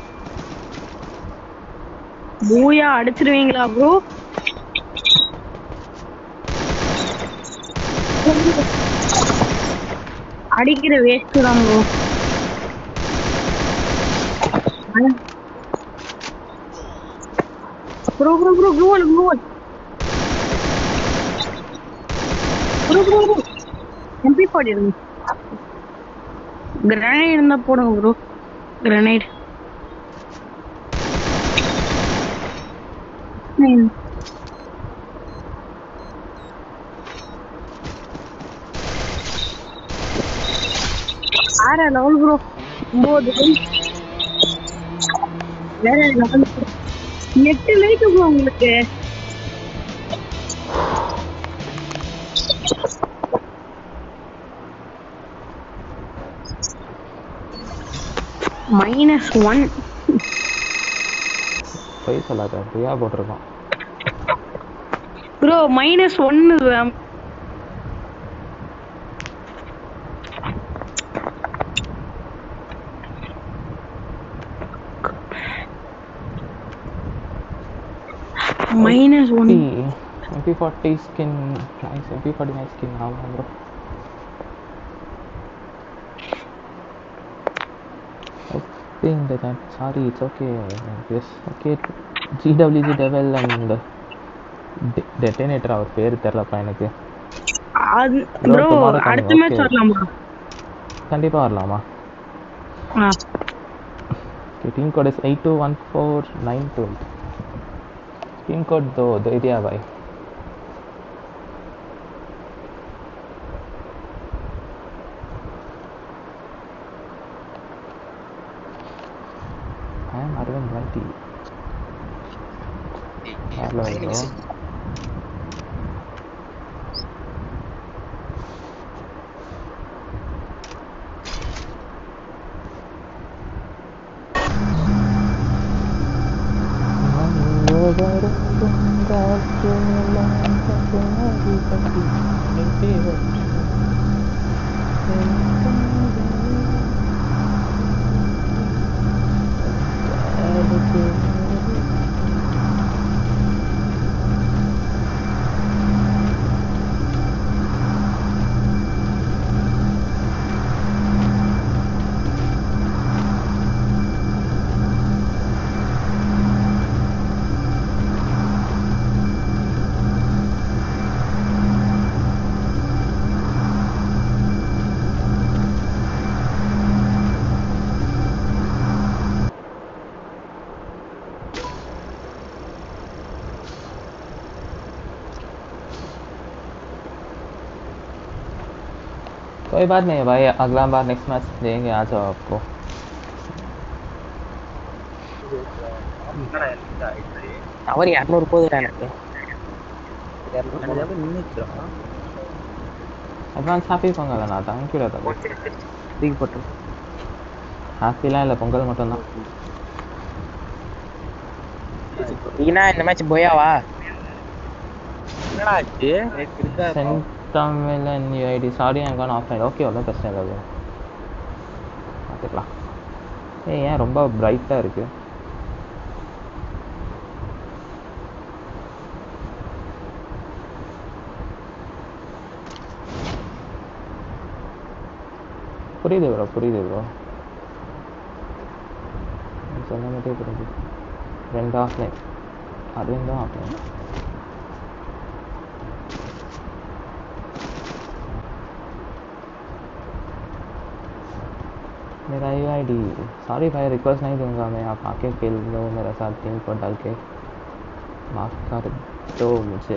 பூயா அடிச்சிருவீங்களா ப்ரோ? அடிக்கிற வேஸ்ட் தான் ப்ரோ. ப்ரோ ப்ரோ ப்ரோ க்ளூவல் க்ளூவல் bro bro bro MP forty இருக்கு. கிரனைட் இருந்தா போடுங்க ப்ரோ. கிரனைட் ஆற லெவல் ப்ரோ. ஒன்பது வேற லெவல். எட்டு லைக் ப்ரோ உங்களுக்கு. Minus one. போய் சொல்லாத, ஃப்ரீயா போட்டிருக்கோம் ப்ரோ. மைனஸ் ஒன்னு. Minus one. MP forty skin nice. MP forty nice skin. ஆமாம் bro. in the chat. Sorry, it's okay. Yes, okay. G W G Devil and Detonator அவர் பேர் தெரியலப்பா எனக்கு. ப்ரோ அடுத்த மேட்ச் வரலாமா? கண்டிப்பா வரலாமா? ஆ. Team code is eight two one four nine two. Team code दो दे दिया भाई. I am Arvind Vanti. Hello. कोई बात नहीं भाई, अगला बार नेक्स्ट मैच देंगे. आ जाओ आपको. அவர் இரநூறு போகுதுடா எனக்கு. அட்வான்ஸ் ஹாப்பி பொங்கல் அண்ணா. தேங்க்யூடா தம்பி. தூக்கி போட்டு ஹாப்பிலாம் இல்லை, பொங்கல் மட்டும்தான். நீனா இந்த மேட்ச் போயாவா? என்னடா ஆச்சு? தமிழன் UID. Sorry I'm gone offline. Okay, ஒன்றும் பிரச்சனை இல்லை. பார்த்துக்கலாம். ஏய், ஏன் ரொம்ப பிரைட்டாக இருக்குது? புரியுது ப்ரோ, புரியுது ப்ரோ. சொன்ன மட்டும் புரியுது. ரெண்டு ஆஃப்லைன், அரவிந்தும் ஆஃப்லைன். मेरा यू आई डी. सॉरी भाई, रिक्वेस्ट नहीं दूंगा मैं. आप आके खेल लो मेरे साथ. टीम को डाल के माफ़ कर दो मुझे.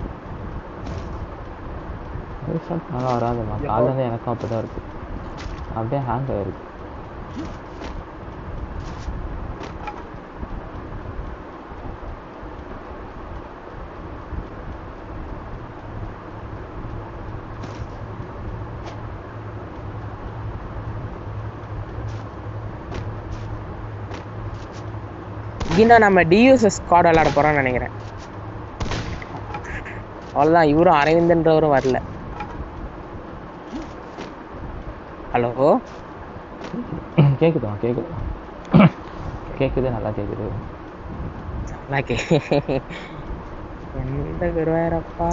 நல்லா வராதுமா. காலேருந்து எனக்கும் அப்படி தான் இருக்குது. அப்படியே ஹேங் ஆயிருக்கு. இங்கே நம்ம டியூஎஸ்எஸ் ஸ்குவாட் விளையாட போறோம்னு நினைக்கிறேன். அவ்வளோதான், இவரும் அரவிந்தன்றவரும் வரல. ஹலோ கேக்குதா? கேக்குது கேக்குது, நல்லா கேக்குது. நல்லா கே எந்த குருவாயிரப்பா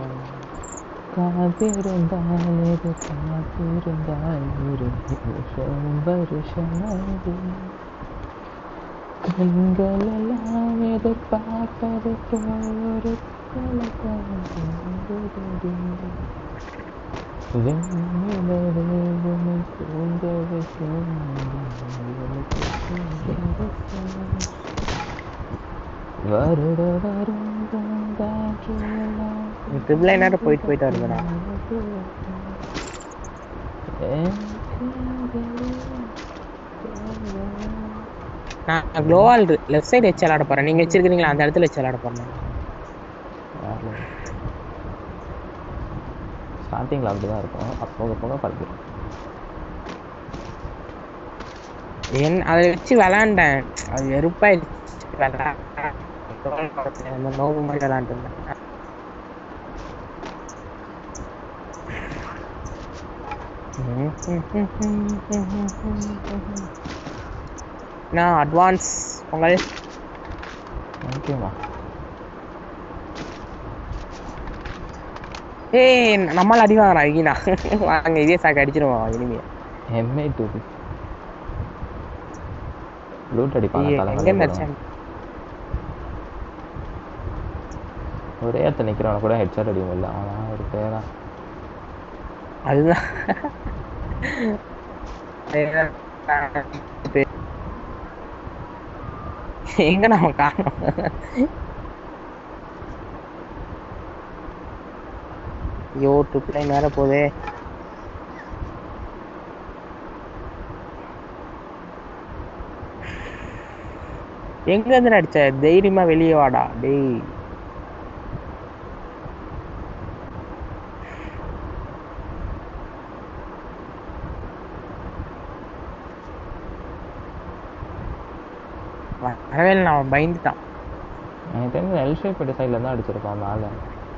காத்திருந்தாலே காத்திருந்தால் ஒரு வருஷம் வருஷமாகி கண்களெல்லாம் எதிர்பார்ப்பது போல் ஒரு வருட வரும் ட்ரிபிள் நேரம் போயிட்டு போயிட்டு வருதுண்ணா. நான் க்ளோவால் லெஃப்ட் சைடு வச்சு விளாட போறேன். நீங்க வச்சிருக்கீங்களா அந்த இடத்துல வச்சு விளாட போறேன். ஸ்டார்டிங்கில் அப்படி தான் இருக்கும், அப்போ போக பழகிடும். என் அதை வச்சு விளாண்டேன், அது வெறுப்பாயிடுச்சு. நோவு மாதிரி விளாண்டுருந்தேன். நான் அட்வான்ஸ் பொங்கல் ஓகேவா? ஏய் நம்மளால அடி வாங்குறா ஐயா. வாங்க இதே சாக்கு அடிச்சிருவோம் இனிமே. எம்ஏ டூ லூட் அடிப்பாங்க. எங்க நடிச்சேன் ஒரே இடத்துல நிக்கிறவன கூட ஹெட்ஷாட் அடிக்க முடியல. அவன் ஒரு பேரா அதுதான் எங்க நம்ம காணோம். ஐயோ ட்ரிப் லைன் வேற போதே. எங்க இருந்து நடிச்ச? தைரியமா வெளியே வாடா டேய். வரவே இல்லை, அவன் பயந்துட்டான். எனக்கு தெரிஞ்ச எல் ஷேப் சைடில் தான் அடிச்சிருப்பான் மேலே.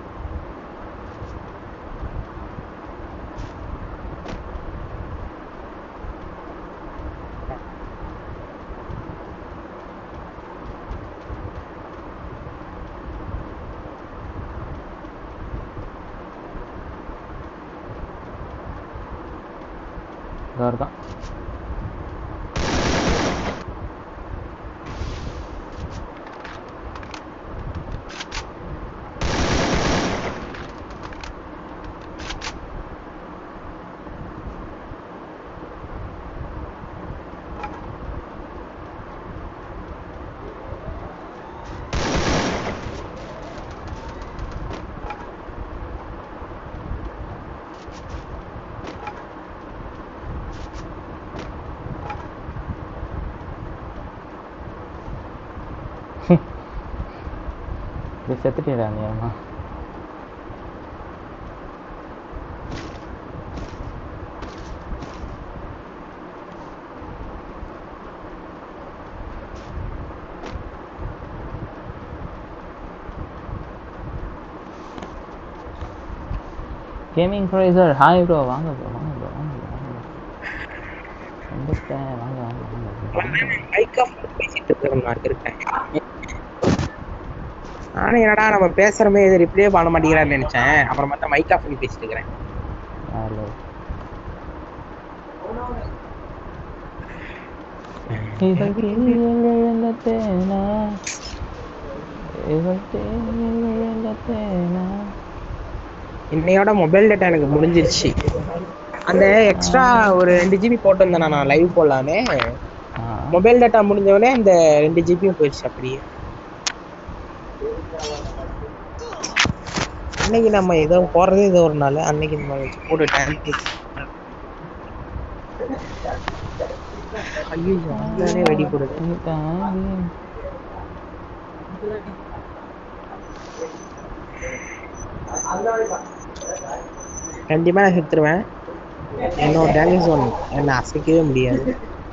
இருக்கான் செத்துட்டேடா நீ. அம்மா கேமிங் ப்ரைசர் ஹாய் ப்ரோ. வாங்க ப்ரோ வாங்க ப்ரோ வாங்க ப்ரோ வாங்க ப்ரோ வந்துட்டேன். வாங்க வாங்க வாங்க மைக் ஆஃப் பேசிட்டு இருக்கேன். நானும் என்னடா நம்ம பேசுறமே இது ரிப்ளே பண்ண மாட்டேங்கிறான்னு நினைச்சேன். அப்புறம் பார்த்தா மைக் ஆஃப் பண்ணி பேசிட்டு இருக்கிறேன். இன்னையோட மொபைல் டேட்டா எனக்கு முடிஞ்சிருச்சு. அந்த எக்ஸ்ட்ரா ஒரு ரெண்டு ஜிபி போட்டு வந்தேன் நான் லைவ் போடலான்னு. மொபைல் டேட்டா முடிஞ்சவொடனே அந்த ரெண்டு ஜிபியும் போயிடுச்சு அப்படியே. அன்னைக்கு நம்ம ஏதோ போடுறது ஏதோ ஒரு நாள் அன்னைக்கு நம்ம போட்டு ஐயோ அதுலனே வெடி போடுது. கண்டிப்பா நான் செத்துருவேன். என்னோட டேமேஜ் ஒன் என்ன அசைக்கவே முடியாது.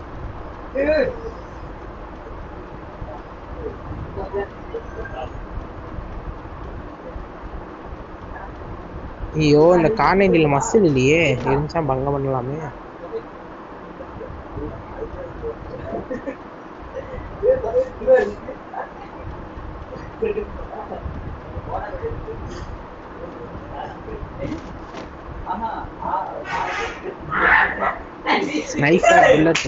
ஐயோ இந்த கார்னேடியில் மசில் இல்லையே, இருந்துச்சா பங்க பண்ணலாமே. ஸ்னைப்பர் புல்லட்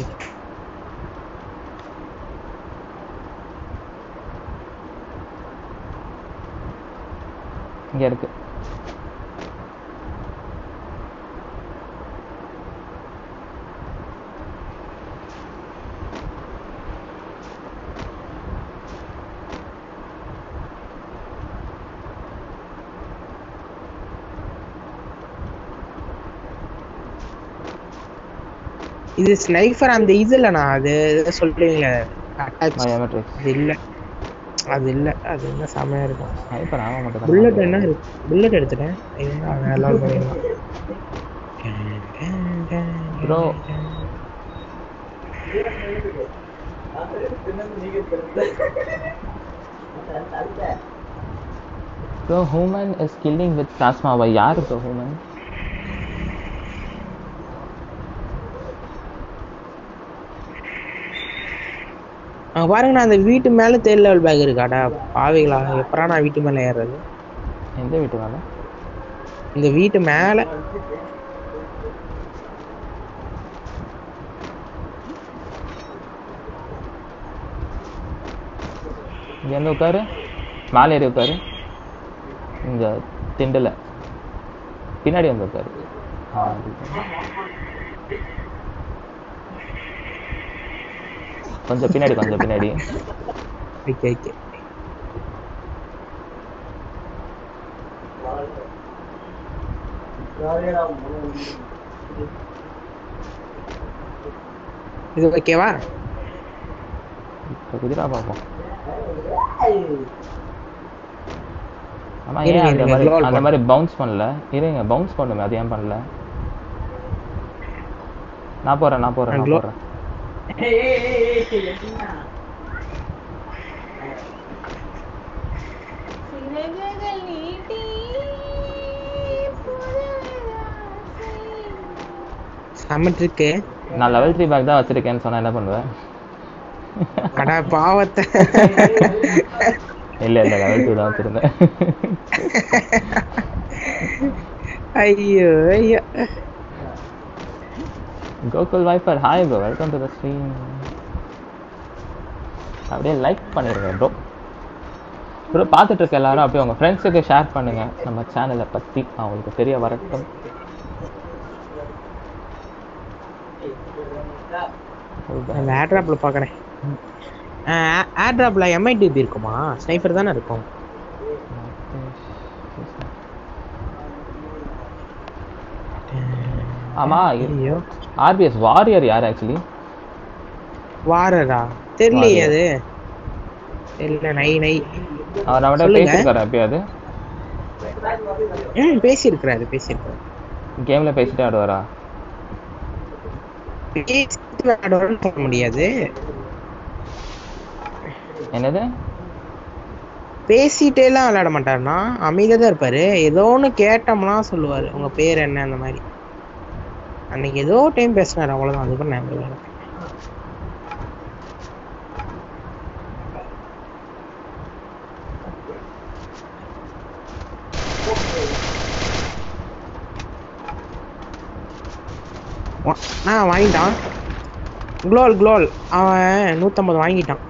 இங்க இருக்கு. இது ஸ்னைப்பர் அந்த இது இல்லண்ணா, அது சொல்றீங்க அது இல்ல அது இல்ல அது என்ன செமையா இருக்கும். ஸ்னைப்பர் ஆக மாட்டேன். புல்லட் என்ன இருக்கு, புல்லட் எடுத்துட்டேன். எல்லாம் பண்ணிடலாம் bro. Bro human is killing with plasma. Why யாரு ப்ரோ ஹூமன்? பாருங்க நான் அந்த வீட்டு மேல தேர்ட் லெவல் பேக் இருக்காடா. பாவிகளா எப்பரா நான் வீட்டு மேல ஏறுறது? எந்த வீட்டு மேல? இந்த வீட்டு மேல. இங்க வந்து உட்காரு, மேலே ஏறி உட்காரு. இந்த திண்டுல பின்னாடி வந்து உட்காரு. கொஞ்சம் பின்னாடி கொஞ்சம் பின்னாடி. Okay okay. இது ஓகேவா? குதிரா பாப்போம். ஆமா ஏன் அந்த மாதிரி அந்த மாதிரி பவுன்ஸ் பண்ணல? இருங்க பவுன்ஸ் பண்ணுமே, அது ஏன் பண்ணல? நான் போறேன் நான் போறேன் நான் போறேன். சமட்ருக்கு நான் லெவல் த்ரீ பேக் தான் வச்சிருக்கேன்னு சொன்னா என்ன பண்ணுவேன்? அட பாவத்தை. இல்ல இல்ல லெவல் டூ தான் வச்சிருந்தேன். ஐயோ ஐயோ. Gokul viper hi bro, welcome to the stream. அப்படியே லைக் பண்ணிருங்க ப்ரோ. ப்ரோ பார்த்துட்டு இருக்க எல்லாரும் அப்படியே உங்க ஃப்ரெண்ட்ஸுக்கு ஷேர் பண்ணுங்க நம்ம சேனலை பத்தி, அவங்களுக்கு தெரிய வரட்டும். அந்த ஏர்ட்ராப்ல பாக்குறேன். ஏர்ட்ராப்ல எம்ஐடிபி இருக்குமா? ஸ்னைப்பர் தானே இருக்கும். ஆமா ஆர்பிஎஸ் வாரியர் யார் ஆக்சுவலி? வாரரா தெரியலையே. அது தெரியல. நை நை அவர் அவட பேசிருக்காரு எப்பயாவது? ம் பேசியிருக்காரு பேசியிருக்காரு. கேம்ல பேசிட்டு ஆடுவாரா? பேசிட்டு ஆடுவாருன்னு சொல்ல முடியாது. என்னது? பேசிட்டே எல்லாம் விளையாட மாட்டாருன்னா அமைதியா தான் இருப்பாரு. ஏதோ ஒன்று கேட்டோம்னா சொல்லுவாரு உங்க பேர் என்ன அந்த மாதிரி. அன்னைக்கு ஏதோ டைம் பேசினாரு, அவ்வளவுதான். அதுக்கப்புறம் நான் விளையாட நான் வாங்கிட்டான். குளோல் குளோல் அவன் நூற்றம்பது வாங்கிட்டான்.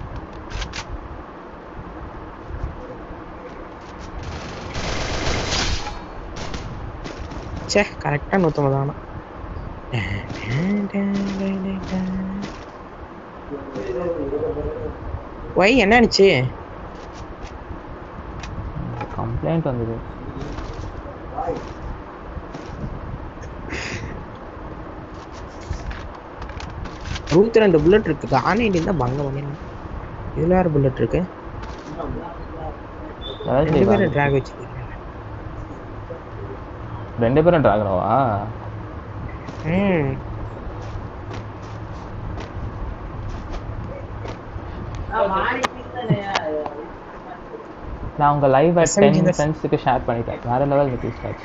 சே கரெக்டாக நூற்றம்பது தானா? ஒய் என்ன ஆச்சு? கம்ப்ளைண்ட் வந்தது. அறுபத்தி ரெண்டு புல்லட் இருக்கு. ஆன்லைன் இருந்தா பங்க பண்ணிடலாம். இதுல யார் புல்லட் இருக்கு? ரெண்டு பேரும் டிராக் வச்சிருக்கீங்க. ரெண்டு பேரும் டிராகனவா? ம் நான் உங்க லைவ் அட் ten ஃப்ரெண்ட்ஸ்க்கு ஷேர் பண்ணிட்டேன். வேற லெவல் இருக்கு ஸ்டார்ட்.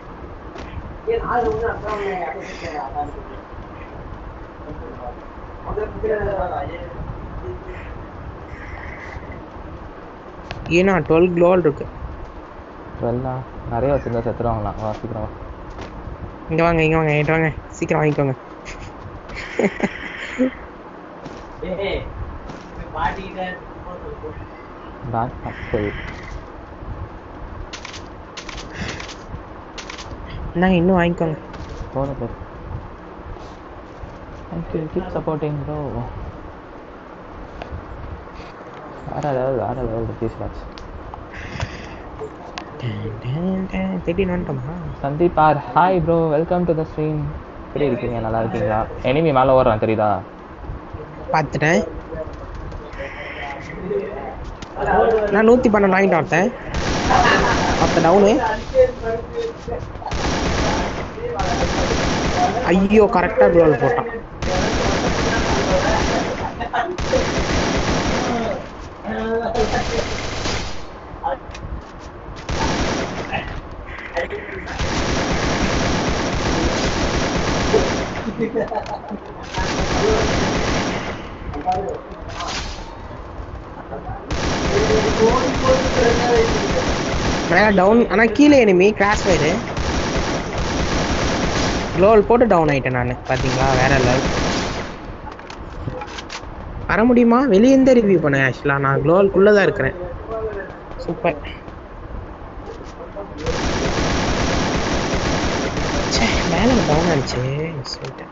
ஏன்னா டுவெல் க்ளோவல் இருக்கு. டுவெல்லா? நிறைய வச்சிருந்தா செத்துருவாங்களா? வா சீக்கிரம் வா. இங்க வாங்க இங்க வாங்க என்கிட்ட வாங்க சீக்கிரம் வாங்கிக்கோங்க. பேக் அப்பிள் நாங்க இன்னும் வாங்கிக்கோங்க. போட போடு. Thank you. Keep supporting bro. வேற லெவல் வேற லெவல் இருக்கு ஸ்டார்ட். திடீர்னு வந்துட்டோமா? Sandeep R hi bro, welcome to the stream. எப்படி இருக்கீங்க? நல்லா இருக்கீங்களா? எனிமி மேலே ஓடுறான் தெரியுதா? பார்த்துட்டேன். நான் நூற்றி பன்னெண்டு வாங்கிட்டு வரேன். பத்து டவுனு. ஐயோ கரெக்டாக க்ளோவல் போட்டான். மேலே டவுன். ஆனால் கீழே எனிமி கிராஷ் ஃபயரு. க்ளோவல் போட்டு டவுன் ஆகிட்டேன் நான். பார்த்தீங்களா? வேற லெவல். வர முடியுமா? வெளியேருந்து ரிவ்யூ பண்ணேன். ஆக்சுவலாக நான் க்ளோவல்குள்ளே தான் இருக்கிறேன். சூப்பர். சே மேலே டவுன் ஆயிடுச்சு சொல்லிட்டேன்.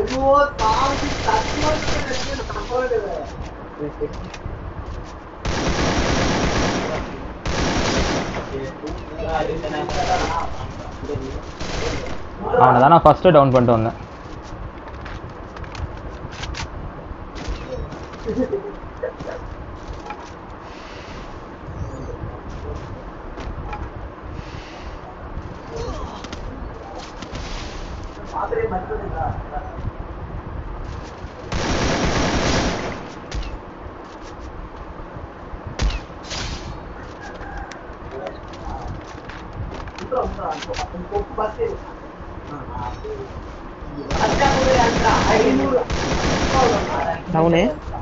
அவனை தான் நான் ஃபர்ஸ்ட் டவுன் பண்ணிட்டு வந்தேன். டவுனு.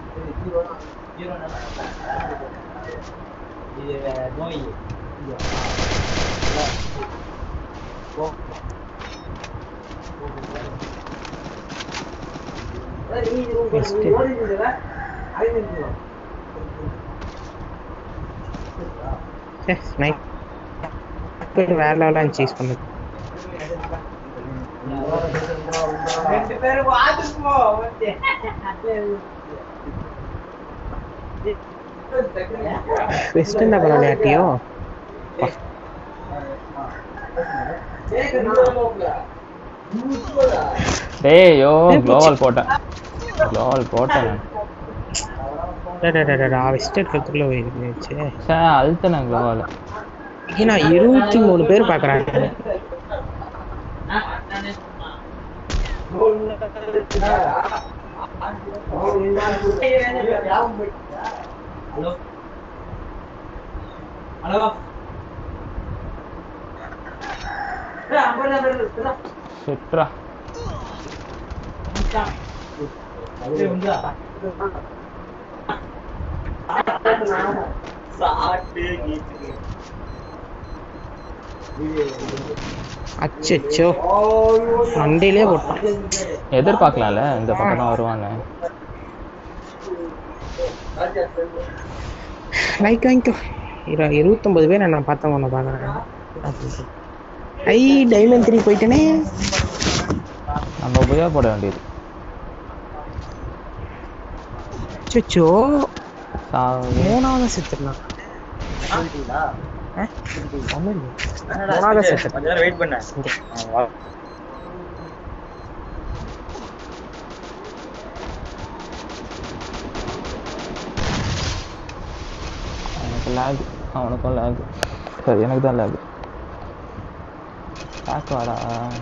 வேற லெவலாக சீஸ் பண்ணு. வெஸ்ட் என்ன விளையாட்டியோ? டேய் யோ க்ளோவல் போட்டேன். க்ளோவல் போட்டேன். வெஸ்ட் இருக்கிறதுக்குள்ள போயிருச்சு. சே அழுத்தன க்ளோவல். ஏன்னா இருபத்தி மூணு பேர் பாக்குறாங்க. சிட்ரா அச்சோ மண்டையிலே போட்டான். எதிர்பார்க்கலாம்ல இந்த பக்கம் தான் வருவாங்க. லைக் வாங்கிக்கோ. இரு இருபத்தொம்பது பேர் நான் பார்த்தவங்க ஒன்று பார்க்குறேன். ஐ டைமண்ட் த்ரீ போயிட்டேனே. நம்ம புயா போட வேண்டியது. அச்சோ மூணாவது செத்துடலாம். மூணாவது செத்து வெயிட் பண்ண. லேக் அவனுக்கும் லேக் சரி எனக்கு தான் லேக் பேக் வாடா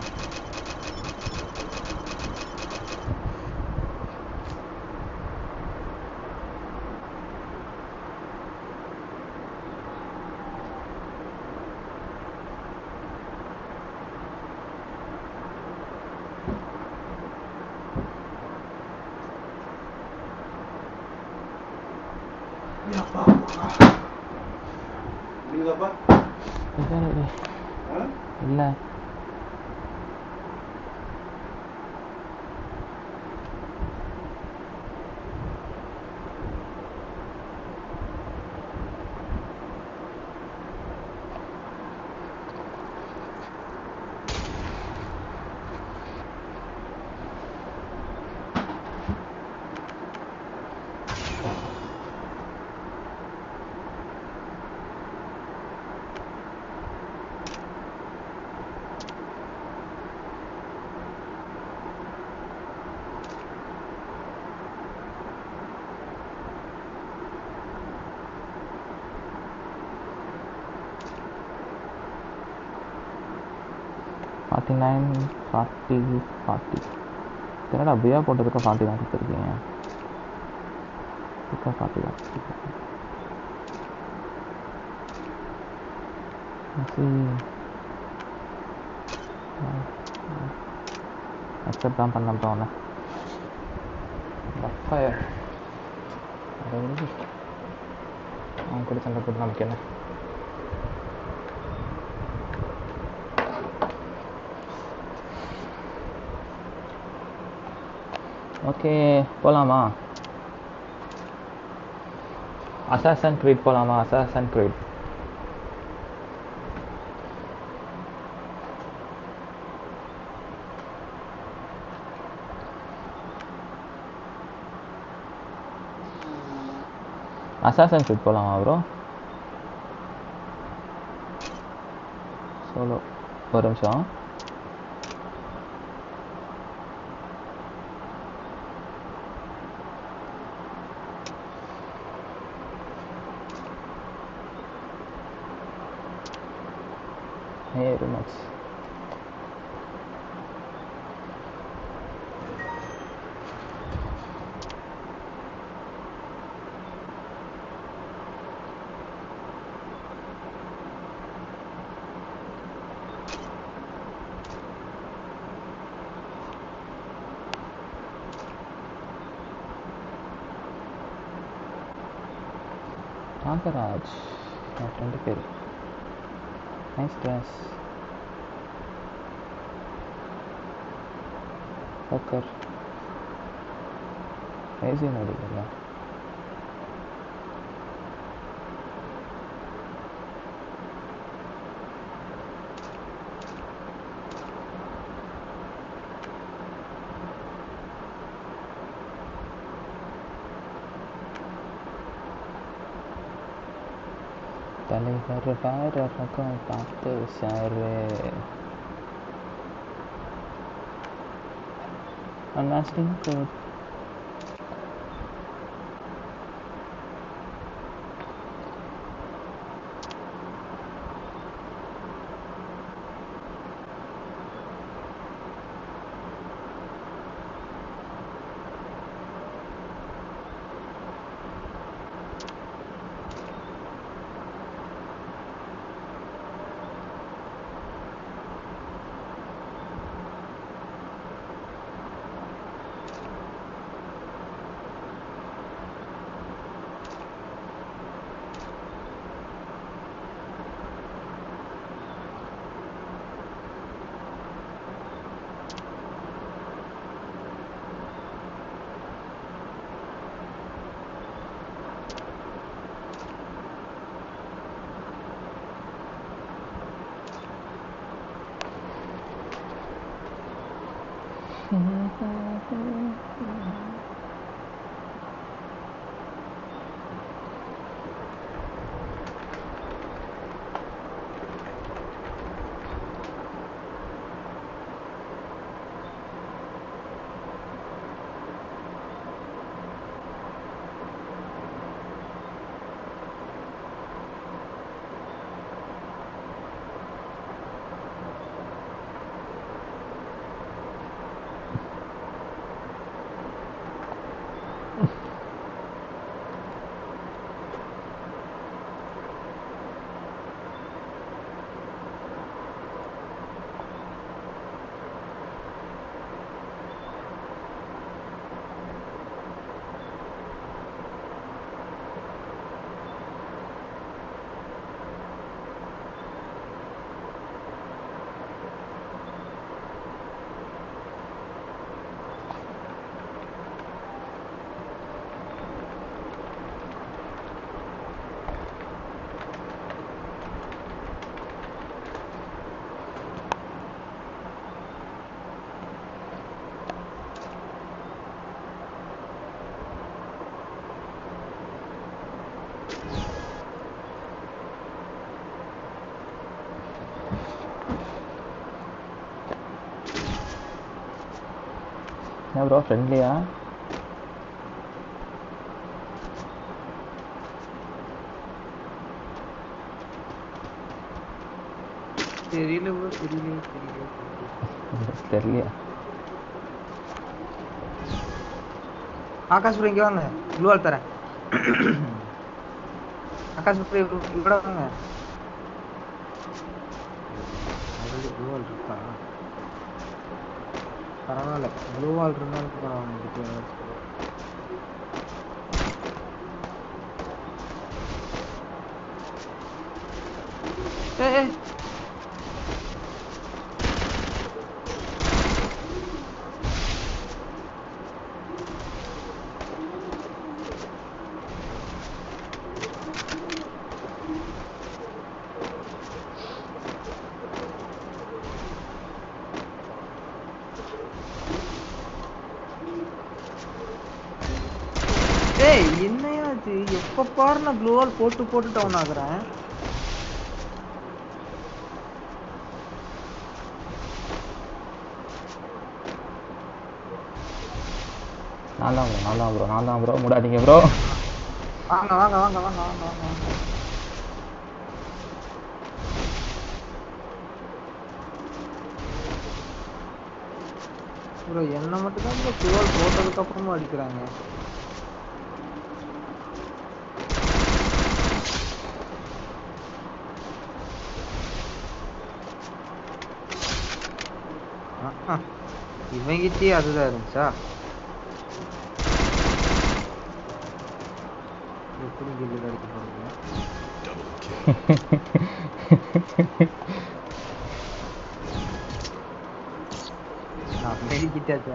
நீங்களாப்பா இல்லை ஃபார்ட்டி நைன் ஃபார்ட்டி ஃபார்ட்டி என்னடா பியா போட்டதுக்கு ஃபார்ட்டி தான் கொடுத்துருக்கீங்க ஃபார்ட்டி தான் அக்செப்ட் தான் பண்ண போன அவன் கூட சண்டை போட்டு நமக்கு என்ன ஓகே போகலாமா அசாசன் கிரீட் போகலாமா அசாசன் கிரீட் அசாசன் கிரீட் போகலாமா ப்ரோ சோலோ ஒரு நிமிஷம் very much Nagaraj my friend பேரு nice dress Poker ऐसे नहीं करना தலைவர் வேற ரகம் பார்த்து சாரு unmasking code என்ன ப்ரோ ஃப்ரெண்ட்லியா? தெரியல ப்ரோ, தெரியல தெரியல தெரியலையா? ஆகாஷ் ப்ரோ இங்க வாங்க, க்ளூவால் தரேன். ஆகாஷ் ப்ரோ இங்க வாங்க. ஆல்ரெடி க்ளூவால் இருக்கா? பரவாயில்ல, க்ளூவால் இருந்தாலும் பரவாயில்ல. ஏய் ஏய் என்னையா இது? எப்ப பாரு நான் க்ளூவால் போட்டு போட்டு டவுன் ஆகுறேன். நான் தான் ப்ரோ நான் தான் ப்ரோ நான் தான் ப்ரோ மூடாதீங்க ப்ரோ. வாங்க வாங்க வாங்க வாங்க வாங்க வாங்க வாங்க. ப்ரோ என்ன மட்டும் தான் ப்ரோ க்ளூவால் போட்டதுக்கு அப்புறமா அடிக்கிறாங்க. இவங்கிட்டே அதுதான் இருந்துச்சா? எப்படி கில்லு அடிக்க போறீங்க? நான் மெடிக்கிட்டாச்சு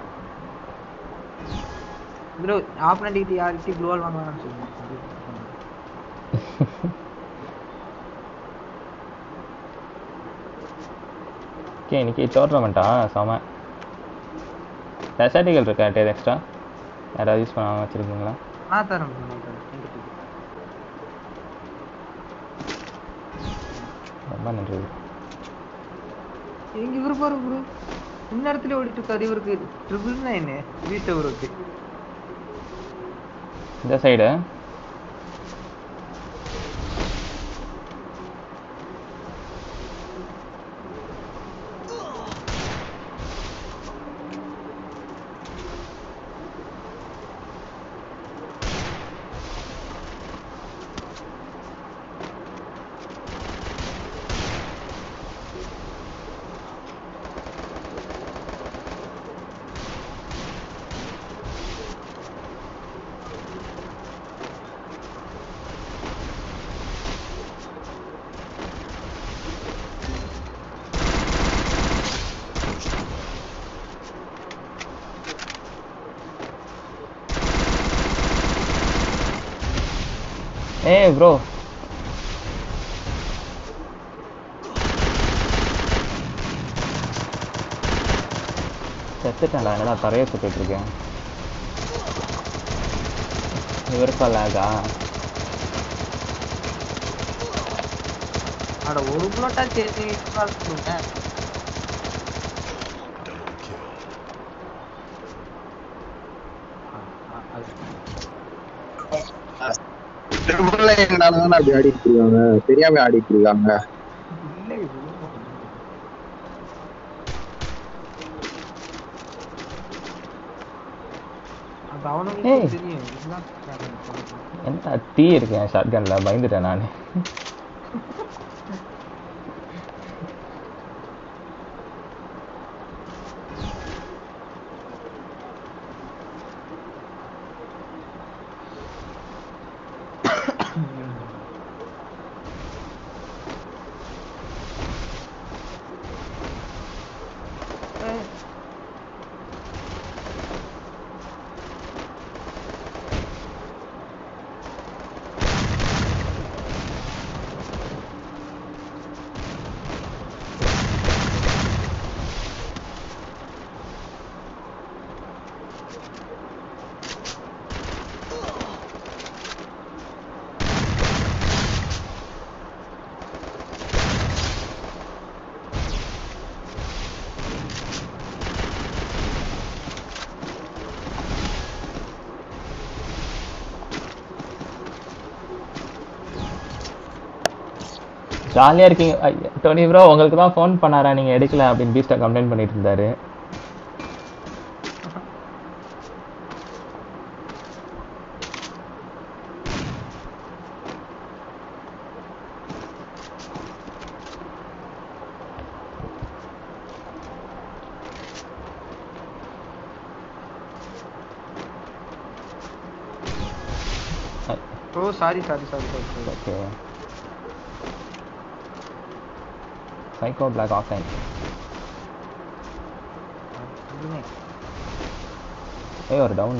ப்ரோ. ஆப்பனண்ட் கிட்ட யார்கிட்ட க்ளூவால் வாங்கலாம்னு சொல்லுங்க. ஓகே இன்னைக்கு டோர்னமெண்ட்டா? செம. டெசர்டிகல் இருக்கா டே எக்ஸ்ட்ரா? யாராவது யூஸ் பண்ணாமல் வச்சுருக்கீங்களா? நான் தரேன் ப்ரோ, நான் தரேன். ரொம்ப நன்றி. எங்க இவரு பாரு ப்ரோ, இந்த இடத்துல ஓடிட்டு இருக்காரு. இவருக்கு ட்ரிபிள் நைன் வீட்டு இவருக்கு இந்த சைடு ஏய் ப்ரோ செத்துட்டேன்டா. என்னடா தரையை சுத்திட்டு இருக்கேன். இவருக்கா லேகா? அட ஒரு புல்லட்டா சரி சொல்லுங்க. அப்படி ஆடிட்டு இருக்காங்க, தெரியாம ஆடிட்டு இருக்காங்க. என்ன தீ இருக்கேன் ஷாட்கன்ல, பயந்துட்டேன் நானு. ஜாலியா இருக்கீங்க. ஐயா, டோனி ப்ரோ உங்களுக்கு தான் ஃபோன் பண்ணாரா நீங்க எடுக்கல அப்படின்னு பீஸ்டா கம்ப்ளைண்ட் பண்ணிட்டு இருந்தாரு. Oh sorry sorry sorry sorry okay. Psycho black offline. ஏய் ஒரு டவுன்.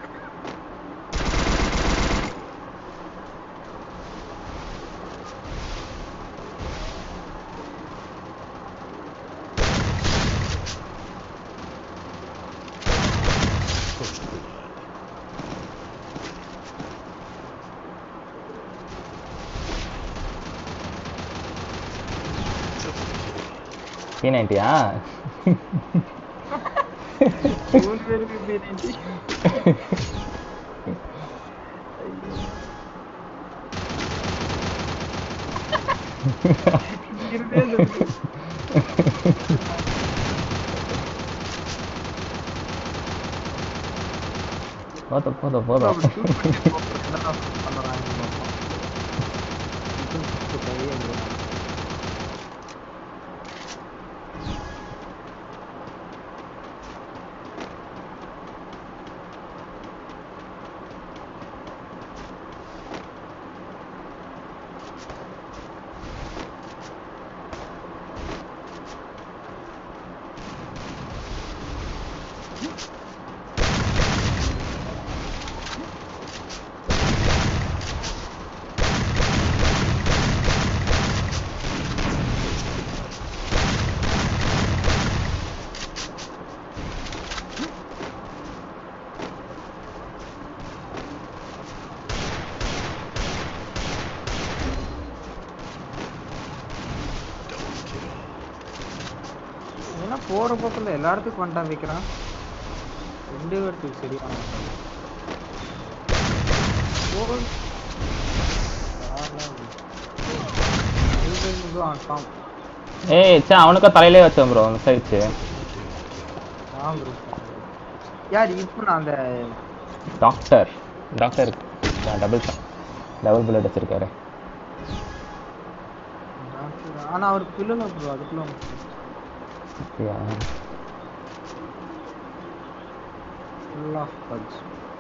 பி நைன்ட்டியா? போதும் போதும் போதும். போற போக்குல எல்லாத்துக்கும் கொண்டா வைக்கிறான். ரெண்டு பேருக்கு சரியான ஏய் சே அவனுக்கு தலையிலே வச்சேன் ப்ரோ. மிஸ் ஆயிடுச்சு. யார் இப்போ நான் அந்த doctor doctor double double bullet வச்சிருக்காரு. ஆனா அவர் பில்லல ப்ரோ அதுக்குள்ள யா full of bugs.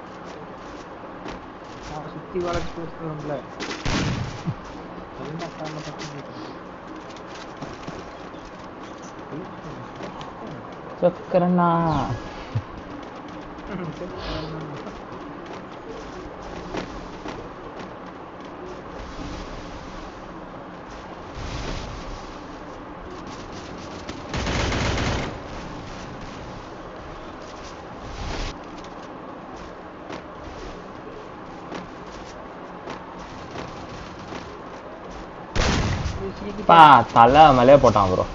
நான் சுத்தி வளைச்சு பேசுறேன்ல. என்ன காரணம் பத்தி சக்கரண்ணா பா தலை மேலே போட்டான் ப்ரோ.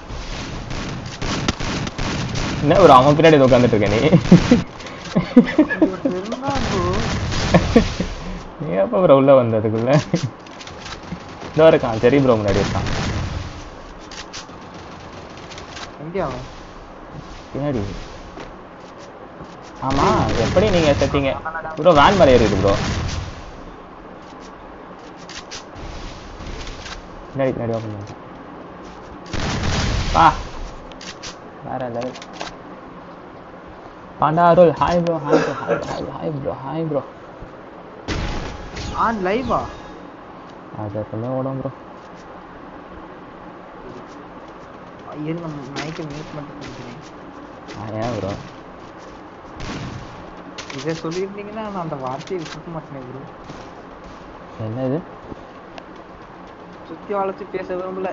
என்ன ப்ரோ அவன் பின்னாடி உட்காந்துட்டு இருக்க நீ? நீ எப்போ ப்ரோ உள்ள வந்ததுக்குள்ள? இதோ இருக்கான் சரி ப்ரோ முன்னாடி இருக்கான். பின்னாடி ஆமா எப்படி நீங்க செட்டீங்க ப்ரோ? வேன் மேலே ஏறிடு ப்ரோ. பின்னாடி பின்னாடி ஓப்பன் பண்ணு. பா வேற லெவல். Panda Arul hi bro hi bro hi hi bro hi bro. On லைவா? அது சொல்ல ஓடும் ப்ரோ. இருங்க மைக்கை மியூட் பண்ணிட்டு பண்ணிக்கிறேன். ஆ ஏன் ப்ரோ? இதை சொல்லியிருந்தீங்கன்னா நான் அந்த வார்த்தையை விட்டுக்க மாட்டேன் ப்ரோ. என்ன இது? சுத்தி வளைச்சு பேச விரும்பல.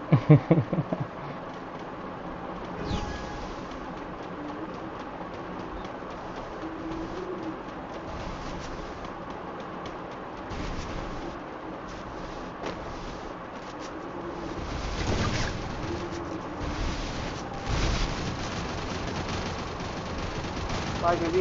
Bye baby.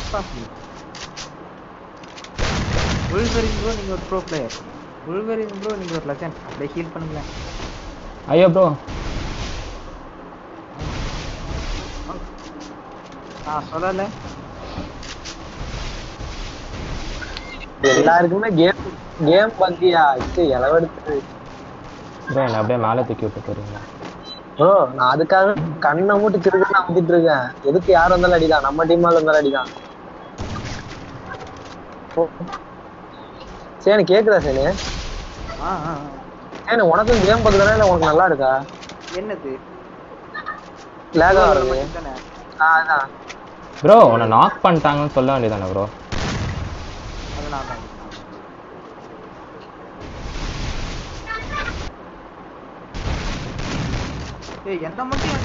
உல்வரின் ப்ரோ நீங்க ஒரு ப்ரோ பிளேயர். உல்வரின் ப்ரோ நீங்க ஒரு லெஜெண்ட். அப்படியே ஹீல் பண்ணுங்களேன். ஐயோ ப்ரோ ஆ சொல்லல. எல்லாருக்குமே கேம் கேம் பக்கியா இது எலவெடுத்து ப்ரோ என்ன அப்படியே மேலே தூக்கி விட்டு போறீங்களா? ப்ரோ நான் அதுக்காக கண்ணை மூட்டு திருக்குன்னு வந்துட்டு இருக்கேன். எதுக்கு யார் வந்தாலும் அடிதான், நம்ம டீமால வந்தாலும் அடிதான். சரி கேக்குதா சேனு? ஆ ஆ சேனு உனக்கும் கேம் பக்குதானே இல்லை உனக்கு நல்லா இருக்கா? என்னது லேகா வருது. ஆ அதான் ப்ரோ உன்னை நாக் பண்ணிட்டாங்கன்னு சொல்ல வேண்டியதானே ப்ரோ? அதனால தான் ஏய் என்ன மட்டும்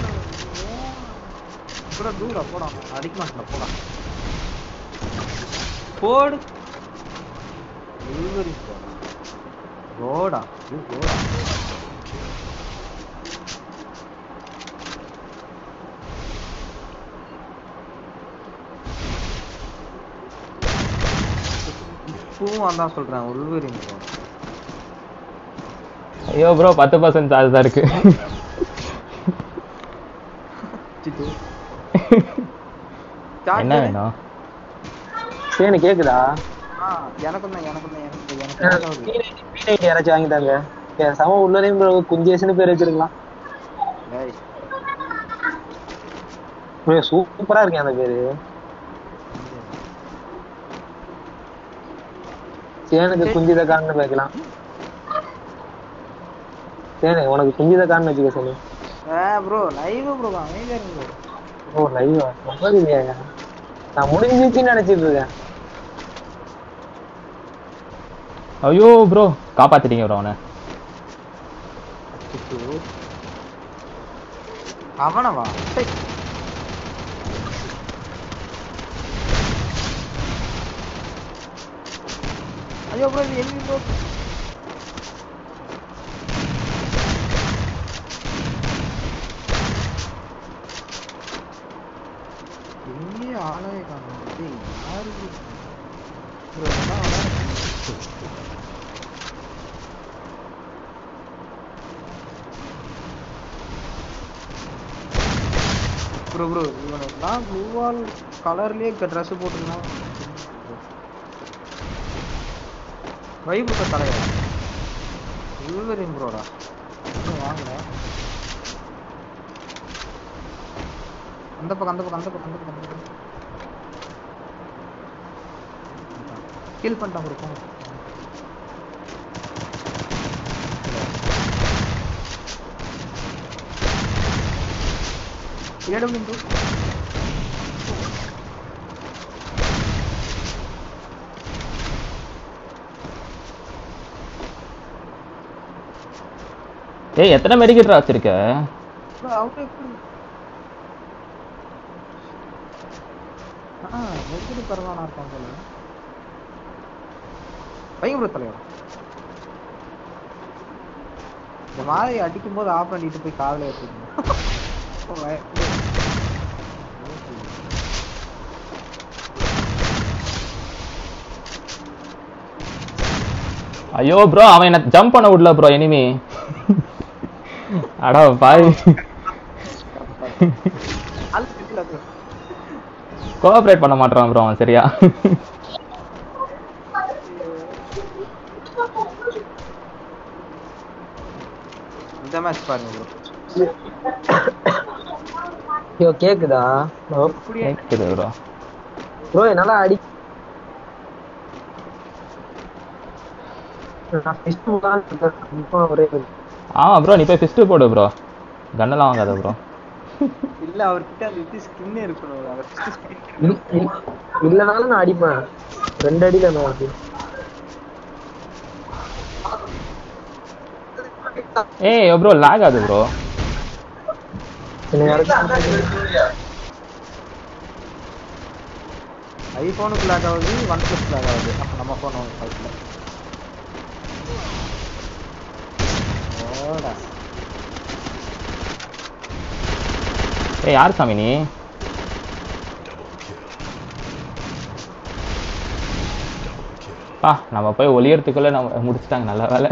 கூட தூரம் போடா. அடிக்க மாட்டேன் போடா. போடு டெலிவரி போடா. இது போடா. இப்பவும் அதான் சொல்றேன் உள்வரின் ப்ரோ. ஐயோ ப்ரோ பத்து பர்சன்ட் சார்ஜ் தான் இருக்கு. என்ன வேணும்? சேனு கேக்குதா? ஆ எனக்கும் தான் எனக்கும் தான் எனக்கு எனக்கு யாராச்சும் வாங்கிட்டாங்க. சம உள்ளரையும் ப்ரோ குஞ்சேஸ்னு பேர் வச்சிருக்கலாம். சூப்பரா இருக்கேன் அந்த பேரு. சேனுக்கு குஞ்சிதக்கான்னு வைக்கலாம். சேனு உனக்கு குஞ்சிதக்கான்னு வச்சுக்க சொல்லு. ப்ரோ லைவ் ப்ரோ அமைதியா இருங்க ப்ரோ. ஓ லைவா? ரொம்ப இல்லையா? நான் முடிஞ்சிச்சுன்னு நினைச்சிட்டு இருக்கேன். ஐயோ ப்ரோ காப்பாத்திட்டீங்க ப்ரோ அவனை. அவனவா? ஐயோ ப்ரோ இது எங்க ப்ரோ? எங்கே ஆளே காணோம். டேய் யாரு ப்ரோ? ப்ரோ ப்ரோ இவனுக்குலாம் ப்ளூ வால் கலர்லயே ட்ரெஸ் போட்டுருந்தான். வைப்பு தலையா உள்வரின் ப்ரோடா வாங்கல. அந்த பக்கம் அந்த பக்கம் அந்த பக்கம் அந்த பக்கம் அந்த பக்கம் கில் பண்ணிட்டான் ப்ரோ. ஏடபிள்யூ ப்ரோ ஏய் எத்தனை மெடிக்கெட் வச்சிருக்க? அவுட் ஆ மெடிக்கெட் பரவாயில்லை இருக்கான் போல. பையன் ப்ரோ தலைவா இந்த மாதிரி அடிக்கும் போது ஆஃப் பண்ணிட்டு போய் காவல ஏற்றிக்கணும். ஐயோ ப்ரோ அவன் என்ன ஜம்ப் பண்ண விடல ப்ரோ எனிமி. அடா பாய் கோஆபரேட் பண்ண மாட்டான் ப்ரோ அவன் சரியா. இந்த மேட்ச் பாருங்க ப்ரோ. யோ கேக்குதா? கேக்குது ப்ரோ. ப்ரோ என்னால அடி ஆமா ப்ரோ நீ போய் பிஸ்டல் போடு ப்ரோ. கன்னெல்லாம் வாங்காத ப்ரோ. இல்ல அவர்கிட்ட அந்த இது ஸ்கின் இருக்கணும். இல்லனாலும் நான் அடிப்பேன். ரெண்டு அடியில நான் ஏய் ப்ரோ லாக் ஆகுது ப்ரோ. ஐபோனுக்கு லாக் ஆகுது, ஒன் பிளஸ் லாக் ஆகுது. அப்ப நம்ம போன் ஒன் ஃபைவ்ல ஓடா. ஏய் யார் சாமி நீ? ஆ நம்ம போய் ஒளியறதுக்குள்ள நம்ம முடிச்சிட்டாங்க, நல்ல வேலை.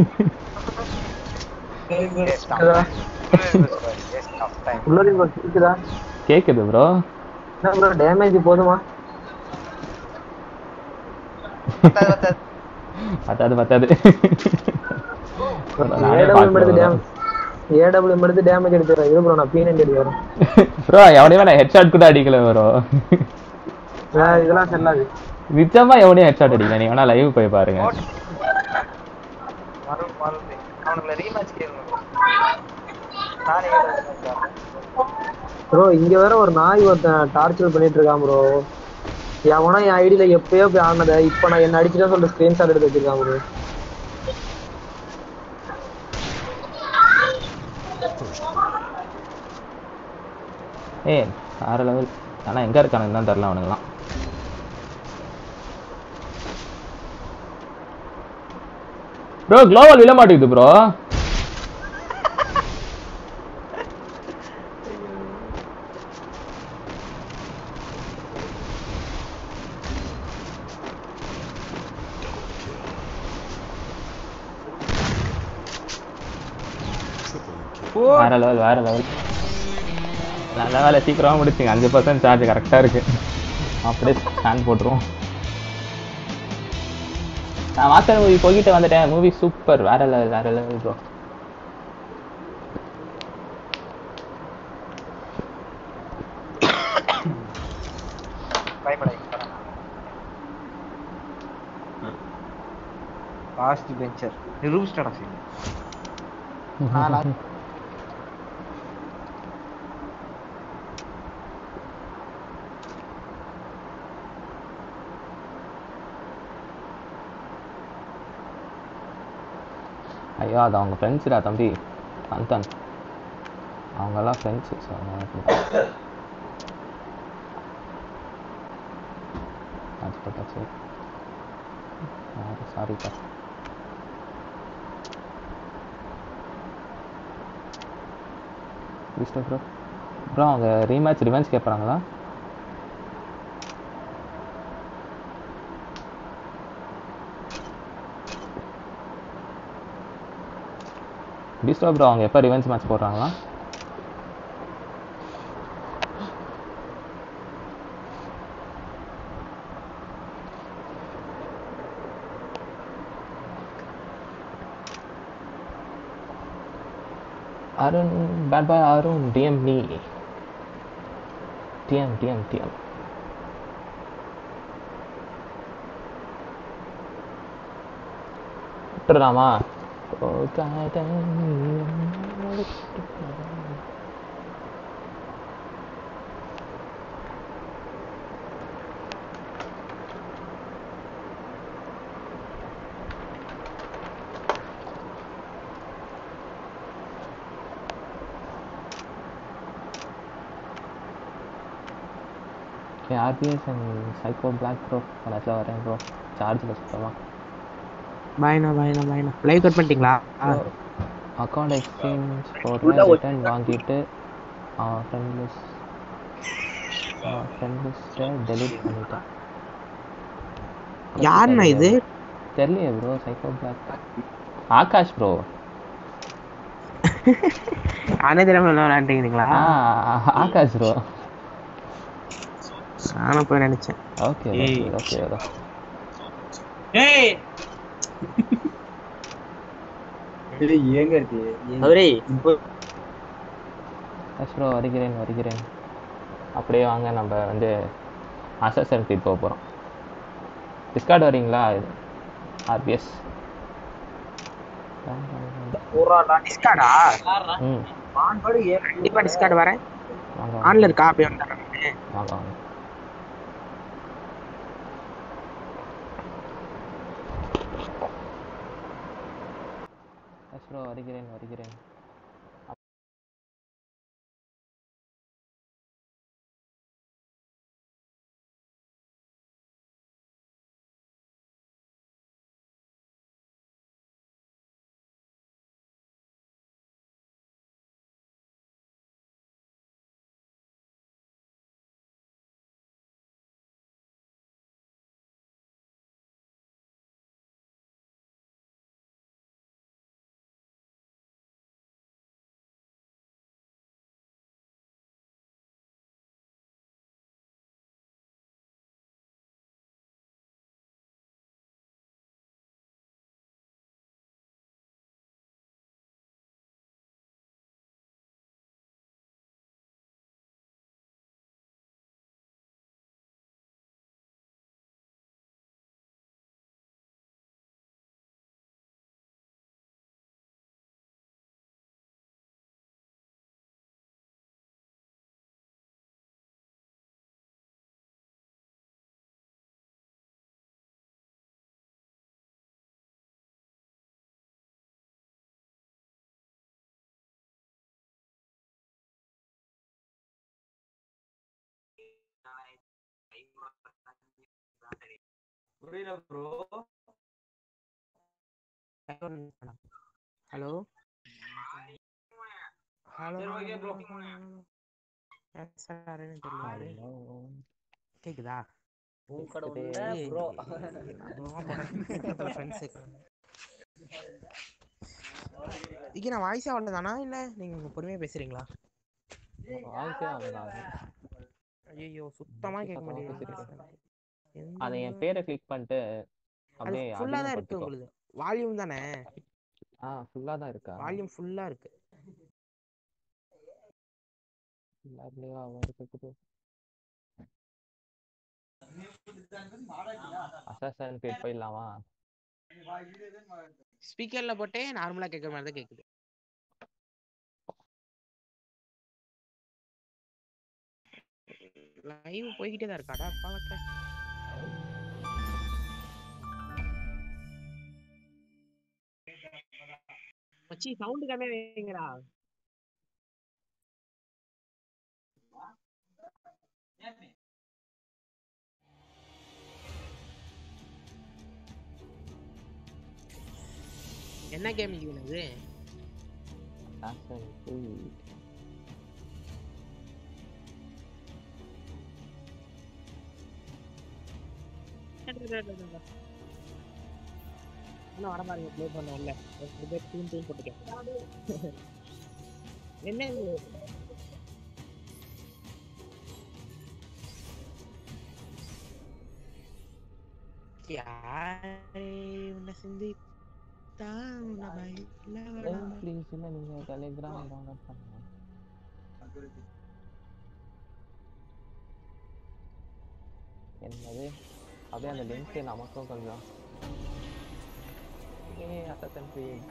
கேக்குது ப்ரோ. என்ன ப்ரோ டேமேஜ் போதுமா? பத்தாது பத்தாது. ஏடபிள்யூ எடுத்து டேமேஜ் எடுத்துறேன். இது ப்ரோ நான் பி நைன்டி அடிக்கிறேன். ப்ரோ எவனையும் நான் ஹெட்ஷாட் கூட அடிக்கல ப்ரோ. இதெல்லாம் செல்லாது. நிஜமா எவனையும் ஹெட்ஷாட் அடிக்கல. நீ வேணா லைவ் போய் பாருங்க. ப்ரோ இங்க வேற ஒரு நாய் ஒருத்தன் டார்ச்சர் பண்ணிட்டு இருக்கான் ப்ரோ. எவனா என் ஐடியில எப்பயோ போய் ஆனத இப்ப நான் என்ன அடிச்சுதான் சொல்லிட்டு ஸ்கிரீன்ஷாட் எடுத்து வச்சிருக்கான் ப்ரோ. ஏ வேற லெவல். ஆனா எங்க இருக்கானுன்னு தான் தெரியல அவனுங்களாம். ப்ரோ குளோவல் விழ மாட்டேங்குது ப்ரோ. வேற லெவல் வேற லெவல். நல்ல வேலை சீக்கிரமா முடிச்சிங்க. அஞ்சு பர்சன்ட் சார்ஜ் கரெக்டா இருக்கு. அப்படியே ஸ்கேன் போட்டுருவோம். நான் மாஸ்டர் மூவி போய்கிட்டு வந்துட்டேன். மூவி சூப்பர், வேற லெவல் வேற லெவல் ப்ரோ. லாஸ்ட் பெஞ்சர் நிரூபிச்சிட்டடா சீன். ஐயோ அது அவங்க ஃப்ரெண்ட்ஸுடா தம்பி. அந்தன் அவங்கெல்லாம் ஃப்ரெண்ட்ஸு. சாரிப்பா. ப்ரோ ப்ரோ அவங்க ரீமேட்ச் ரிவெஞ்ச் கேட்குறாங்களா? பீஸ்டோ ப்ரோ அவங்க எப்போ ரிவெஞ்ச் மேட்ச் போடுறாங்களா? Arun bad boy Arun DM நீ டிஎம் டிஎம் டிஎம் விட்டுறாமா? RPS and psycho black bro கணக்கில் வரேன் ப்ரோ. சார்ஜில் சுத்தமாக பாய்ண்ணா பாய்ண்ணா பாய்ண்ணா. லைவ் கட் பண்ணிட்டீங்களா? அக்கௌண்ட் எக்ஸ்சேஞ்ச் போடுறேன். ரிட்டர்ன் வாங்கிட்டு அவன் ஃப்ரெண்ட் லிஸ்ட் அவன் ஃப்ரெண்ட் லிஸ்ட்டை டெலீட் பண்ணிட்டேன். யாருண்ணா இது? தெரியலையே bro. Psycho black Akash bro. ஆனே தெரியாம விளையாண்டுங்களா? ஆகாஷ் ப்ரோ. நானும் போய் நினைச்சேன். Okay okay bro. ஏய் ஏங்க இருக்கு அவரே ப்ரோ வருகிறேன் வருகிறேன். அப்படியே வாங்க நம்ம வந்து அசசன் கிரீட் போக போகிறோம். டிஸ்கார்ட் வரீங்களா? ஆர்பிஎஸ் டிஸ்கார்டா? ம் கண்டிப்பா டிஸ்கார்ட் வரேன். ஆன்ல இருக்கா? அப்படியே வாங்க வாங்க. ப்ரோ வருகிறேன் வருகிறேன். புரியல bro. Hello hello okay bro. கேக்குதா? பூங்கடை உண்டை ப்ரோ. இங்க நான் வாய்ஸா அவ்வளவுதானா இல்ல நீங்க பொறுமையா பேசுறீங்களா? வாய்ஸே அவ்வளவுதான். ஐயோ சுத்தமா கேட்க மாட்டேங்குது. அதை என் பேரை கிளிக் பண்ணிட்டு அது அப்படியே ஃபுல்லா தான் இருக்கு உங்களுக்கு. வால்யூம் தானே? ஆ ஃபுல்லா தான் இருக்கா? வால்யூம் ஃபுல்லா இருக்கு. ஃபுல்லா வருது. அசாசன் கிரீட் போயிடலாமா? ஸ்பீக்கர்ல போட்டே நார்மலா கேட்குற மாதிரி தான் கேக்குது. லைவ் போய்கிட்டே தான் இருக்காடா பாக்க. மச்சி சவுண்ட் கம்மியா வைங்கடா. என்ன கேம் இது? Assassin creed. இன்னும் வர மாதிரி ப்ளே பண்ணல. ஒரு பேர் டீம் டீம் போட்டுக்க. என்ன இது? யாரே உன்னை சிந்தித்தா உன்னை பயில ப்ளீஸ் இல்லை நீங்க டெலிகிராம் டவுன்லோட் பண்ணுங்க. என்னது அப்படியே அந்த லிங்க் நமக்கும் கொஞ்சம். ஏய் அசாசன் கிரீட்.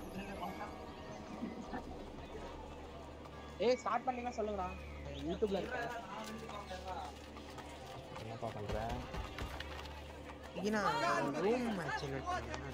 ஏய் ஸ்டார்ட் பண்ணீங்க சொல்லுங்கடா. யூடியூப்ல இருக்க. என்னப்பா பண்ற? இங்கனா ரூம் மேட்ச் என்ன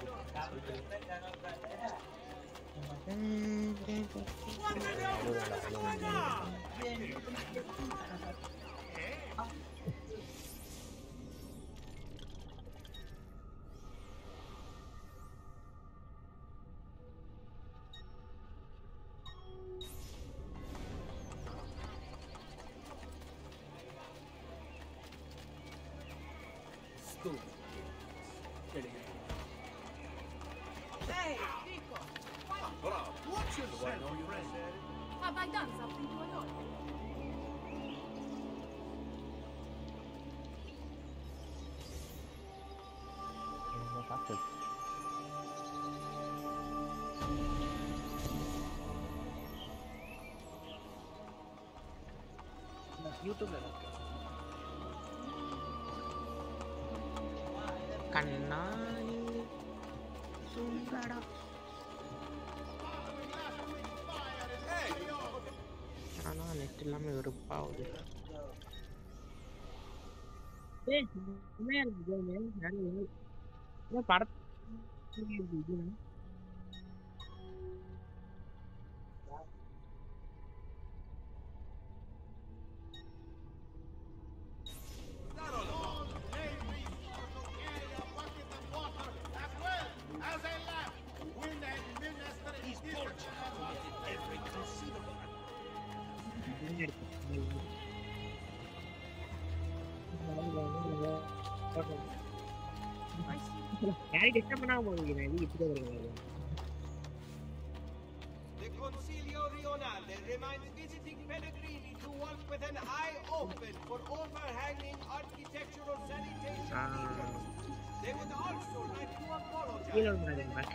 Hey, Nico! What's your friend? Have I done something to annoy you? யூடியூப்ல இருக்கு. கண்ணாடி சுந்தடா. ஆனா நெட் இல்லாம வெறுப்பாகுது. ஏய் உண்மையா இருக்கு படத்து The Consiglio Rionale reminds visiting Pellegrini to walk with an eye open for overhanging architectural sanitation defects. They would also like to apologize.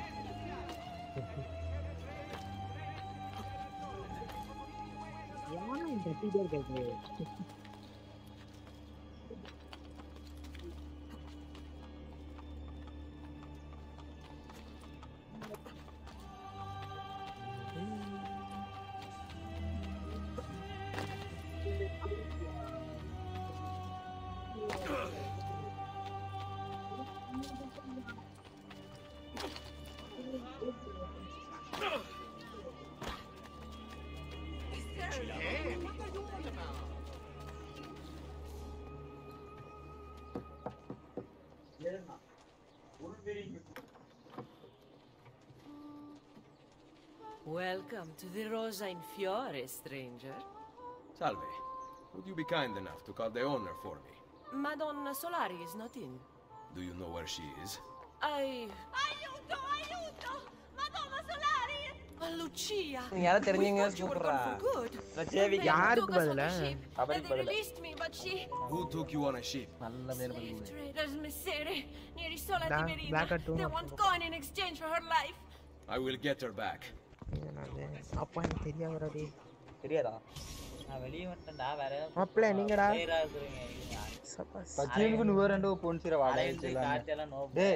Welcome to the Rosa in Fiore, stranger. Salve. Would you be kind enough to call the owner for me? Madonna Solari is not in. Do you know where she is? I... Aiuto! Aiuto! Madonna Solari! Lucia! யாரோ தெரிஞ்சவங்க We thought you were கூப்பிடுறா gone for good. ரஜேவி யாருக்கு பதிலா And they released me, but she... Who took you on a ship? நல்ல பேர் Slave traders, Messere, near Isola Da- Tiberina. black at two. They want coin in exchange for her life. I will get her back. அப்பா எனக்கு தெரியாதடி தெரியாதா நான் வெளிய வந்துட்டேன்டா வேற மாப்ள நீங்கடா பேரா இருக்குறீங்க சபாஸ் பச்சியனுக்கு నువ్వు రెండు పోన్సిరా వాడేలా காட்டெல்லாம் நோ டேய்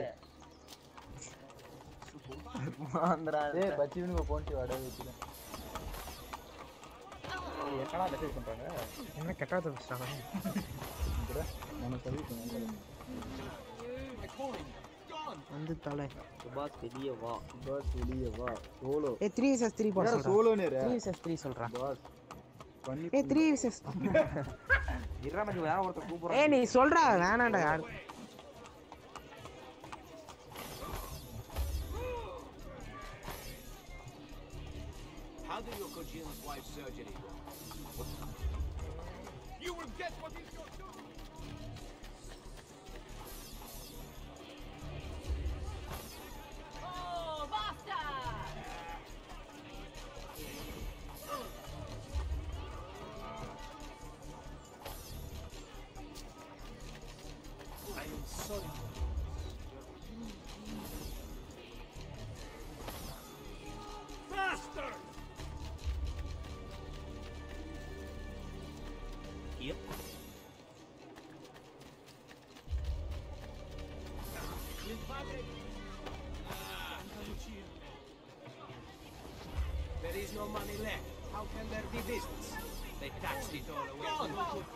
மாந்திரா டேய் பச்சியனுக்கு போன்சி வாடேல என்னடா மெசேஜ் பண்றாங்க என்ன கெட்டா தப்பிச்சாங்க நான் சொல்லிட்டேன் வந்து தலை சுபாஷ் வெளிய வா பாஸ் வெளிய வா சோலோ ஏய் three versus three போட சொல்றா சோலோ நேரா three versus three சொல்றா பாஸ் பண்ணி ஏய் three versus இறா மச்சி வேற ஒருத்தர் கூப்பிடுறான் ஏய் நீ சொல்றா வேணாம்டா யார் How did your Kojin's wife's surgery go? You will get what is your due! Oh, basta! I am sorry. Faster! Yep. There is no money left. How can there be business? They taxed it all away. Gone.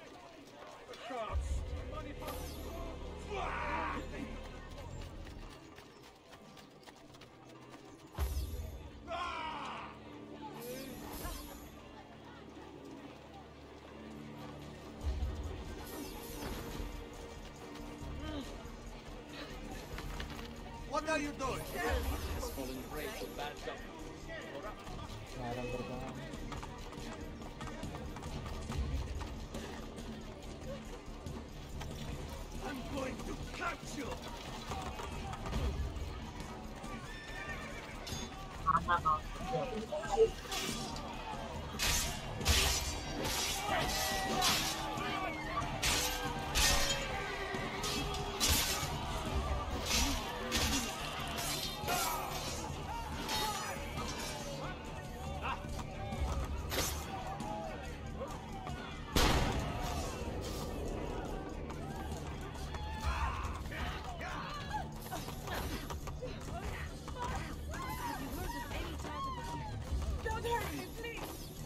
What are you doing? Falling prey to bad government. I'm going to catch you! Don't hurt me, please!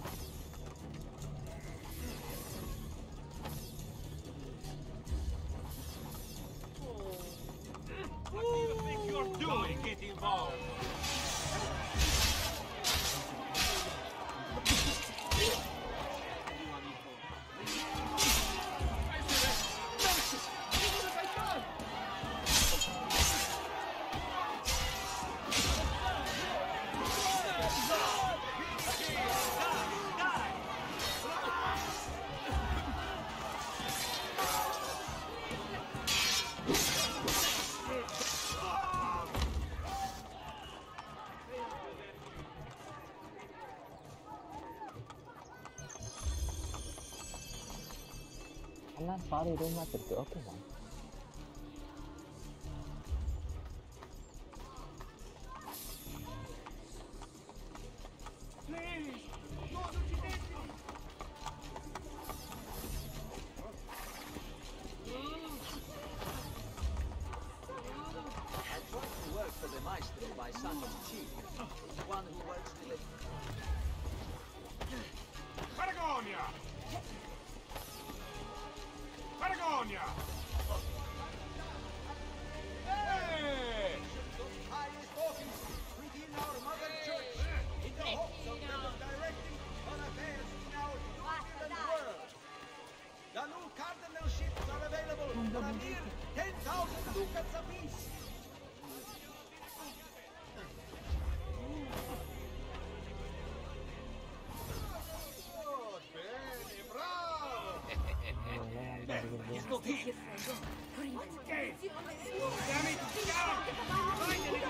What do you think you're doing? Get involved! எல்லாம் சாரி ரூம் மேட்ச் இருக்கு ஓகேவா Please! No, non ci metti! I tried to work for the maestro by Santos Chief, one who works with Patagonia! Patagonia! Hey! I is walking within our mother church in the hopes of directing on affairs in our new world. The new cardinalships are available for a mere ten thousand ducats apiece. Bene, bravo! Mis noticias. Okay. Damn it, down! Finally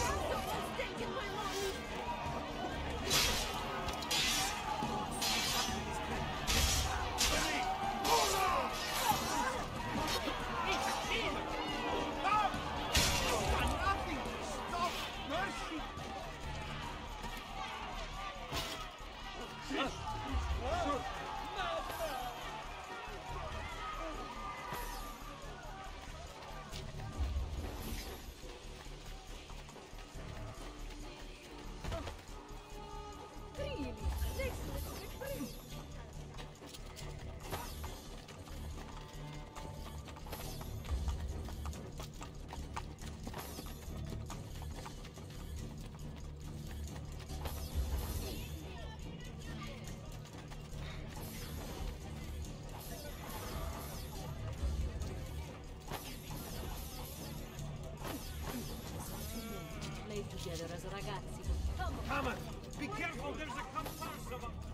Play together as ragazzi. Come on! Be careful, there's a comparsa of them!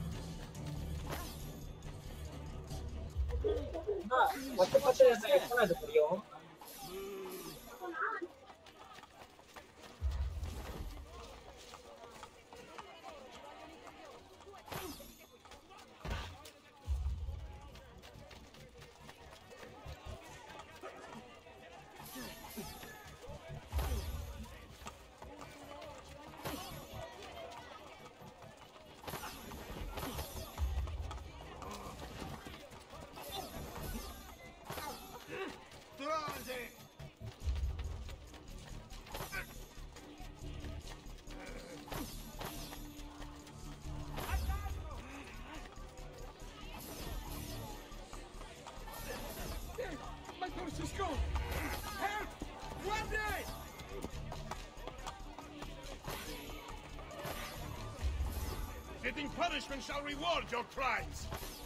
பத்து பத்து எத்தனை இது புரியும் Durante! My horse is gone! Help! Guardi! Fitting punishment shall reward your crimes!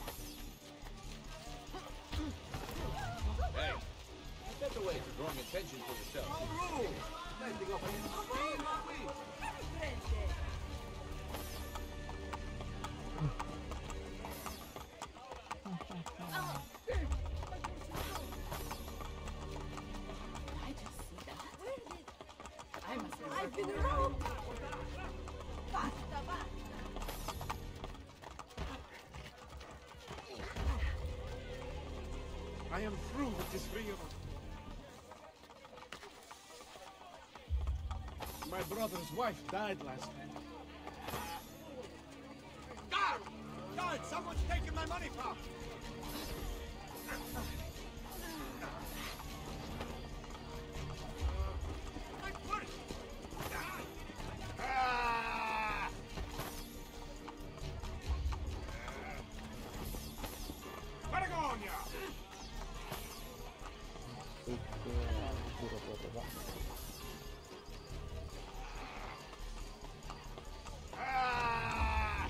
Hey, that's a way for drawing attention to yourself. I just see that. Where did I must have I've been wrong. Basta, basta. I am through with this reunion. My brother's wife died last night. Guard! Guard! Someone's taking my money, pal! My purse! Ah! Patagonia! Ah!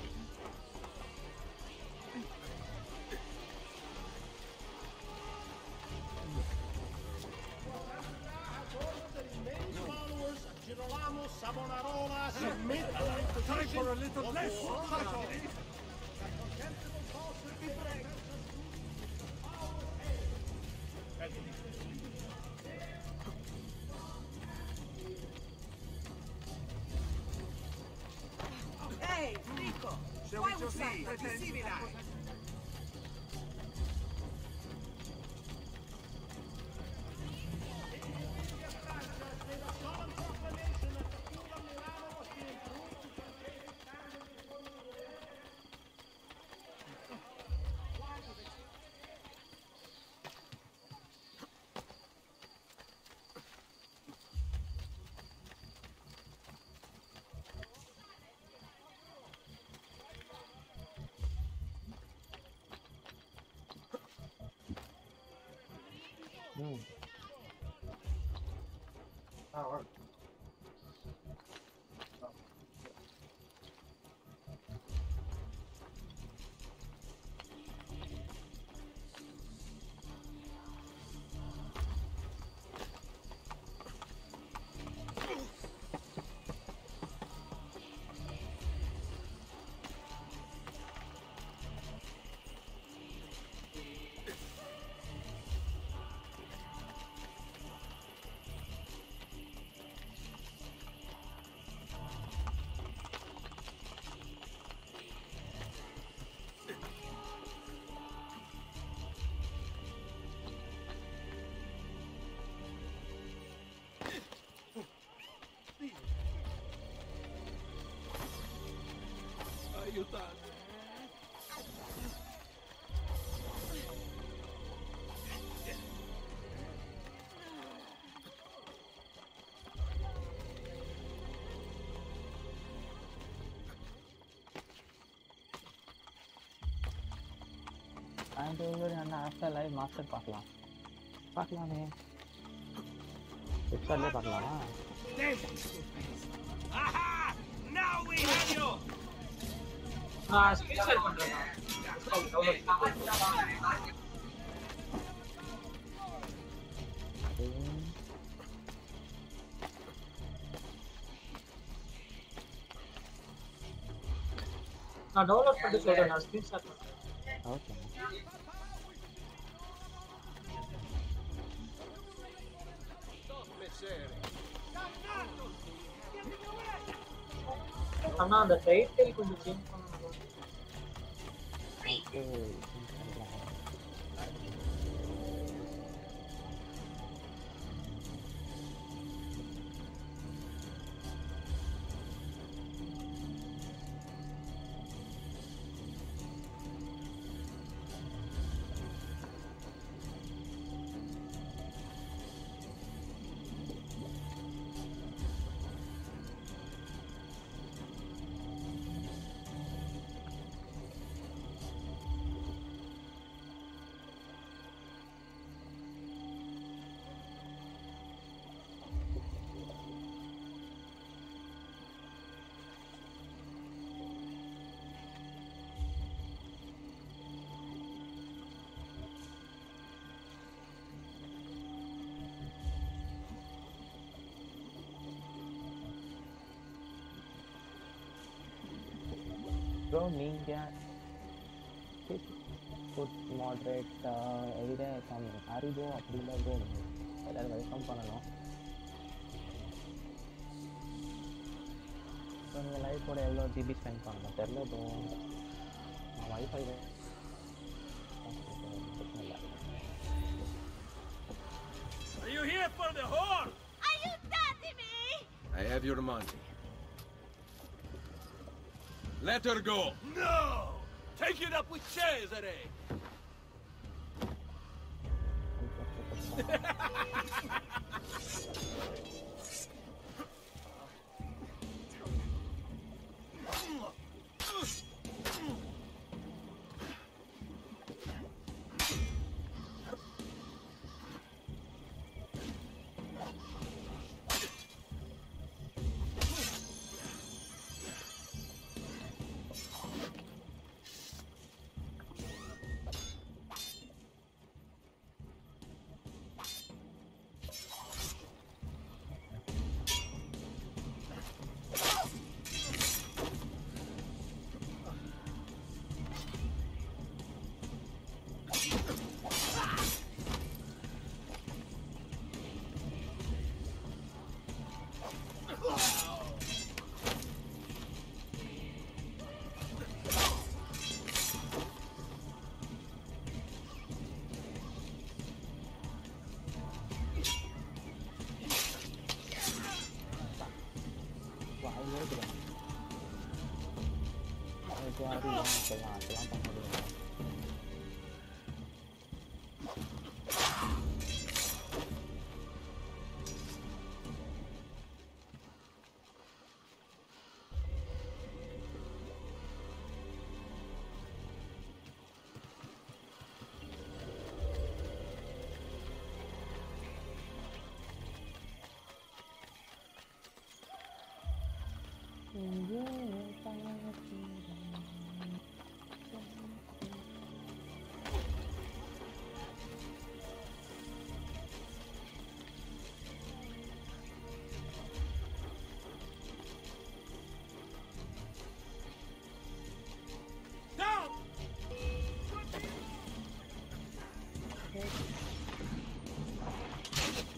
Followers of Girolamo Savonarola submit to time for a little less. Hey, Nico! Why was that civilized? ம் ஆ வாங்க aiutarmi. And over and after live master பார்க்கலாம் பார்க்கலாமே எக்ஸ்ட்ராலே பார்க்கலாமா Aha! Now we have you! ஆ ஸ்கிரீன் ஷேர் பண்றேன் நான் டவுன்லோட் பண்ணி சொல்றேன் நான் ஸ்கிரீன் ஷேர் பண்றேன் ஓகே அண்ணா அந்த டைட்டில் கொஞ்சம் சேஞ்ச் பண்ணனும் ஓகே ப்ரோ நீங்க ஃபுட் மாடரேட் எவ்ரிடே கம் அறிவோ அப்படி இல்லை ப்ரோ எல்லாரும் வெல்கம் பண்ணணும் ஸோ நீங்கள் லைஃபோட எவ்வளோ ஜிபி ஸ்பெண்ட் பண்ணணும் தெரில ப்ரோ நான் wifi Are you here for the whore? Are you dating me? I have your money. Let her go! No! Take it up with Cesare!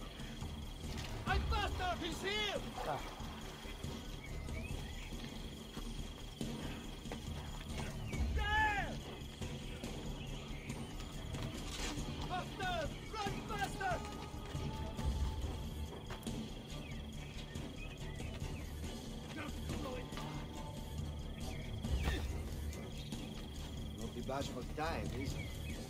I bust out his heel! flash for time, is it?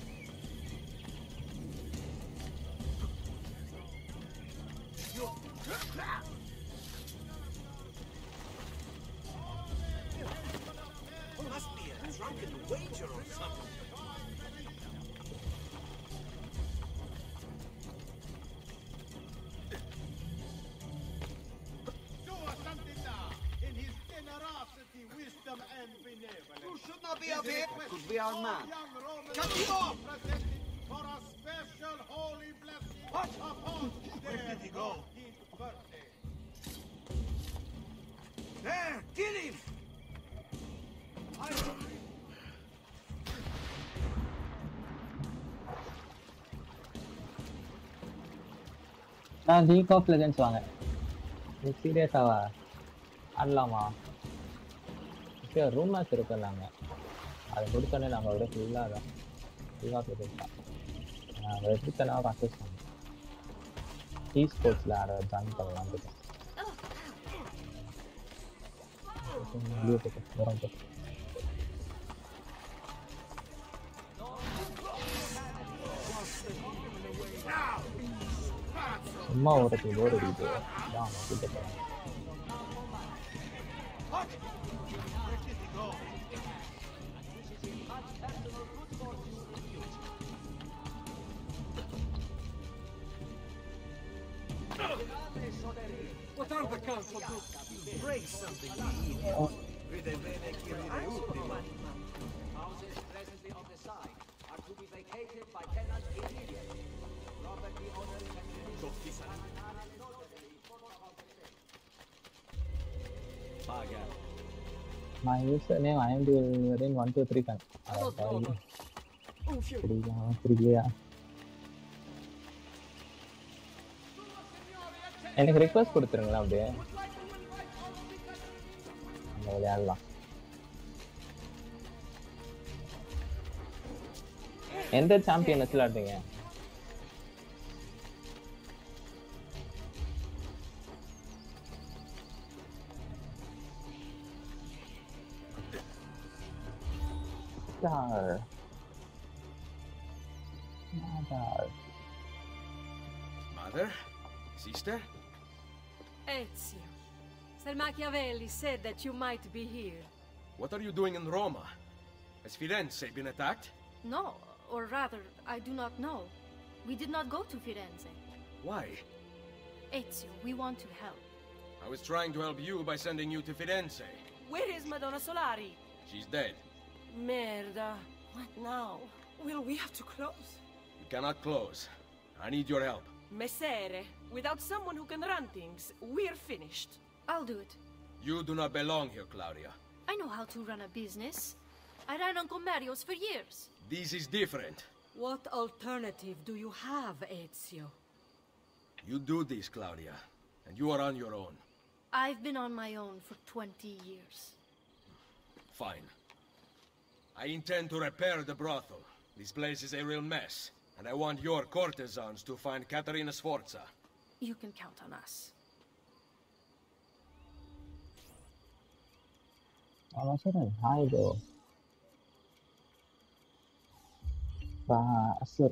Must be a drunken wager or something. Do us something now. In his generosity, wisdom, and benevolence. You should not be up here. That could be our man. Cut him off! Presented for a special holy blessing what? Upon Where did he go? his birthday. There! Kill him! நான் லீக் ஆஃப் லெஜெண்ட்ஸ் வாங்க. நீ சீரியஸாவா ஆடலாமா? இப்போ ரூம் மேட்ச் இருக்குல்லாங்க, அதை முடிச்சோடனே நம்ம அப்படியே ஃபுல்லாக தான் லீக் ஆஃப் லெஜெண்ட்ஸ் தான். அதை எப்படி தனியாக ப்ராக்டிஸ் பண்ணோம். இ ஸ்போர்ட்ஸில் அதை ஜாயின் பண்ணலாம் இருக்கேன். தூரம் போட்டு சும்மா ஓரத்துக்கு போர் அடிக்குது. அதான் கிட்ட போகிறேன். What are the council do? Break something to eat. Vede bene chi viene ultimo. Houses presently on the site are to be vacated by tenants immediately. Property owners can Paga. My username I am doing one two three can. புரியலையா? எனக்கு ரிக்வெஸ்ட் கொடுத்துருங்களா? அப்படியே நம்ம விளையாடலாம். எந்த சாம்பியன் விளையாடுறீங்க? Star. Mother. Mother? Sister? Ezio. Sir Machiavelli said that you might be here. What are you doing in Roma? Has Firenze been attacked? No, or rather, I do not know. We did not go to Firenze. Why? Ezio, we want to help. I was trying to help you by sending you to Firenze. Where is Madonna Solari? She's dead. Merda. What now? Will we have to close? You cannot close. I need your help. Messere, without someone who can run things, we're finished. I'll do it. You do not belong here, Claudia. I know how to run a business. I ran on Commerios for years. This is different. What alternative do you have, Ezio? You do this, Claudia, and you are on your own. I've been on my own for twenty years. Fine. I intend to repair the brothel. This place is a real mess, and I want your courtesans to find Caterina Sforza. You can count on us. Ano sir? Hi bro. Ba, sir.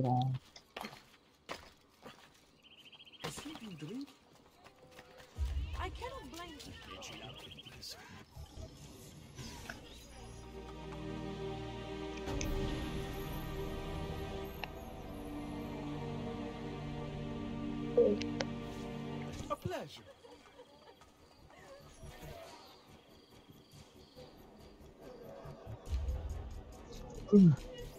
Has he been drinking? I cannot blame you. A pleasure. Mm.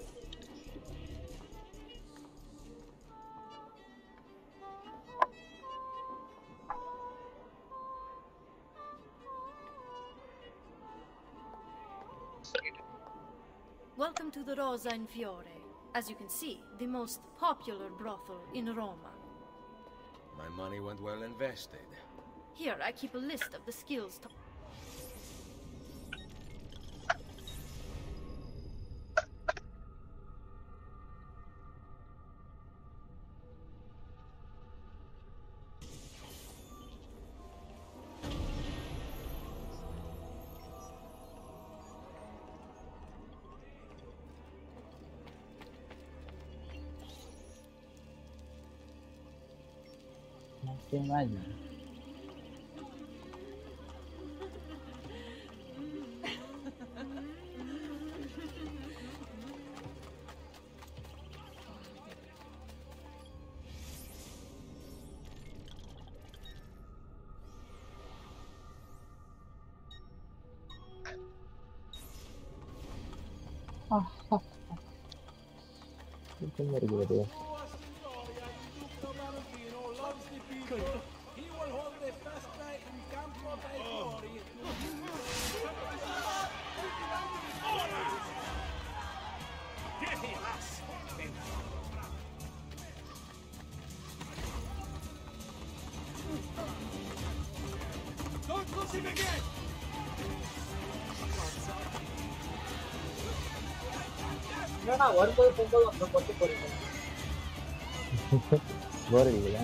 Welcome to the Rosa in Fiore. As you can see, the most popular brothel in Roma. My money went well invested. Here, I keep a list of the skills to... imagine. Itu ngeri gitu ya. He will hold the first night in Campo del Glory. Get him! Don't lose him again! என்னடா வரும்போது போகும்போது அந்த பொட்டு போறீங்க போர் அடிக்கல.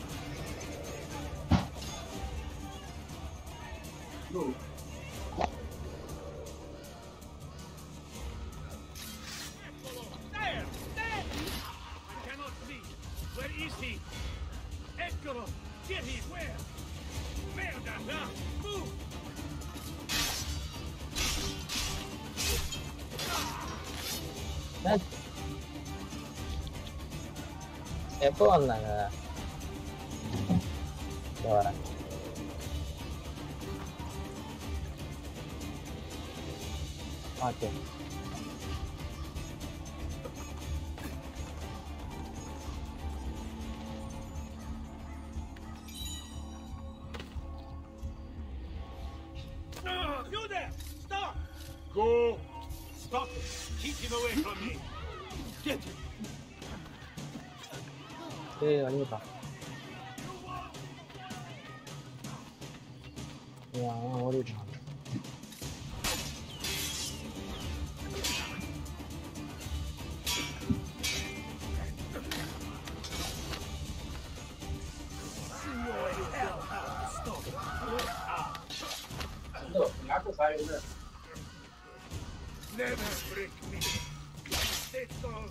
There! There! I cannot see. Where is he? Eccolo! Get him! Where? Merda! Now! Move! எப்போ வந்தாங்க? வரேன். Okay. You there! Stop! Go! Stop it! Keep him away from me! Get him! ஏய் வலிடா. ஏய் அவன் ஓடிட்டான். Never break me! It's all...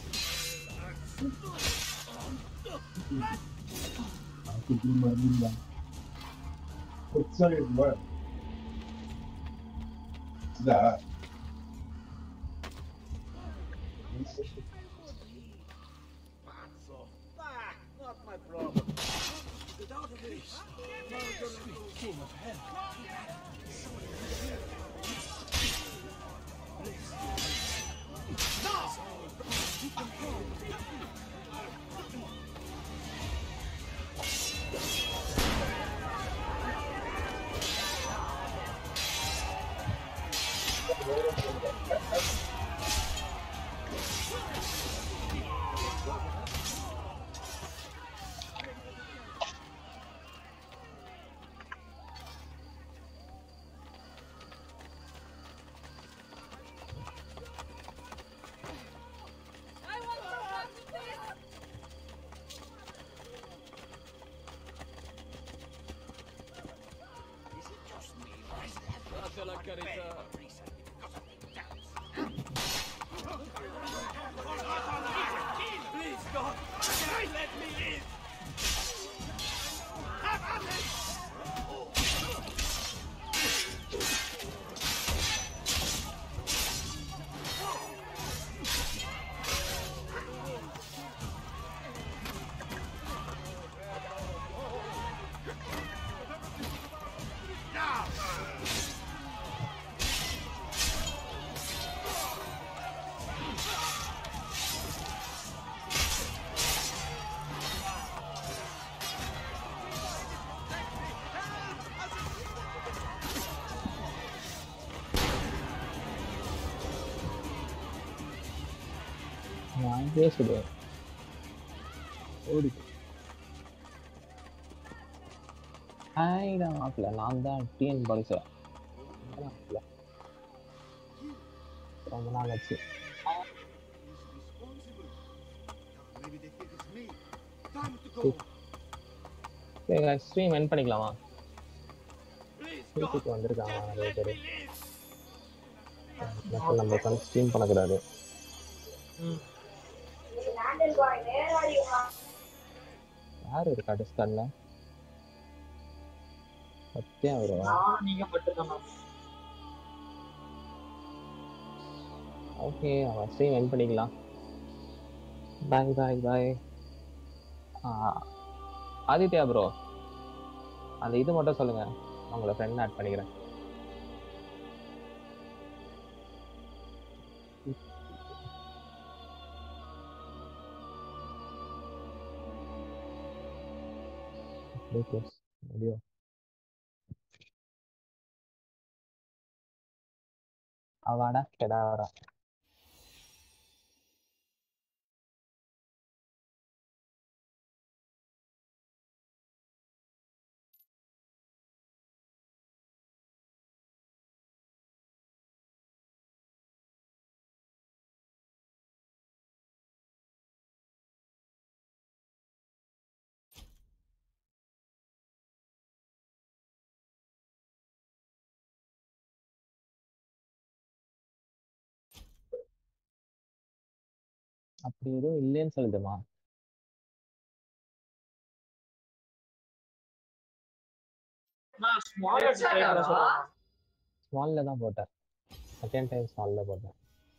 Aku cuma bilang percaya gue sudah Pazzo! Ah, not my problem. Get out of this! Sweet king of hell! La carità. Please, God! Let me in! Have at it! நான் பேசுவேன். ஓடி. ஹாய்டா மாப்பிள்ள, நான் தான் டிஎன் பாலிசா. ரொம்ப நாள் ஆச்சு. ஸ்ட்ரீம் எண்ட் பண்ணிக்கலாமா? வீட்டுக்கு வந்திருக்காங்க நிறைய பேர். நம்ம உட்காந்து ஸ்ட்ரீம் பண்ணக்கூடாது. யார் இருக்கா டிஸ்கார்ட்ல? சத்தியம் ப்ரோ. நானும் நீங்க மட்டும்தான் மேம். ஓகே அவன் ஸ்ட்ரீம் என் பண்ணிக்கலாம். பாய் பாய் பாய். ஆதித்யா ப்ரோ அந்த இது மட்டும் சொல்லுங்க, உங்களை ஃப்ரெண்ட் ஆட் பண்ணிக்கிறேன். Video avada kedavra. அப்படி எதுவும் இல்லைன்னு சொல்லுதுமா. நான் ஸ்மால் எடுத்து ட்ரை பண்ண சொல்லுங்க. ஸ்மால்ல தான் போட்டேன், செகண்ட் டைம் ஸ்மால்ல போட்டேன்.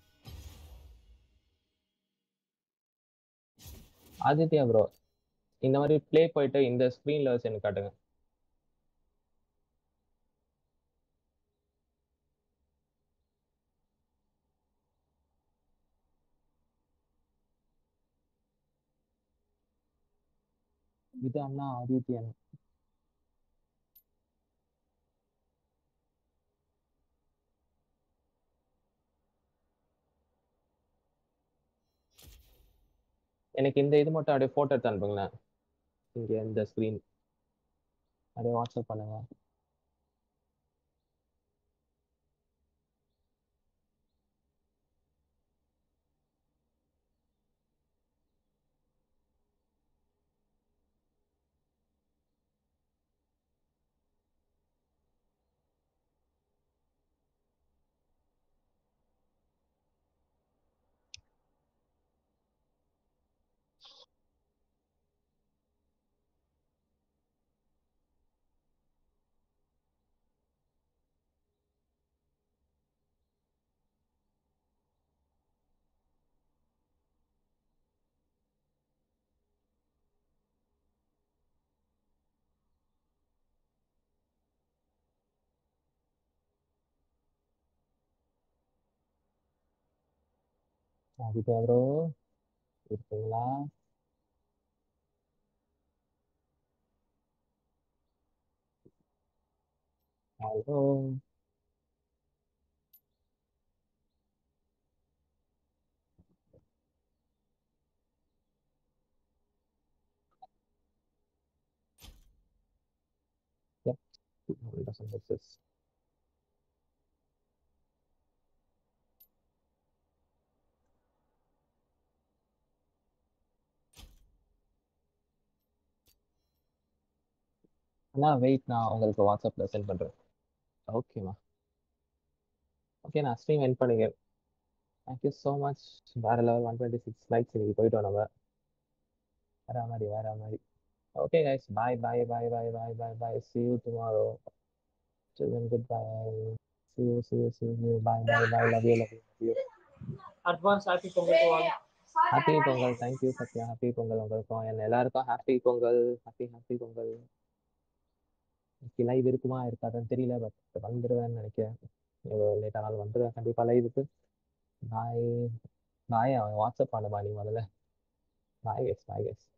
ஆதித்யா ப்ரோ இந்த மாதிரி ப்ளே போயிட்டு இந்த ஸ்க்ரீன்ல வச்சு எனக்கு காட்டுங்க. இது அண்ணா ஆதித்யன். எனக்கு இந்த இது மட்டும் அப்படியே போட்டோ எடுத்து அனுப்புங்களேன். இங்க இந்த ஸ்க்ரீன் அப்படியே வாட்ஸ்அப் பண்ணுங்க. ஆதித்யா ப்ரோ இருக்கீங்களா? ஹலோ அண்ணா வெயிட், நான் உங்களுக்கு வாட்ஸ்அப்ல சென்ட் பண்றேன். ஓகேம்மா. ஓகே நான் ஸ்ட்ரீம் என் பண்ணிக்கிறேன். Thank you so much. வேற level one twenty six likes இன்னைக்கு போயிட்டோம் நம்ம. வேற மாதிரி வேற மாதிரி. Okay guys, bye bye bye bye bye bye bye. See you tomorrow. Children, goodbye. See you, see you, see you. Bye bye bye. Love you, love you, love you. Advance happy Pongal to all. Happy Pongal. Thank you Sathya. Happy Pongal உங்களுக்கும் என்ன எல்லாருக்கும் happy Pongal. Happy happy Pongal. Live இருக்குமா இருக்காதுன்னு தெரியல, பட் வந்துடுவேன்னு நினைக்கிறேன். லேட் ஆனாலும் வந்துடுவேன் கண்டிப்பா லைவுக்கு. பாய் பாய். அவன் வாட்ஸ்அப் பண்ணுமா நீ முதல்ல. Bye guys, bye guys.